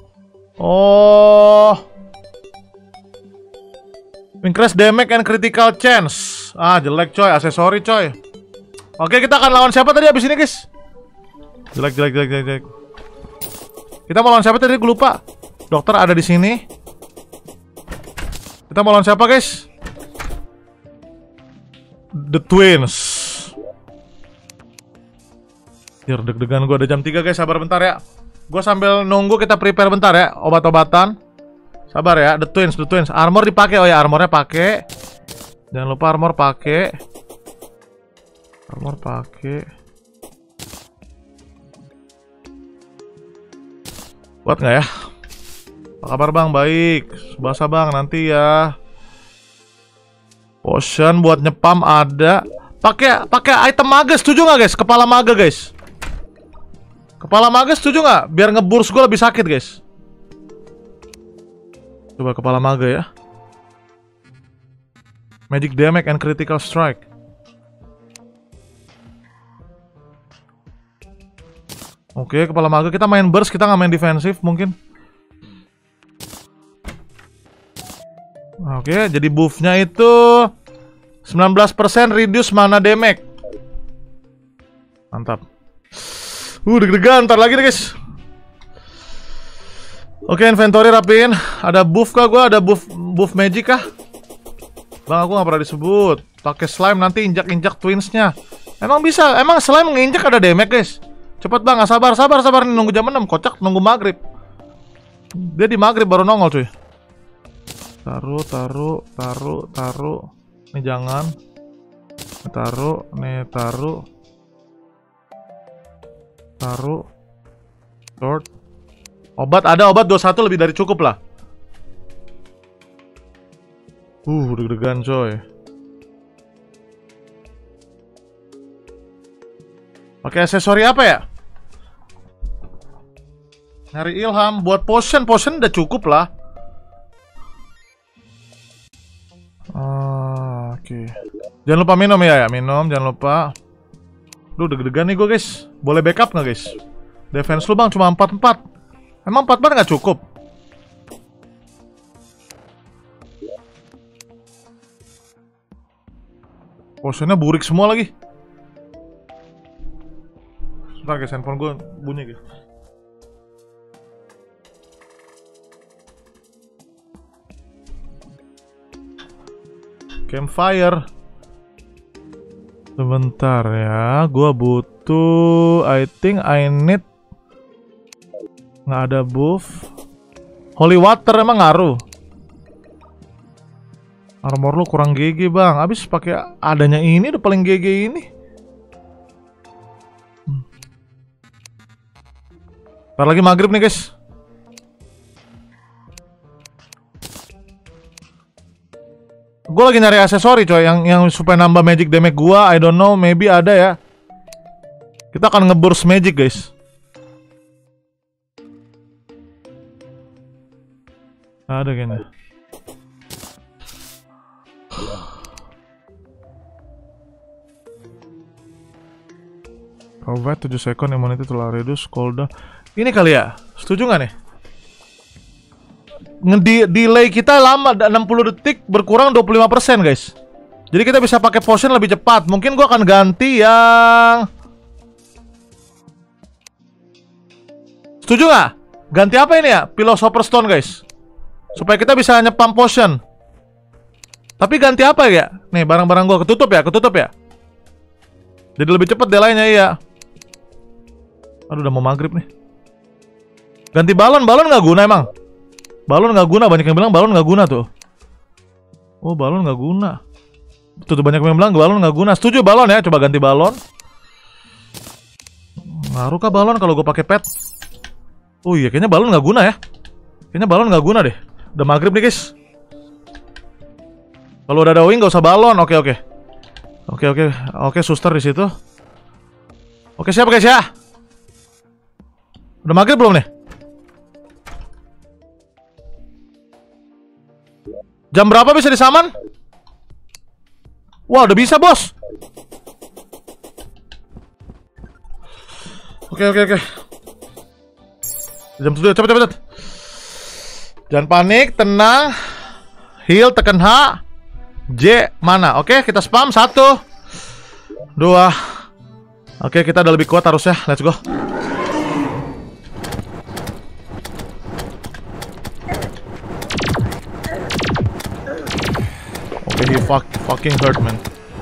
Oh, increase damage and critical chance. Jelek coy, aksesori coy. Oke, kita akan lawan siapa tadi abis ini guys? Jelek. Kita mau lawan siapa tadi? Gue lupa. Dokter ada di sini. Kita mau lawan siapa guys? The Twins. Biar deg-degan gue, ada jam 3 guys, sabar bentar ya. Gue sambil nunggu kita prepare bentar ya, obat-obatan. Sabar ya, The Twins. Armor dipakai, oh ya, armornya pakai. Jangan lupa armor pakai. Buat nggak ya? Apa kabar bang? Baik. Subasa bang, nanti ya. Potion buat nyepam ada. Pakai item maga, setuju nggak guys? Kepala maga guys. Kepala maga setuju nggak? Biar ngeburs gue lebih sakit guys. Coba kepala maga ya. Magic damage and critical strike. Oke, kepala maga kita main burst, kita nggak main defensif mungkin. Oke, jadi buffnya itu 19% reduce mana damage. Mantap. Deg-degan, ntar lagi deh guys. Oke, inventory rapiin. Ada buff kah gue? Ada buff magic kah? Bang, aku nggak pernah disebut. Pakai slime nanti injak-injak twinsnya. Emang bisa? Emang slime nginjak ada damage guys? Cepet bang, sabar nih, nunggu jam 6. Kocak nunggu maghrib. Dia di maghrib baru nongol cuy. Taruh. Ini jangan. Taruh. Short. Obat ada, obat 21 lebih dari cukup lah. Deg-degan coy. Pakai aksesori apa ya? Nyari ilham buat potion udah cukup lah. Oke. Jangan lupa minum ya, minum jangan lupa. Deg-degan nih gue guys. Boleh backup nggak guys? Defense lu bang cuma 44. Emang 4 bar nggak cukup? Potionnya burik semua lagi. Sebentar guys, handphone gue bunyi guys. Campfire. Sebentar ya, gua butuh. I think I need. Nggak ada buff. Holy water emang ngaruh. Armor lu kurang GG bang. Abis pakai adanya ini udah paling GG ini. Ntar lagi maghrib nih guys. Gue lagi nyari aksesori coy, yang supaya nambah magic damage gua. I don't know, maybe ada ya. Kita akan ngeburst magic guys. Ada kayaknya. Provide 7 second immunity to reduce cooldown. Ini kali ya, setuju nggak nih? Delay kita lama, 60 detik berkurang 25% guys. Jadi kita bisa pakai potion lebih cepat. Mungkin gua akan ganti yang... Setuju nggak? Ganti apa ini ya? Philosopher Stone guys, supaya kita bisa nyepam potion. Tapi ganti apa ya? Nih barang-barang gua ketutup ya. Jadi lebih cepat delaynya iya. Aduh udah mau maghrib nih. Ganti balon nggak guna emang? Balon nggak guna, banyak yang bilang balon nggak guna tuh. Oh balon nggak guna. Tuh banyak yang bilang balon nggak guna. Setuju balon ya, coba ganti balon. Ngaruh kah balon kalau gue pakai pet? Oh iya kayaknya balon nggak guna ya. Kayaknya balon nggak guna deh. Udah maghrib nih guys. Kalau udah ada wing nggak usah balon. Oke, suster di situ. Oke siap guys ya. Udah maghrib belum nih? Jam berapa bisa disaman? Wah, udah bisa, bos. Oke. Jam 7, cepet. Jangan panik, tenang. Heal, tekan H. J, mana? Oke, kita spam. 1 2. Oke, kita udah lebih kuat harusnya. Let's go. He fucking hurt man.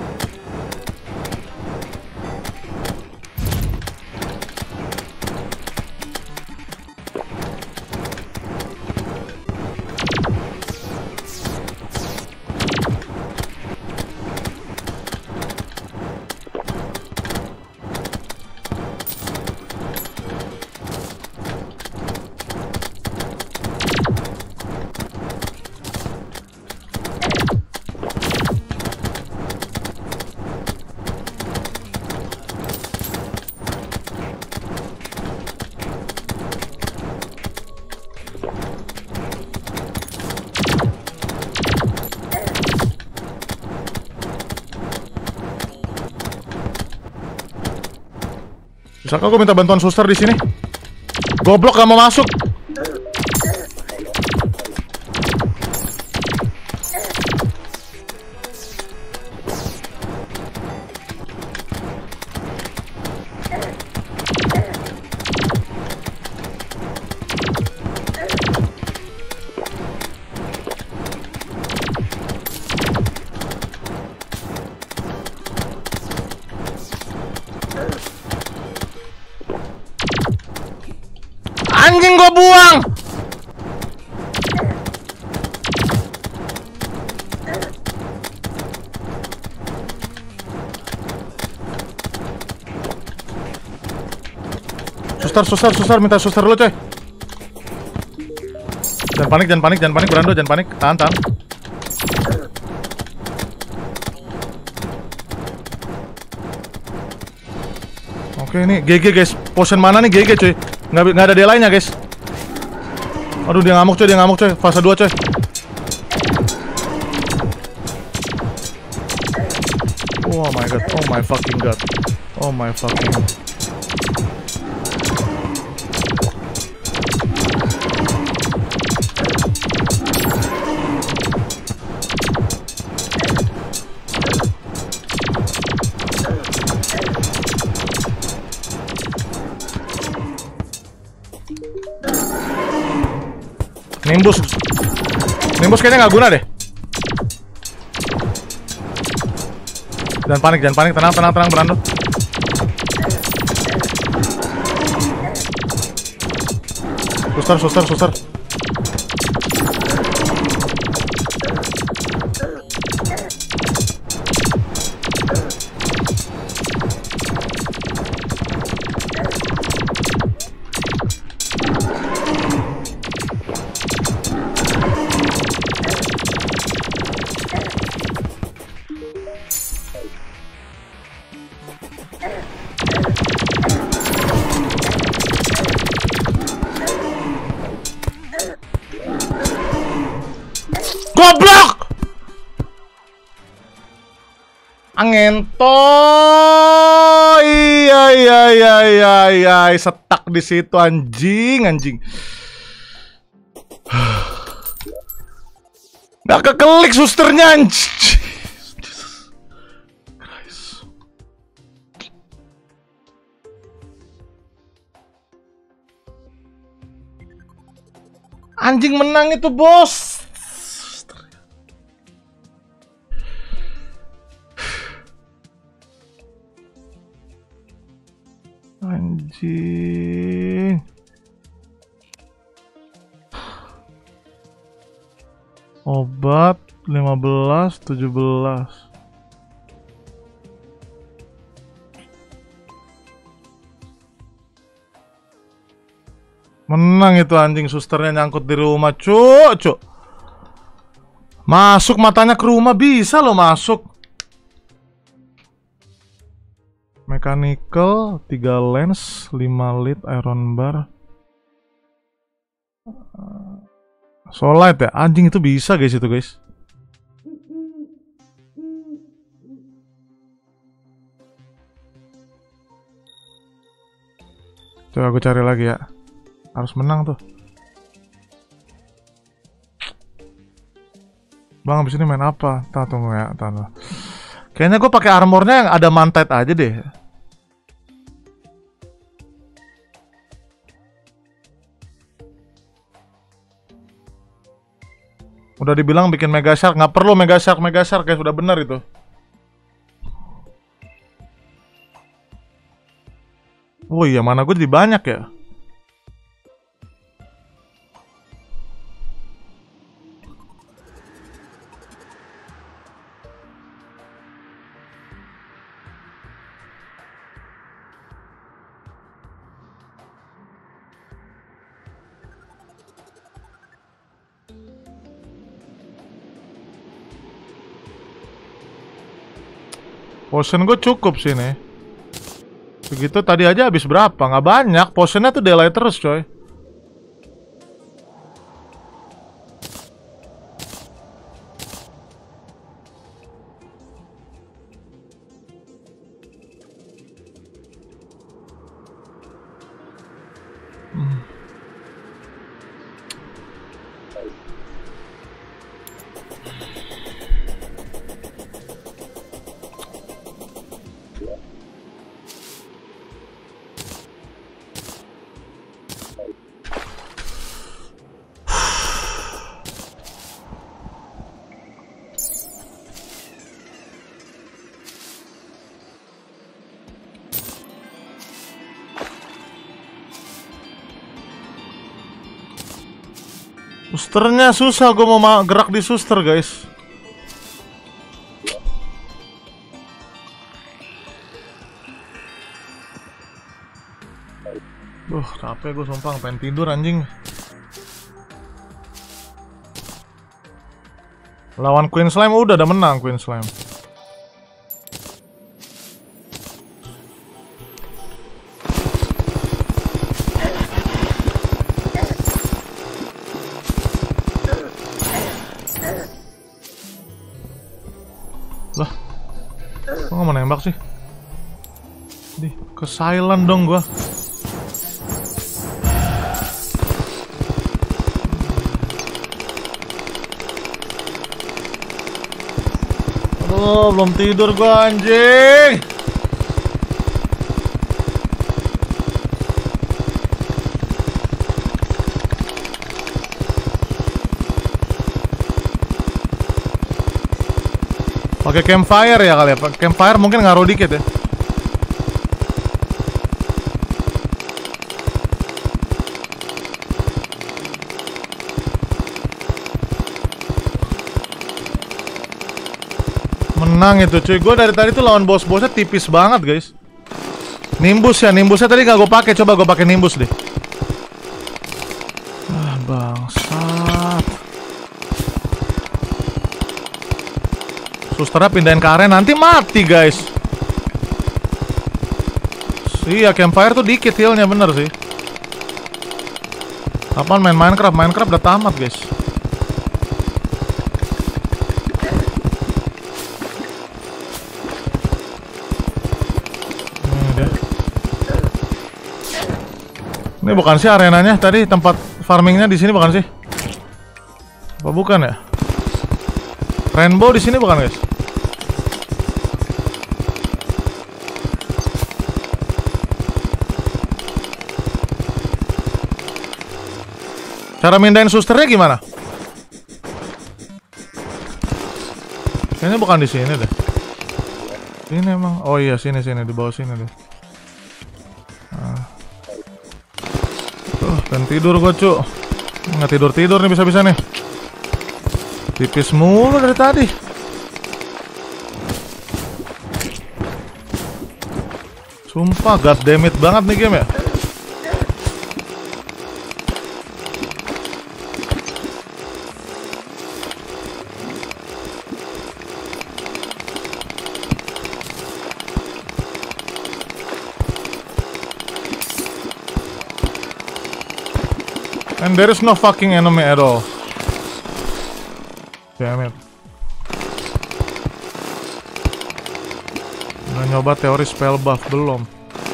Bisakah gue minta bantuan suster di sini? Goblok gak mau masuk. Anjing gua buang. Suster minta suster lu coy. Jangan panik Brando, jangan panik. Tahan. Oke ini GG guys. Potion mana nih GG coy. Nggak ada delay-nya guys. Aduh dia ngamuk coy, fase 2 coy. Oh my god, oh my fucking god. Oh my fucking. Nimbus. Nimbus kayaknya nggak guna deh. Jangan panik, tenang Brando. Suster. Goblok! Angento. Iya. Setak di situ anjing. Gak keklik susternya anjing. Jesus Christ. Anjing menang itu, bos. Anjing. Obat 15, 17. Menang itu anjing, susternya nyangkut di rumah, cuk. Masuk matanya ke rumah, bisa loh masuk. Mechanical 3 lens 5 lead iron bar. Solite ya, anjing itu bisa guys itu guys. Coba aku cari lagi ya. Harus menang tuh. Bang, abis ini main apa? Tunggu ya, tunggu. Kayaknya gue pakai armornya yang ada mantet aja deh. Udah dibilang bikin Mega Shark, nggak perlu Mega Shark guys, udah bener itu. Oh iya, mana gue jadi banyak ya. Potion gue cukup sih nih. Segitu tadi aja habis berapa? Nggak banyak. Potionnya tuh delay terus coy. Susternya susah, gue mau gerak di suster guys. Capek gue sumpah, pengen tidur anjing. Lawan Queen Slime udah menang Queen Slime. Lah, kok nggak mau nembak sih? Ke silent dong gua. Aduh, belum tidur gua anjing. Pakai campfire ya kali ya. Campfire mungkin ngaruh dikit ya. Menang itu cuy. Gue dari tadi tuh lawan bos-bosnya tipis banget guys. Nimbus ya, nimbusnya tadi gak gue pakai. Coba gue pakai nimbus deh. Ah bangsat. Susternya pindahin ke area nanti mati guys. Iya campfire tuh dikit healnya bener sih. Kapan main Minecraft? Minecraft udah tamat guys. Ini bukan sih arenanya tadi, tempat farmingnya di sini bukan sih? Apa bukan ya? Rainbow di sini bukan guys? Cara mindahin susternya gimana? Kayaknya bukan di sini deh. Ini emang, oh iya sini di bawah sini deh. Pengen tidur gua cu. Nggak tidur nih bisa-bisa nih. Tipis mulu dari tadi. Sumpah god damn it banget nih game ya. And there is no fucking enemy at all. Damn it. Udah nyoba teori spell buff belum?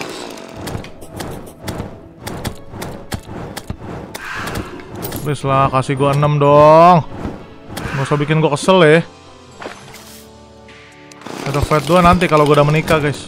Please lah kasih gua 6 dong. Nggak usah bikin gua kesel ya. Ada fight 2 nanti kalau gua udah menikah guys.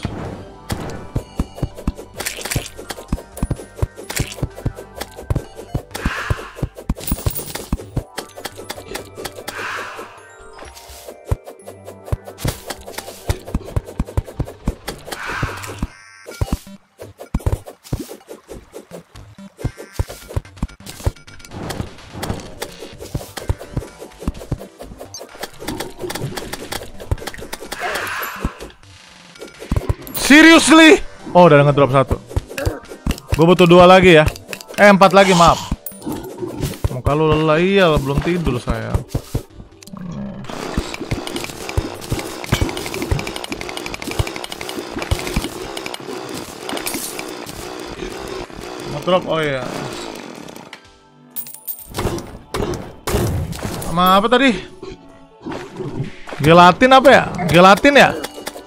Seriously? Oh udah ngedrop 1. Gue butuh 2 lagi ya. 4 lagi maaf. Muka lu lelah, iya belum tidur sayang. Ngedrop, oh iya. Sama apa tadi? Gelatin apa ya? Gelatin ya?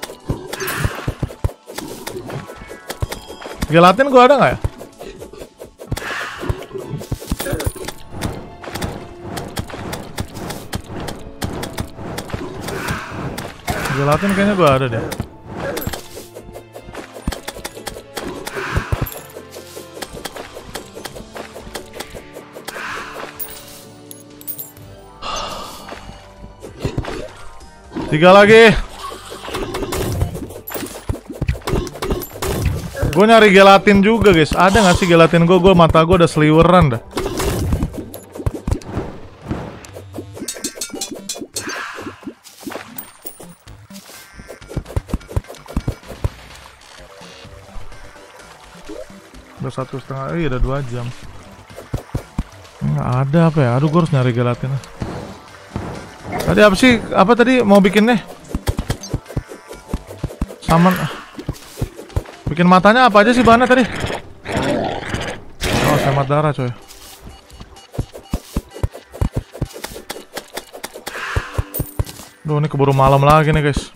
Gelatin gua ada nggak ya? Gelatin kayaknya gua ada deh. Tiga lagi. Gue nyari gelatin juga guys. Ada gak sih gelatin gue? Mata gue udah seliweran dah. Udah 1,5, iya udah 2 jam. Nggak ada apa ya? Aduh gue harus nyari gelatin. Tadi apa sih? Apa tadi mau bikinnya? Sama bikin matanya apa aja sih bahannya tadi? Oh, hemat darah coy. Duh, ini keburu malam lagi nih guys.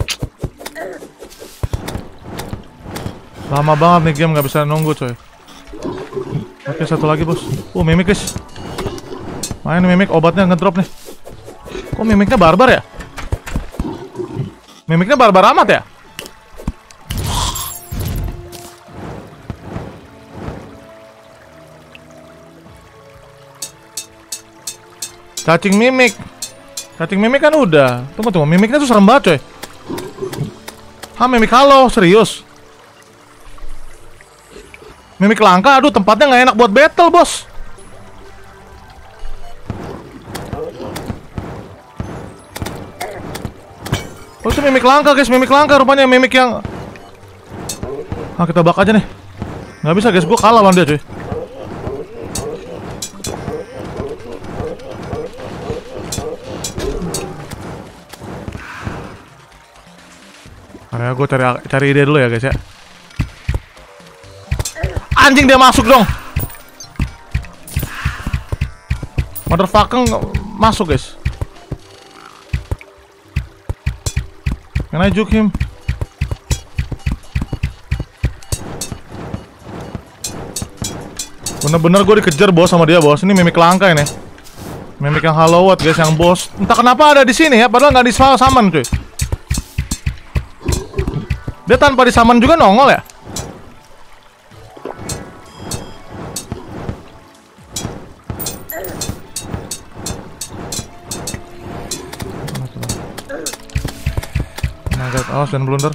Lama banget nih game, nggak bisa nunggu coy. Oke, satu lagi bos. Mimik guys. Main mimik, obatnya ngedrop nih. Kok mimiknya barbar ya? Mimiknya barbar amat ya? Cacing mimik. Cacing mimik kan udah. Tunggu, mimiknya tuh serem banget coy. Ah, Mimik halo, serius. Mimik langka, aduh tempatnya nggak enak buat battle, bos. Oh, itu mimik langka, guys. Mimik langka rupanya, mimik yang... Ah, kita bak aja nih. Nggak bisa, guys. Gue kalah lawan dia, cuy. Gue cari ide dulu ya, guys ya. Anjing, dia masuk dong. Motherfucking masuk, guys. Can I juke him? Bener-bener gue dikejar, bos, sama dia, bos. Ini mimik langka ini. Mimik yang Hallowed, guys, yang bos. Entah kenapa ada di sini ya, padahal nggak di summon, cuy. Dia tanpa disaman juga nongol ya? Nah, guys, awas dan blunder.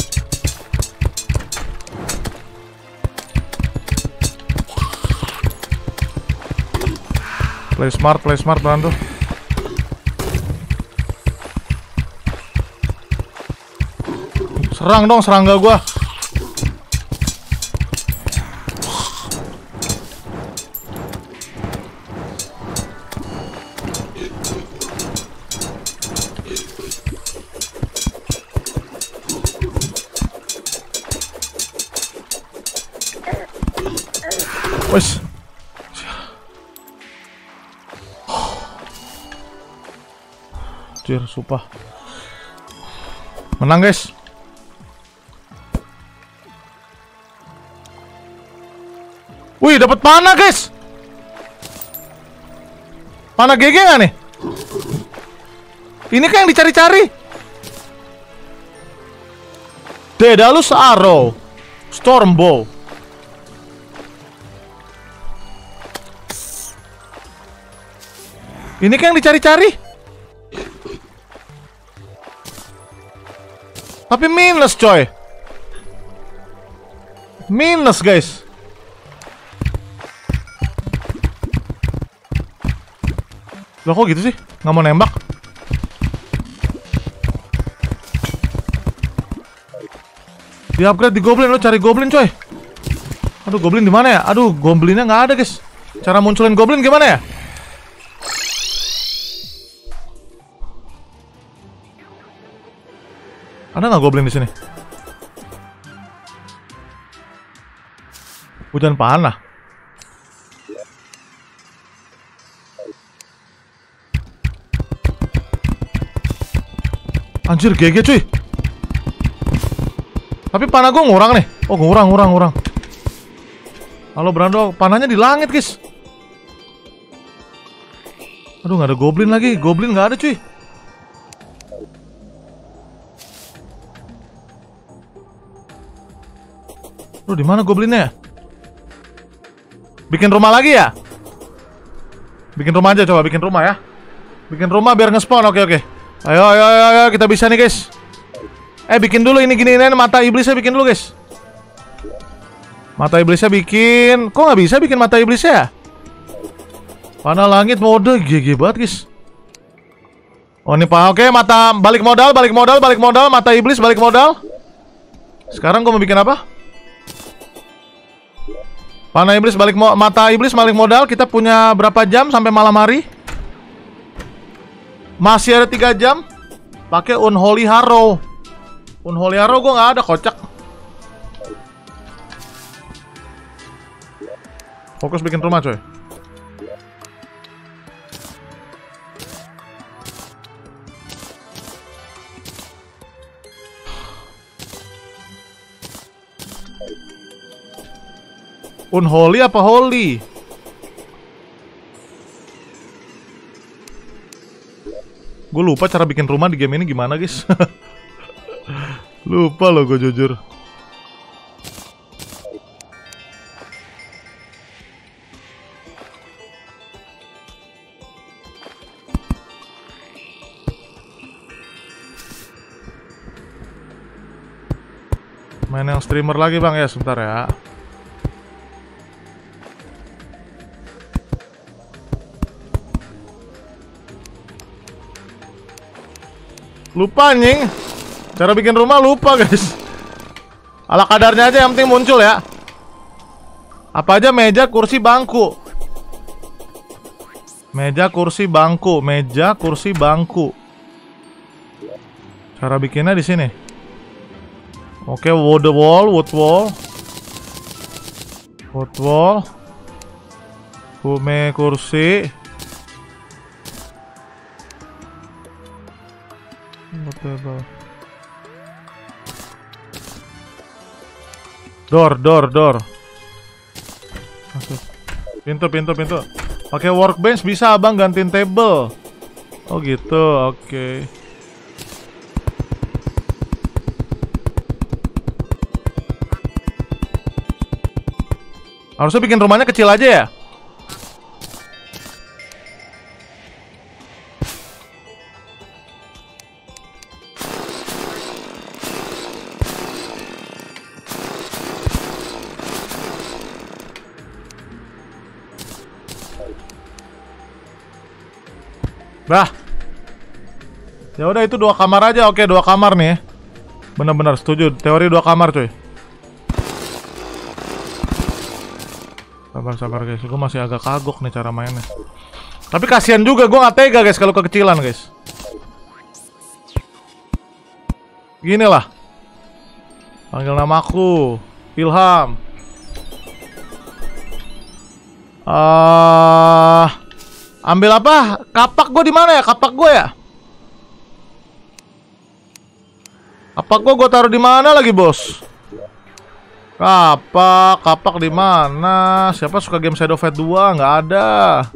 Play smart bantu. Serang dong, serangga gua. Wes. Anjir, sumpah. Menang, guys. Wih, dapat panah, guys. Panah GG nggak nih? Ini kan yang dicari-cari. Daedalus Arrow, Storm Bow. Ini kan yang dicari-cari. Tapi minus, coy. Minus, guys. Loh, kok gitu sih? Nggak mau nembak? Di upgrade di goblin, lo cari goblin, coy. Aduh, goblin di mana ya? Aduh, goblinnya nggak ada, guys. Cara munculin goblin gimana ya? Ada nggak goblin di sini? Hujan panah. Anjir, GG, cuy. Tapi panah gue ngurang nih. Oh, ngurang. Halo, Brando, panahnya di langit, guys. Aduh, nggak ada goblin lagi. Goblin nggak ada, cuy. Aduh, di mana goblinnya? Bikin rumah lagi ya? Bikin rumah aja, coba bikin rumah ya. Bikin rumah biar nge-spawn. Oke. Ayo, kita bisa nih, guys. Bikin dulu ini gini-ginian mata iblisnya, bikin dulu, guys. Mata iblisnya bikin. Kok nggak bisa bikin mata iblisnya? Panah langit mode GG banget, guys. Oh, ini Pak. Oke, mata balik modal, mata iblis balik modal. Sekarang gue mau bikin apa? Panah iblis balik mata iblis balik modal. Kita punya berapa jam sampai malam hari? Masih ada 3 jam. Pakai Unholy Harrow. Unholy Harrow gue nggak ada, kocak. Fokus bikin rumah, coy. Unholy apa holy? Gue lupa cara bikin rumah di game ini gimana, guys. Lupa loh gue, jujur. Main yang streamer lagi bang ya, sebentar ya. Lupa anjing. Cara bikin rumah lupa guys. Ala kadarnya aja yang penting muncul ya. Apa aja meja, kursi, bangku. Meja, kursi, bangku. Meja, kursi, bangku. Cara bikinnya di sini. Oke, wood wall, wood wall. Wood wall. Kursi. Door. Pintu. Pakai workbench bisa abang gantiin table. Oh gitu, oke. Harusnya bikin rumahnya kecil aja ya. Bah. Ya udah itu 2 kamar aja. Oke, 2 kamar nih. Bener-bener setuju. Teori 2 kamar, cuy. Sabar guys. Gue masih agak kagok nih cara mainnya. Tapi kasihan juga, gue gak tega guys kalau kekecilan guys. Gini lah. Panggil namaku Ilham. Ambil apa? Kapak gue di mana ya? Kapak gue ya? Kapak gue taruh di mana lagi, bos? Kapak di mana? Siapa suka game Shadow Fight 2? Nggak ada.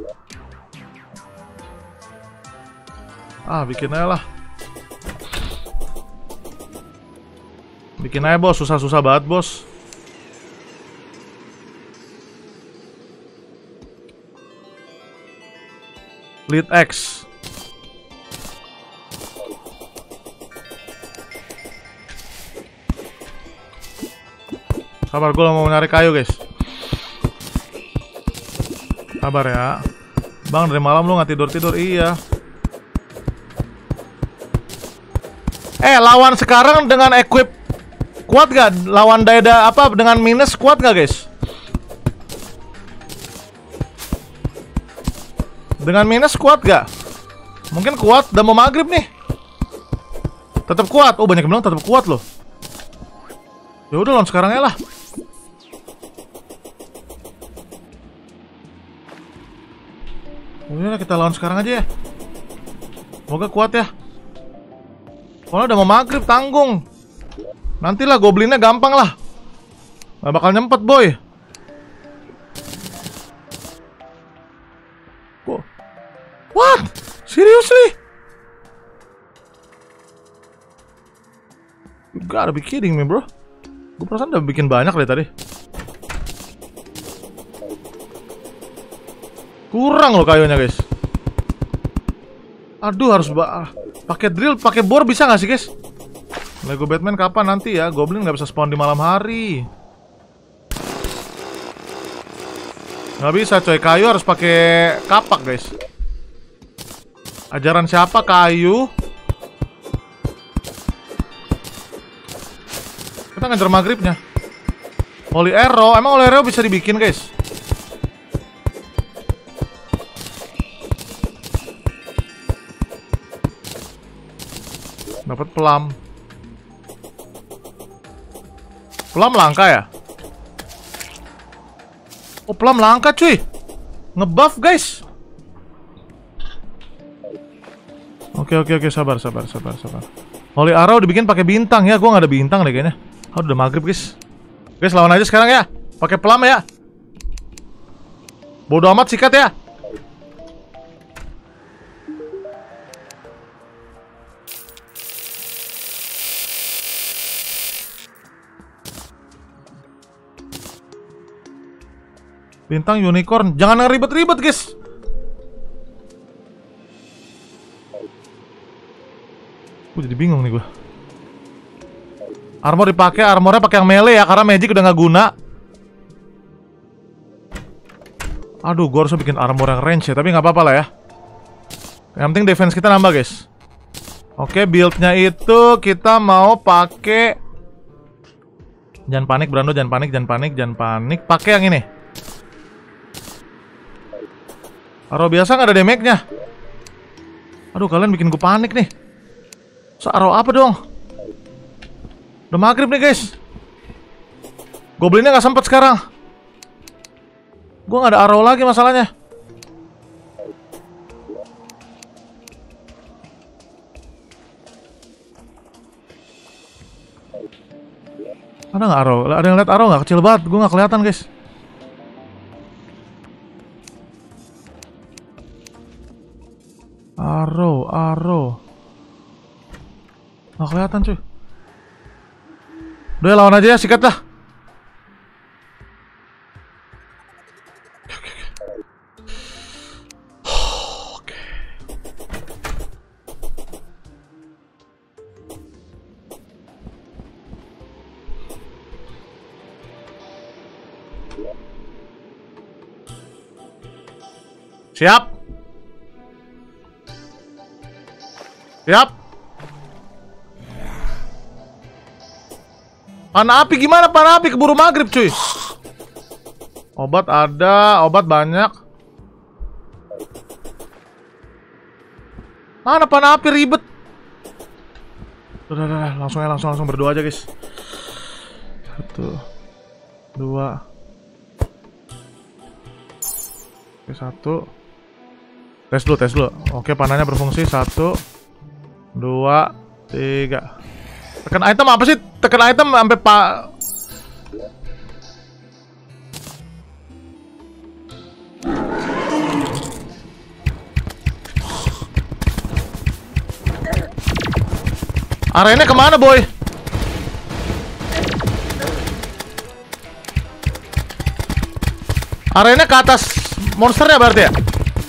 Bikin aja lah. Bikin aja, bos. Susah-susah banget, bos. Lead X. Sabar, gue mau nyari kayu guys. Sabar ya. Bang, dari malam lu gak tidur-tidur. Iya. Lawan sekarang dengan equip kuat gak? Lawan Daeda apa dengan minus kuat gak guys? Dengan minus kuat gak? Mungkin kuat, udah mau maghrib nih. Tetap kuat. Oh, banyak yang bilang tetap kuat loh. Ya udah lawan sekarang ya lah. Udah kita lawan sekarang aja ya. Semoga kuat ya. Soalnya udah mau maghrib, tanggung. Nantilah goblinnya gampang lah. Gak bakal nyempet boy. What? Seriously? You gotta be kidding me, bro. Gue perasaan udah bikin banyak deh tadi. Kurang loh kayunya, guys. Aduh, harus pakai drill, pakai bor bisa nggak sih, guys? Lego Batman kapan nanti ya? Goblin nggak bisa spawn di malam hari. Nggak bisa, coy. Kayu harus pakai kapak, guys. Ajaran siapa kayu? Kita ngejar maghribnya. Holy Arrow, emang Holy Arrow bisa dibikin guys? Dapat pelam. Pelam langka ya? Oh, pelam langka cuy. Ngebuff guys. Oke, sabar. Holy Arrow dibikin pakai bintang ya, gua nggak ada bintang deh kayaknya. Udah maghrib guys. Guys, lawan aja sekarang ya. Pakai pelam ya. Bodoh amat, sikat ya. Bintang unicorn, jangan ribet-ribet guys. Gue jadi bingung nih gue. Armor dipakai, armornya pakai yang melee ya, karena magic udah nggak guna. Aduh, gue harus bikin armor yang range ya, tapi nggak apa-apa lah ya. Yang penting defense kita nambah, guys. Oke, build-nya itu kita mau pakai. Jangan panik, Brando, jangan panik, jangan panik, jangan panik. Pakai yang ini. Arrow biasa nggak ada damage-nya. Aduh, kalian bikin gue panik nih. Arrow apa dong? Udah maghrib nih, guys. Goblinnya nggak sempet sekarang. Gue nggak ada arrow lagi masalahnya. Ada nggak arrow? Ada yang lihat arrow nggak? Kecil banget. Gue nggak kelihatan, guys. Arrow. Nggak kelihatan, cuy. Udah lawan aja ya, sikat dah. Oke. Siap. Siap. Panah api gimana? Panah api keburu maghrib, cuy. Obat ada, obat banyak. Mana panah api ribet? Udah, langsung berdoa aja, guys. 1, 2. Oke, 1. Tes dulu. Oke, panahnya berfungsi. 1, 2, 3. Tekan item apa sih? Tekan item sampai pak. Arenanya kemana, boy? Arenanya ke atas monsternya berarti ya?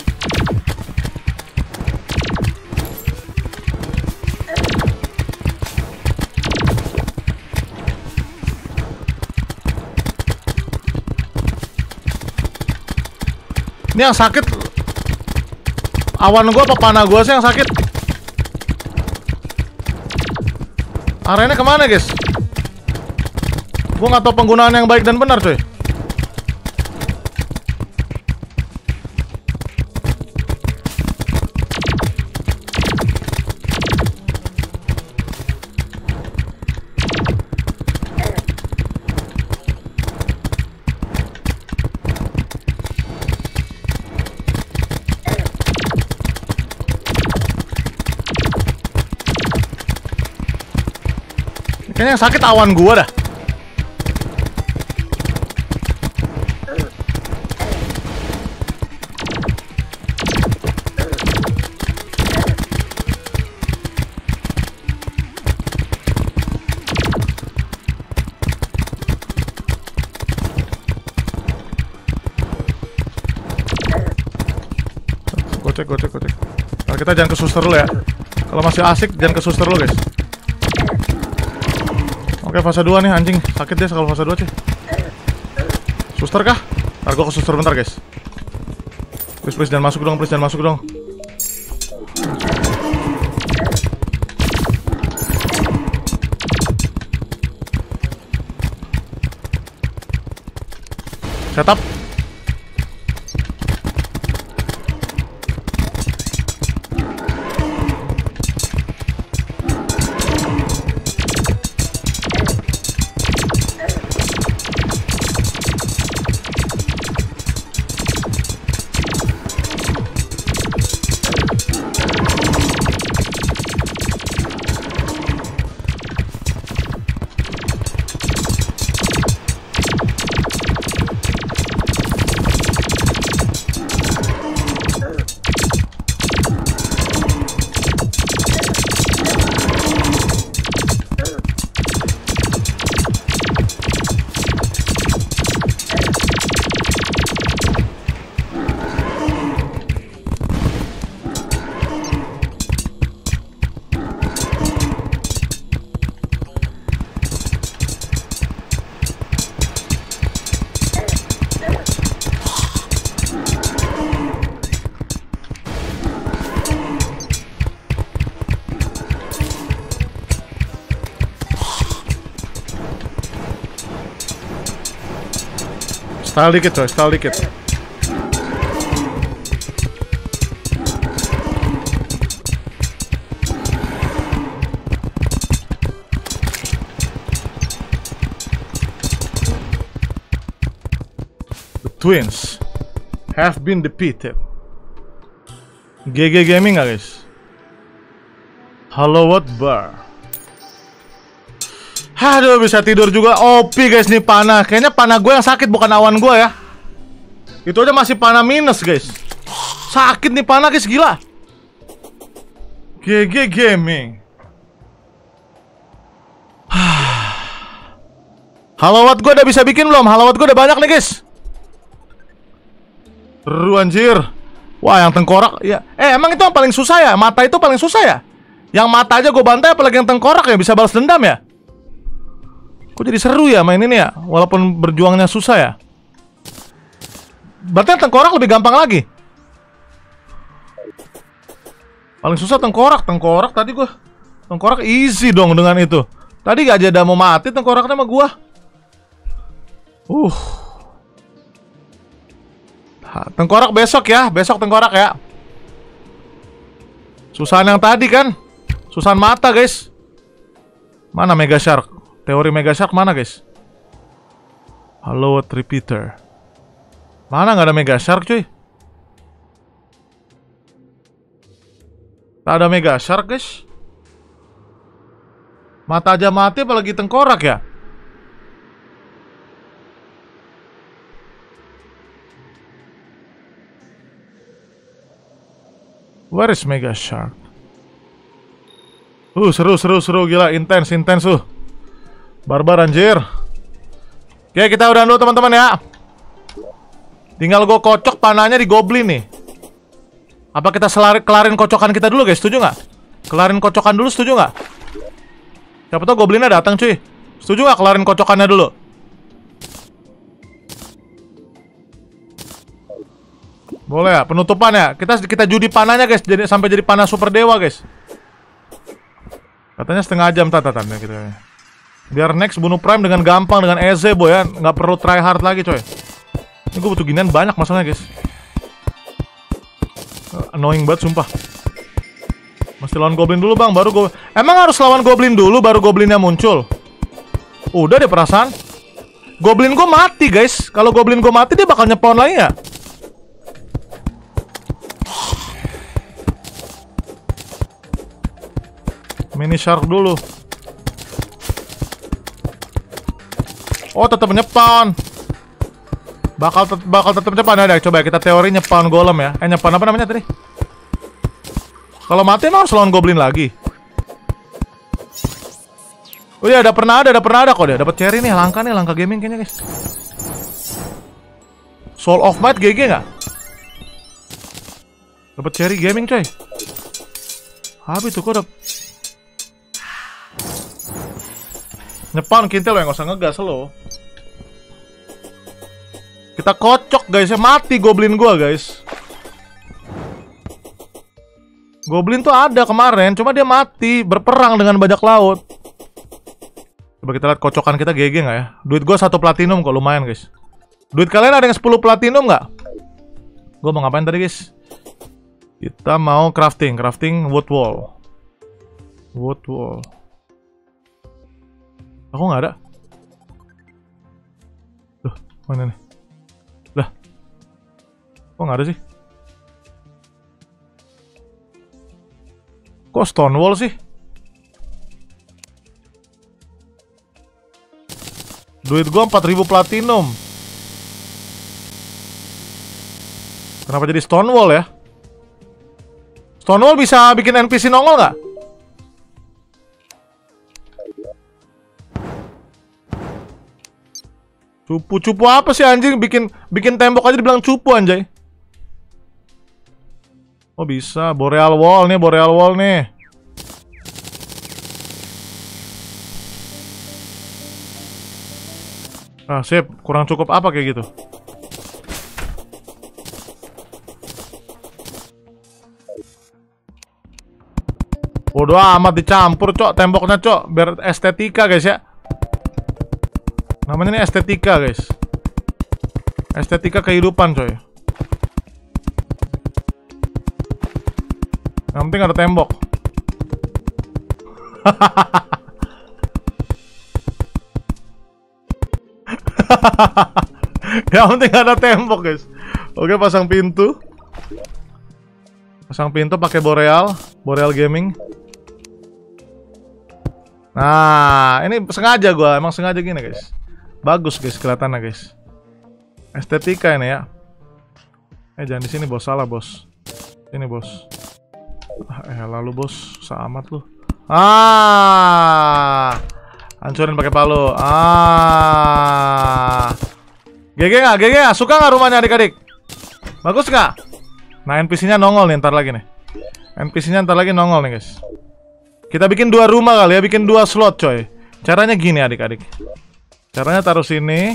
Ini yang sakit awan gua apa panah gua sih yang sakit? Arenanya kemana, guys? Gua nggak tahu penggunaan yang baik dan benar, coy. Kayaknya yang sakit awan gua dah. Gocek. Nah, kita jangan ke suster dulu ya. Kalau masih asik jangan ke suster dulu, guys. Oke, fase 2 nih, anjing. Sakit deh kalau fase 2, cuy. Suster kah? Ntar gua ke suster bentar, guys. Please jangan masuk dong. Setup. Style dikit coy, style dikit. The twins have been defeated. GG Gaming gak guys? Halo what bar? Aduh, bisa tidur juga. OP guys nih panah. Kayaknya panah gue yang sakit, bukan awan gue ya. Itu aja masih panah minus guys. Sakit nih panah guys, gila. GG Gaming. Halawat gue udah bisa bikin belum? Halawat gue udah banyak nih guys. Seru anjir. Wah, yang tengkorak ya. Emang itu yang paling susah ya? Mata itu paling susah ya? Yang mata aja gue bantai, apalagi yang tengkorak ya, bisa balas dendam ya? Kok jadi seru ya main ini ya? Walaupun berjuangnya susah ya. Berarti yang tengkorak lebih gampang lagi. Paling susah tengkorak. Tengkorak tadi gue. Tengkorak easy dong dengan itu. Tadi gak aja mau mati tengkoraknya sama gue. Tengkorak besok ya. Besok tengkorak ya. Susahan yang tadi kan. Susahan mata guys. Mana Mega Shark? Teori Mega Shark mana guys? Halo repeater. Mana nggak ada Mega Shark cuy? Tak ada Mega Shark guys. Mata aja mati apalagi tengkorak ya? Where is Mega Shark? Seru gila, intens Barbar anjir. Oke, kita udah dulu teman-teman ya. Tinggal gue kocok panahnya di goblin nih. Apa kita kelarin kocokan kita dulu guys, setuju nggak? Kelarin kocokan dulu, setuju nggak? Siapa tau goblinnya datang cuy. Setuju nggak kelarin kocokannya dulu? Boleh ya, penutupan ya. Kita judi panahnya guys, sampai jadi panah super dewa guys. Katanya setengah jam tatatannya gitu ya. Biar next bunuh Prime dengan gampang, dengan easy boy ya. Nggak perlu try hard lagi coy. Ini gue butuh ginian banyak masalahnya guys. Annoying banget sumpah. Mesti lawan goblin dulu bang, baru gue. Emang harus lawan goblin dulu baru goblinnya muncul? Udah deh perasaan. Goblin gue mati guys. Kalau goblin gue mati dia bakal nyepawn lagi ya. Mini shark dulu. Oh, tetap nyepawn. Bakal tetap nyepawn ada. Coba ya, kita teori nyepawn golem ya. Nyepawn apa namanya tadi? Kalau mati emang harus lawan goblin lagi. Oh iya, ada pernah ada kok dia. Dapat cherry nih, langka gaming kayaknya guys. Soul of Might GG nggak? Dapat cherry gaming coy. Habis tuh kok udah. Nyepawn kintil lo, nggak usah ngegas lo. Kita kocok guys ya, mati goblin gua guys. Goblin tuh ada kemarin, cuma dia mati berperang dengan bajak laut. Coba kita lihat kocokan kita GG nggak ya? Duit gua 1 platinum kok, lumayan guys. Duit kalian ada yang 10 platinum nggak? Gua mau ngapain tadi guys? Kita mau crafting wood wall. Aku nggak ada. Loh, mana nih? Lah, kok nggak ada sih? Kok stone wall sih? Duit gua 4000 platinum. Kenapa jadi stone wall ya? Stone wall bisa bikin NPC nongol nggak? Cupu apa sih anjing? Bikin tembok aja dibilang cupu anjay. Oh bisa, boreal wall nih. Ah sip, kurang cukup apa kayak gitu? Bodoh amat dicampur cok temboknya cok, biar estetika guys ya. Namanya ini estetika guys. Estetika kehidupan coy. Yang penting ada tembok. Yang penting ada tembok guys. Oke, pasang pintu. Pasang pintu pakai Boreal Gaming. Nah, ini sengaja gua, emang sengaja gini guys. Bagus guys kelihatannya guys. Estetika ini ya. Jangan di sini bos, salah bos. Ini bos. Lalu bos, sama lu. Hancurin pakai palu. GG nggak? GG nggak? Suka nggak rumahnya adik-adik? Bagus nggak? Nah, NPC-nya nongol nih ntar lagi nih. NPC-nya ntar lagi nongol nih guys. Kita bikin 2 rumah kali ya, bikin 2 slot coy. Caranya gini adik-adik. Caranya taruh sini.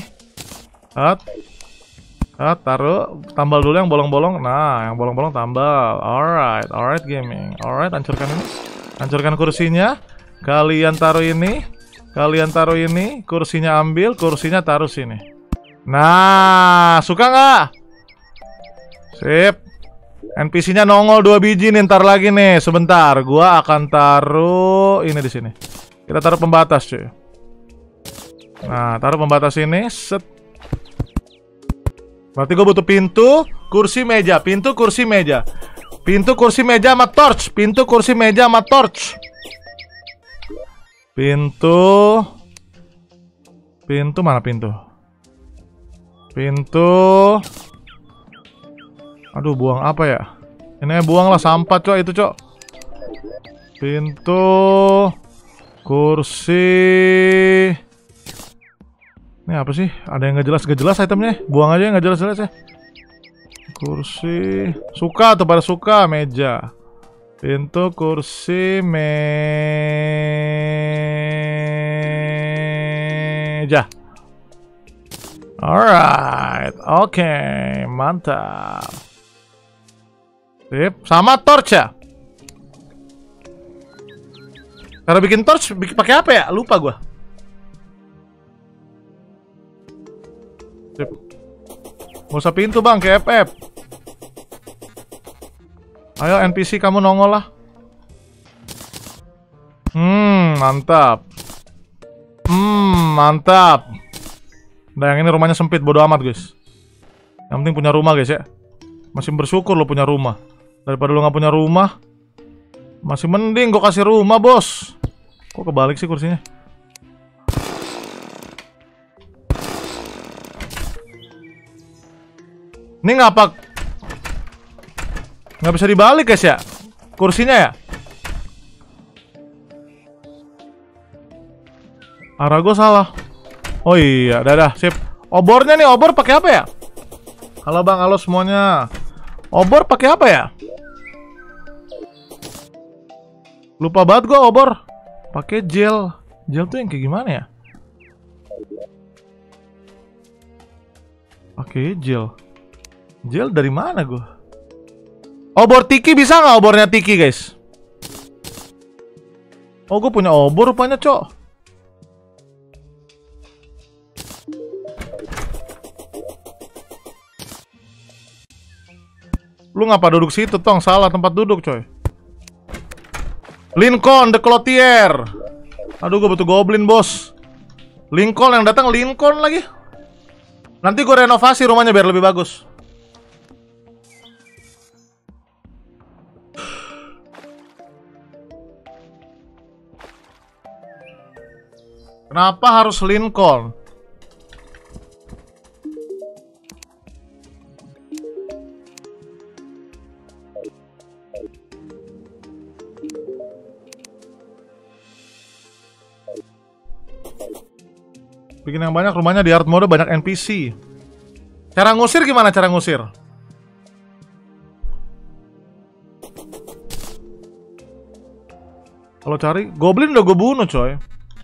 Taruh, tambal dulu yang bolong-bolong. Nah, yang bolong-bolong tambal. Alright gaming. Alright, hancurkan ini. Hancurkan kursinya. Kalian taruh ini. Kalian taruh ini. Kursinya ambil, kursinya taruh sini. Nah, suka nggak? Sip. NPC-nya nongol 2 biji nih, ntar lagi nih. Sebentar, gua akan taruh ini di sini. Kita taruh pembatas, cuy. Nah, taruh pembatas ini. Set. Berarti gue butuh pintu, kursi, meja. Pintu, kursi, meja. Pintu, kursi, meja sama torch. Pintu, kursi, meja sama torch. Pintu. Pintu mana pintu? Pintu. Aduh, buang apa ya? Ini buang lah sampah, cok. Itu, cok. Pintu. Kursi. Ini apa sih? Ada yang nggak jelas itemnya. Buang aja yang nggak jelas ya. Kursi. Suka tuh, pada suka. Meja. Pintu, kursi, meja. Alright. Oke, mantap. Sip. Sama torch ya? Cara bikin torch pakai apa ya? Lupa gua. Sip. Gak usah pintu bang, ke FF. Ayo NPC kamu nongol lah. Mantap. Mantap. Nah, yang ini rumahnya sempit, bodo amat guys. Yang penting punya rumah guys ya. Masih bersyukur lo punya rumah. Daripada lo gak punya rumah, masih mending gue kasih rumah bos. Kok kebalik sih kursinya? Ini ngapa? Nggak bisa dibalik guys ya? Kursinya ya? Arah gue salah. Oh iya, dadah, sip. Obornya nih, obor pakai apa ya? Halo bang, halo semuanya. Obor pakai apa ya? Lupa banget gue obor. Pakai gel. Gel tuh yang kayak gimana ya? Pakai gel. Gel dari mana gue? Obor tiki bisa nggak obornya tiki guys? Oh gue punya obor rupanya cok. Lu ngapa duduk situ tong? Salah tempat duduk coy. Lincoln the Clothier. Aduh gue butuh goblin bos. Lincoln yang datang Lincoln lagi. Nanti gue renovasi rumahnya biar lebih bagus. Kenapa harus Lincoln? Bikin yang banyak, rumahnya di hard mode banyak NPC. Cara ngusir gimana cara ngusir? Kalau cari goblin udah gue bunuh coy.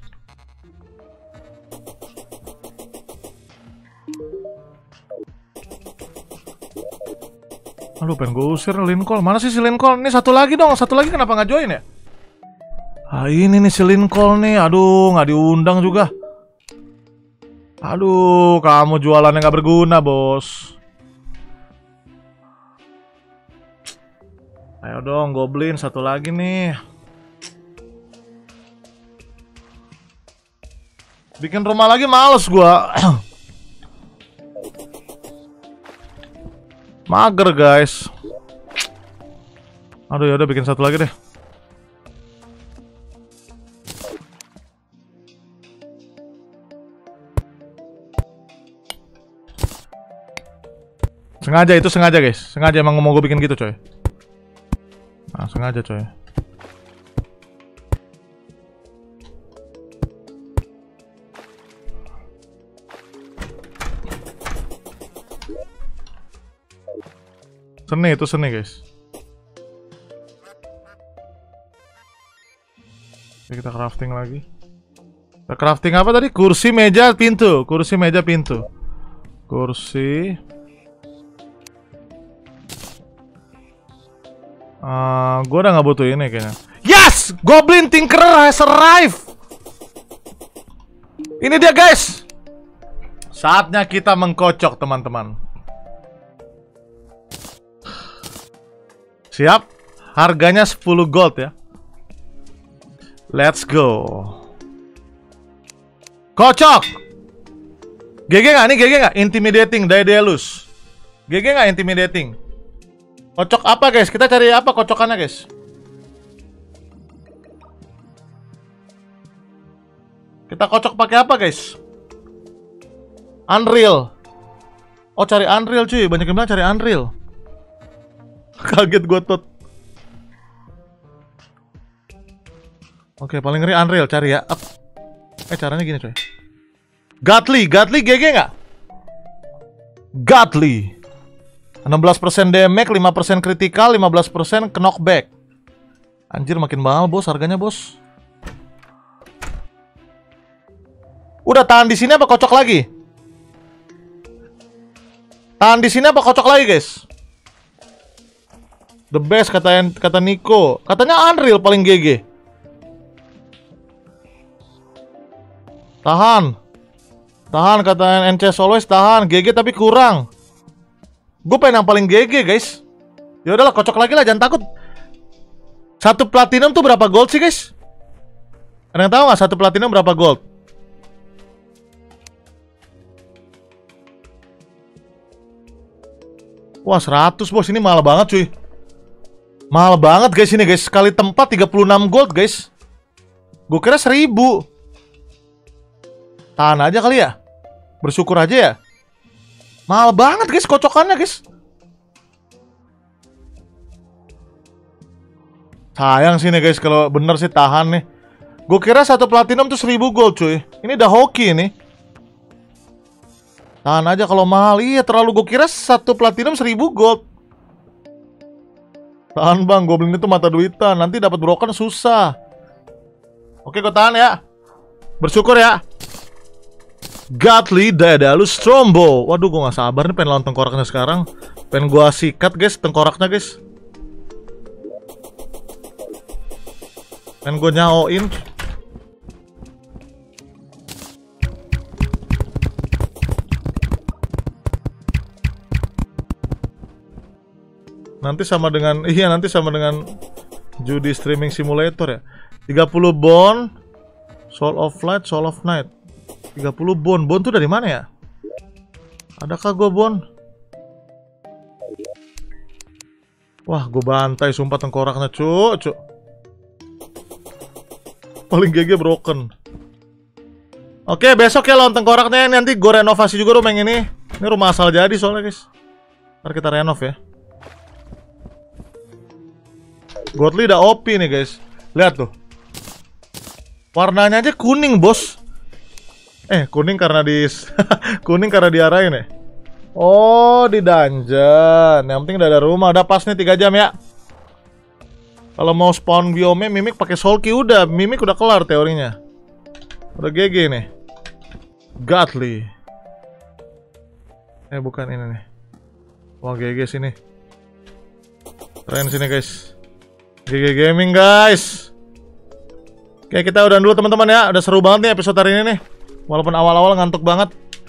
Aduh pengen gue usir Lincoln. Mana sih si Lincoln? Ini satu lagi dong. Satu lagi kenapa nggak join ya? Ah ini nih si Lincoln nih. Aduh nggak diundang juga. Aduh, kamu jualannya nggak berguna, bos. Ayo dong, goblin satu lagi nih. Bikin rumah lagi males gua. Mager, guys. Aduh, ya udah bikin satu lagi deh. Sengaja, itu sengaja, guys. Sengaja emang mau gue bikin gitu, coy. Nah, sengaja, coy. Seni, itu seni, guys. Oke, kita crafting lagi. Kita crafting apa tadi? Kursi, meja, pintu. Kursi, meja, pintu. Kursi. Gue udah nggak butuh ini kayaknya. Yes! Goblin Tinkerer has arrived! Ini dia, guys! Saatnya kita mengkocok, teman-teman. Siap? Harganya 10 gold ya. Let's go. Kocok! GG nggak? Nih GG nggak? Intimidating, Daedalus. GG nggak intimidating? Kocok apa, guys? Kita cari apa kocokannya, guys? Kita kocok pakai apa, guys? Unreal. Oh, cari Unreal, cuy. Banyak yang bilang cari Unreal. Kaget gue, tot. Oke, paling ngeri Unreal, cari ya. Up. Caranya gini, coy. Godly GG nggak? Godly 16% damage, 5% critical, 15% knockback. Anjir, makin mahal, bos, harganya, bos. Udah, tahan di sini apa kocok lagi? Tahan di sini apa kocok lagi, guys? The best kata Nico. Katanya Unreal paling GG. Tahan. Tahan kata NCS always, tahan. GG tapi kurang. Gue pengen yang paling GG, guys. Ya udahlah, kocok lagi lah, jangan takut. Satu platinum tuh berapa gold sih, guys? Ada yang tahu nggak satu platinum berapa gold? Wah, 100, bos. Ini mahal banget, cuy. Mahal banget, guys, ini, guys. Sekali tempat 36 gold, guys. Gue kira 1000. Tahan aja kali ya. Bersyukur aja ya. Mahal banget, guys, kocokannya, guys. Sayang sih nih, guys, kalau bener sih tahan nih. Gue kira satu platinum tuh 1000 gold, cuy. Ini udah hoki nih. Tahan aja kalau mahal. Iya, terlalu. Gue kira satu platinum 1000 gold. Tahan, bang. Goblin itu mata duitan. Nanti dapat broken susah. Oke, gue tahan ya. Bersyukur ya. Godly Daedalus Strombo. Waduh, gue gak sabar nih pengen lawan tengkoraknya sekarang. Pengen gue sikat, guys, tengkoraknya, guys. Pengen gue nyaoin. Nanti sama dengan, iya, nanti sama dengan judi streaming simulator ya. 30 bond, Soul of Light, Soul of Night. 30 bond. Bond tuh dari mana ya? Adakah gue bond? Wah, gue bantai sumpah tengkoraknya, cuk. Paling GG broken. Oke, besok ya lawan tengkoraknya. Nanti gue renovasi juga rumah yang ini. Ini rumah asal jadi soalnya, guys. Ntar kita renov ya. Godly udah OP nih, guys. Lihat tuh. Warnanya aja kuning, bos. Kuning karena kuning karena diarahin ya. Oh, di dungeon. Yang penting udah ada rumah. Udah pas nih 3 jam ya. Kalau mau spawn biome Mimic pakai Solki udah. Mimic udah kelar teorinya. Udah GG nih. Godly. Bukan ini nih. Wah, GG sini. Keren sini, guys. GG Gaming, guys. Oke, kita udah dulu teman-teman ya. Udah seru banget nih episode hari ini nih. Walaupun awal-awal ngantuk banget.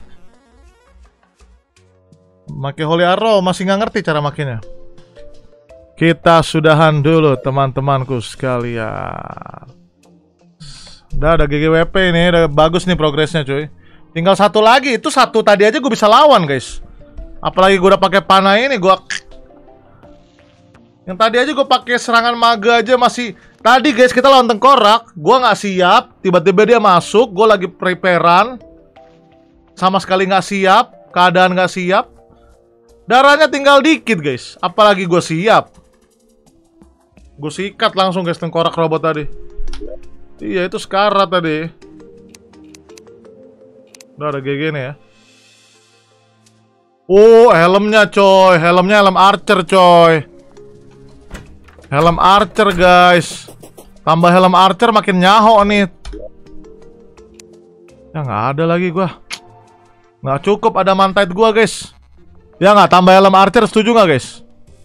Make Holy Arrow masih nggak ngerti cara makinnya. Kita sudahan dulu teman-temanku sekalian. Udah ada GGWP ini, udah bagus nih progresnya cuy. Tinggal satu lagi, itu satu tadi aja gue bisa lawan guys. Apalagi gue udah pakai panah ini, gue. Yang tadi aja gue pakai serangan maga aja masih. Tadi guys kita lawan tengkorak, gue nggak siap, tiba-tiba dia masuk, gue lagi preparean, sama sekali nggak siap, keadaan nggak siap. Darahnya tinggal dikit guys, apalagi gue siap. Gue sikat langsung guys tengkorak robot tadi. Iya itu sekarat tadi. Udah ada GG nih ya. Oh helmnya coy, helmnya helm archer coy. Helm archer guys. Tambah helm archer makin nyaho nih. Ya nggak ada lagi gua. Nggak cukup ada mantait gua guys. Ya nggak, tambah helm archer setuju nggak guys?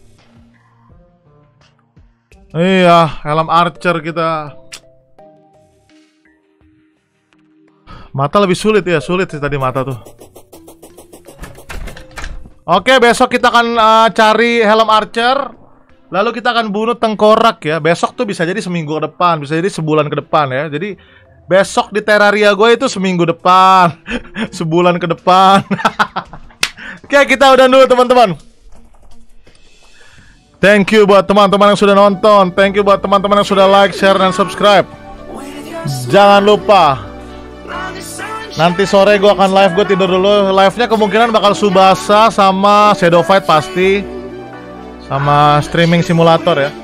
Iya helm archer kita. Mata lebih sulit ya, sulit sih tadi mata tuh. Oke besok kita akan cari helm archer. Lalu kita akan bunuh tengkorak ya. Besok tuh bisa jadi seminggu ke depan, bisa jadi sebulan ke depan ya. Jadi besok di Terraria gue itu seminggu depan, sebulan ke depan. Oke kita udah dulu teman-teman. Thank you buat teman-teman yang sudah nonton. Thank you buat teman-teman yang sudah like, share, dan subscribe. Jangan lupa nanti sore gue akan live, gue tidur dulu. Live-nya kemungkinan bakal Subasa sama Shadow Fight pasti. Sama streaming simulator ya.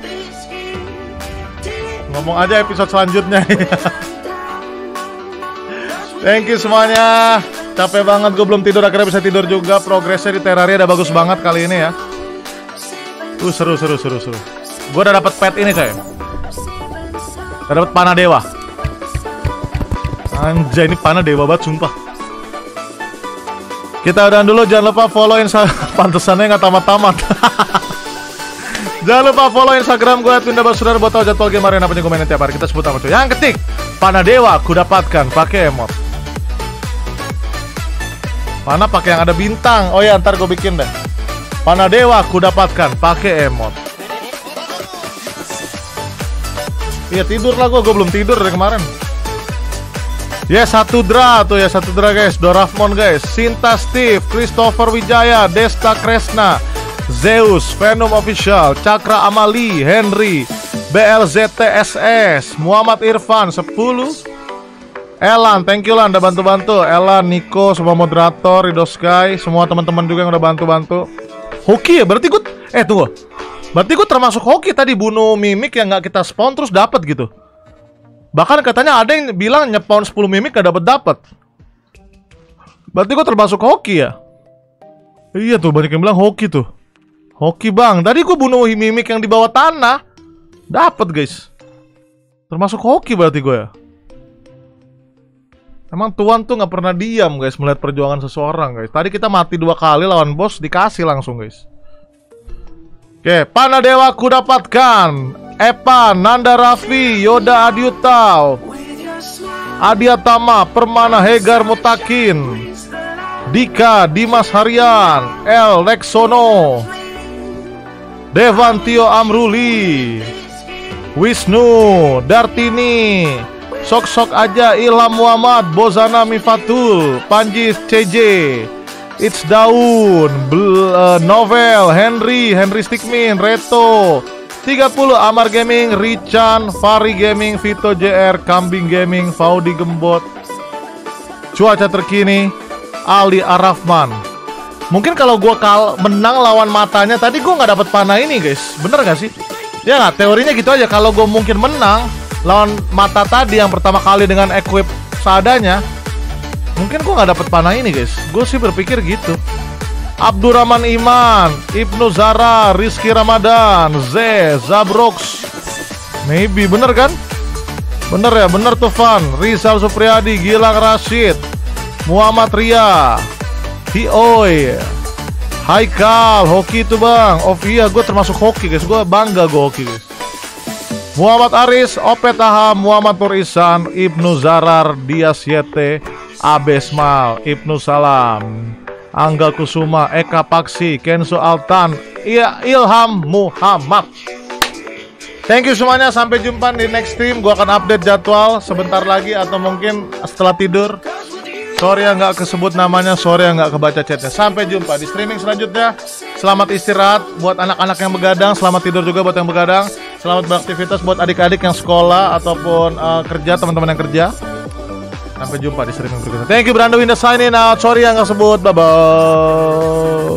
Ngomong aja episode selanjutnya. Thank you semuanya. Capek banget gue belum tidur, akhirnya bisa tidur juga. Progresnya di Terraria udah bagus banget kali ini ya. Seru. Gue udah dapet pet ini coy. Udah dapet panah dewa. Anjay ini panah dewa banget sumpah. Kita udahan dulu, jangan lupa follow pantesannya nggak tamat-tamat. Jangan lupa follow Instagram gue @windabasudar buat tahu jadwal game arena punya gue mainin tiap hari. Kita sebut apa tuh? Yang ketik panah dewa ku dapatkan pakai emot. Panah pakai yang ada bintang. Oh ya ntar gue bikin deh. Panah dewa ku dapatkan pakai emot. Iya tidur lah gue belum tidur dari kemarin. Ya satu dra tuh ya, satu dra guys. Dorafmon guys, Sinta Steve, Christopher Wijaya, Desta Kresna, Zeus, Venom Official, Cakra Amali, Henry, BLZTSS, Muhammad Irfan 10, Elan, thank you Lan udah bantu-bantu. Elan, Niko, semua moderator, Rido Sky, semua teman-teman juga yang udah bantu-bantu. Hoki ya, berarti gue tunggu. Berarti gue termasuk hoki tadi bunuh mimik yang nggak kita spawn terus dapat gitu. Bahkan katanya ada yang bilang nyepawn 10 mimik gak dapet. Berarti gue termasuk hoki ya. Iya tuh banyak yang bilang hoki tuh. Hoki bang, tadi gue bunuh mimik yang di bawah tanah. Dapat guys. Termasuk hoki berarti gue ya. Emang Tuhan tuh gak pernah diam guys melihat perjuangan seseorang guys. Tadi kita mati 2 kali lawan bos, dikasih langsung guys. Oke, panah dewa ku dapatkan. Epa, Nanda Raffi, Yoda Adiutau, Adiatama, Permana Hegar Mutakin, Dika, Dimas Harian, El Lexono, Devantio Amruli, Wisnu, Dartini, Sok-Sok aja, Ilham Muhammad, Bozana Mifatul, Panji CJ, It's Daun, Novel, Henry Stickmin, Reto 30, Amar Gaming, Richan, Fari Gaming, Vito JR, Kambing Gaming, Faudi Gembot, Cuaca Terkini, Ali Arafman. Mungkin kalau gue menang lawan matanya tadi gue nggak dapet panah ini guys, bener gak sih? Ya nggak, teorinya gitu aja. Kalau gue mungkin menang lawan mata tadi yang pertama kali dengan equip seadanya, mungkin gue nggak dapet panah ini guys. Gue sih berpikir gitu. Abdurrahman Iman, Ibnu Zara, Rizky Ramadan, Zabrox. Maybe, bener kan? Bener ya, bener tuh Van. Rizal Supriyadi, Gilang Rashid, Muhammad Ria, Hioy, Haikal, hoki itu bang. Oh iya, gue termasuk hoki guys, gue bangga gue hoki guys. Muhammad Aris, Opet Aha, Muhammad Nur Ihsan, Ibnu Zarar, Dias Yete, Abesmal, Ibnu Salam, Angga Kusuma, Eka Paksi, Kenzo Altan, Ilham Muhammad. Thank you semuanya, sampai jumpa di next stream. Gua akan update jadwal sebentar lagi atau mungkin setelah tidur. Sorry ya nggak kesebut namanya, sorry ya nggak kebaca chatnya. Sampai jumpa di streaming selanjutnya. Selamat istirahat buat anak-anak yang begadang, selamat tidur juga buat yang begadang. Selamat beraktivitas buat adik-adik yang sekolah ataupun kerja, teman-teman yang kerja. Sampai jumpa di streaming berikutnya. Thank you, Brando Winda signing out. Sorry yang nggak sebut, bye bye.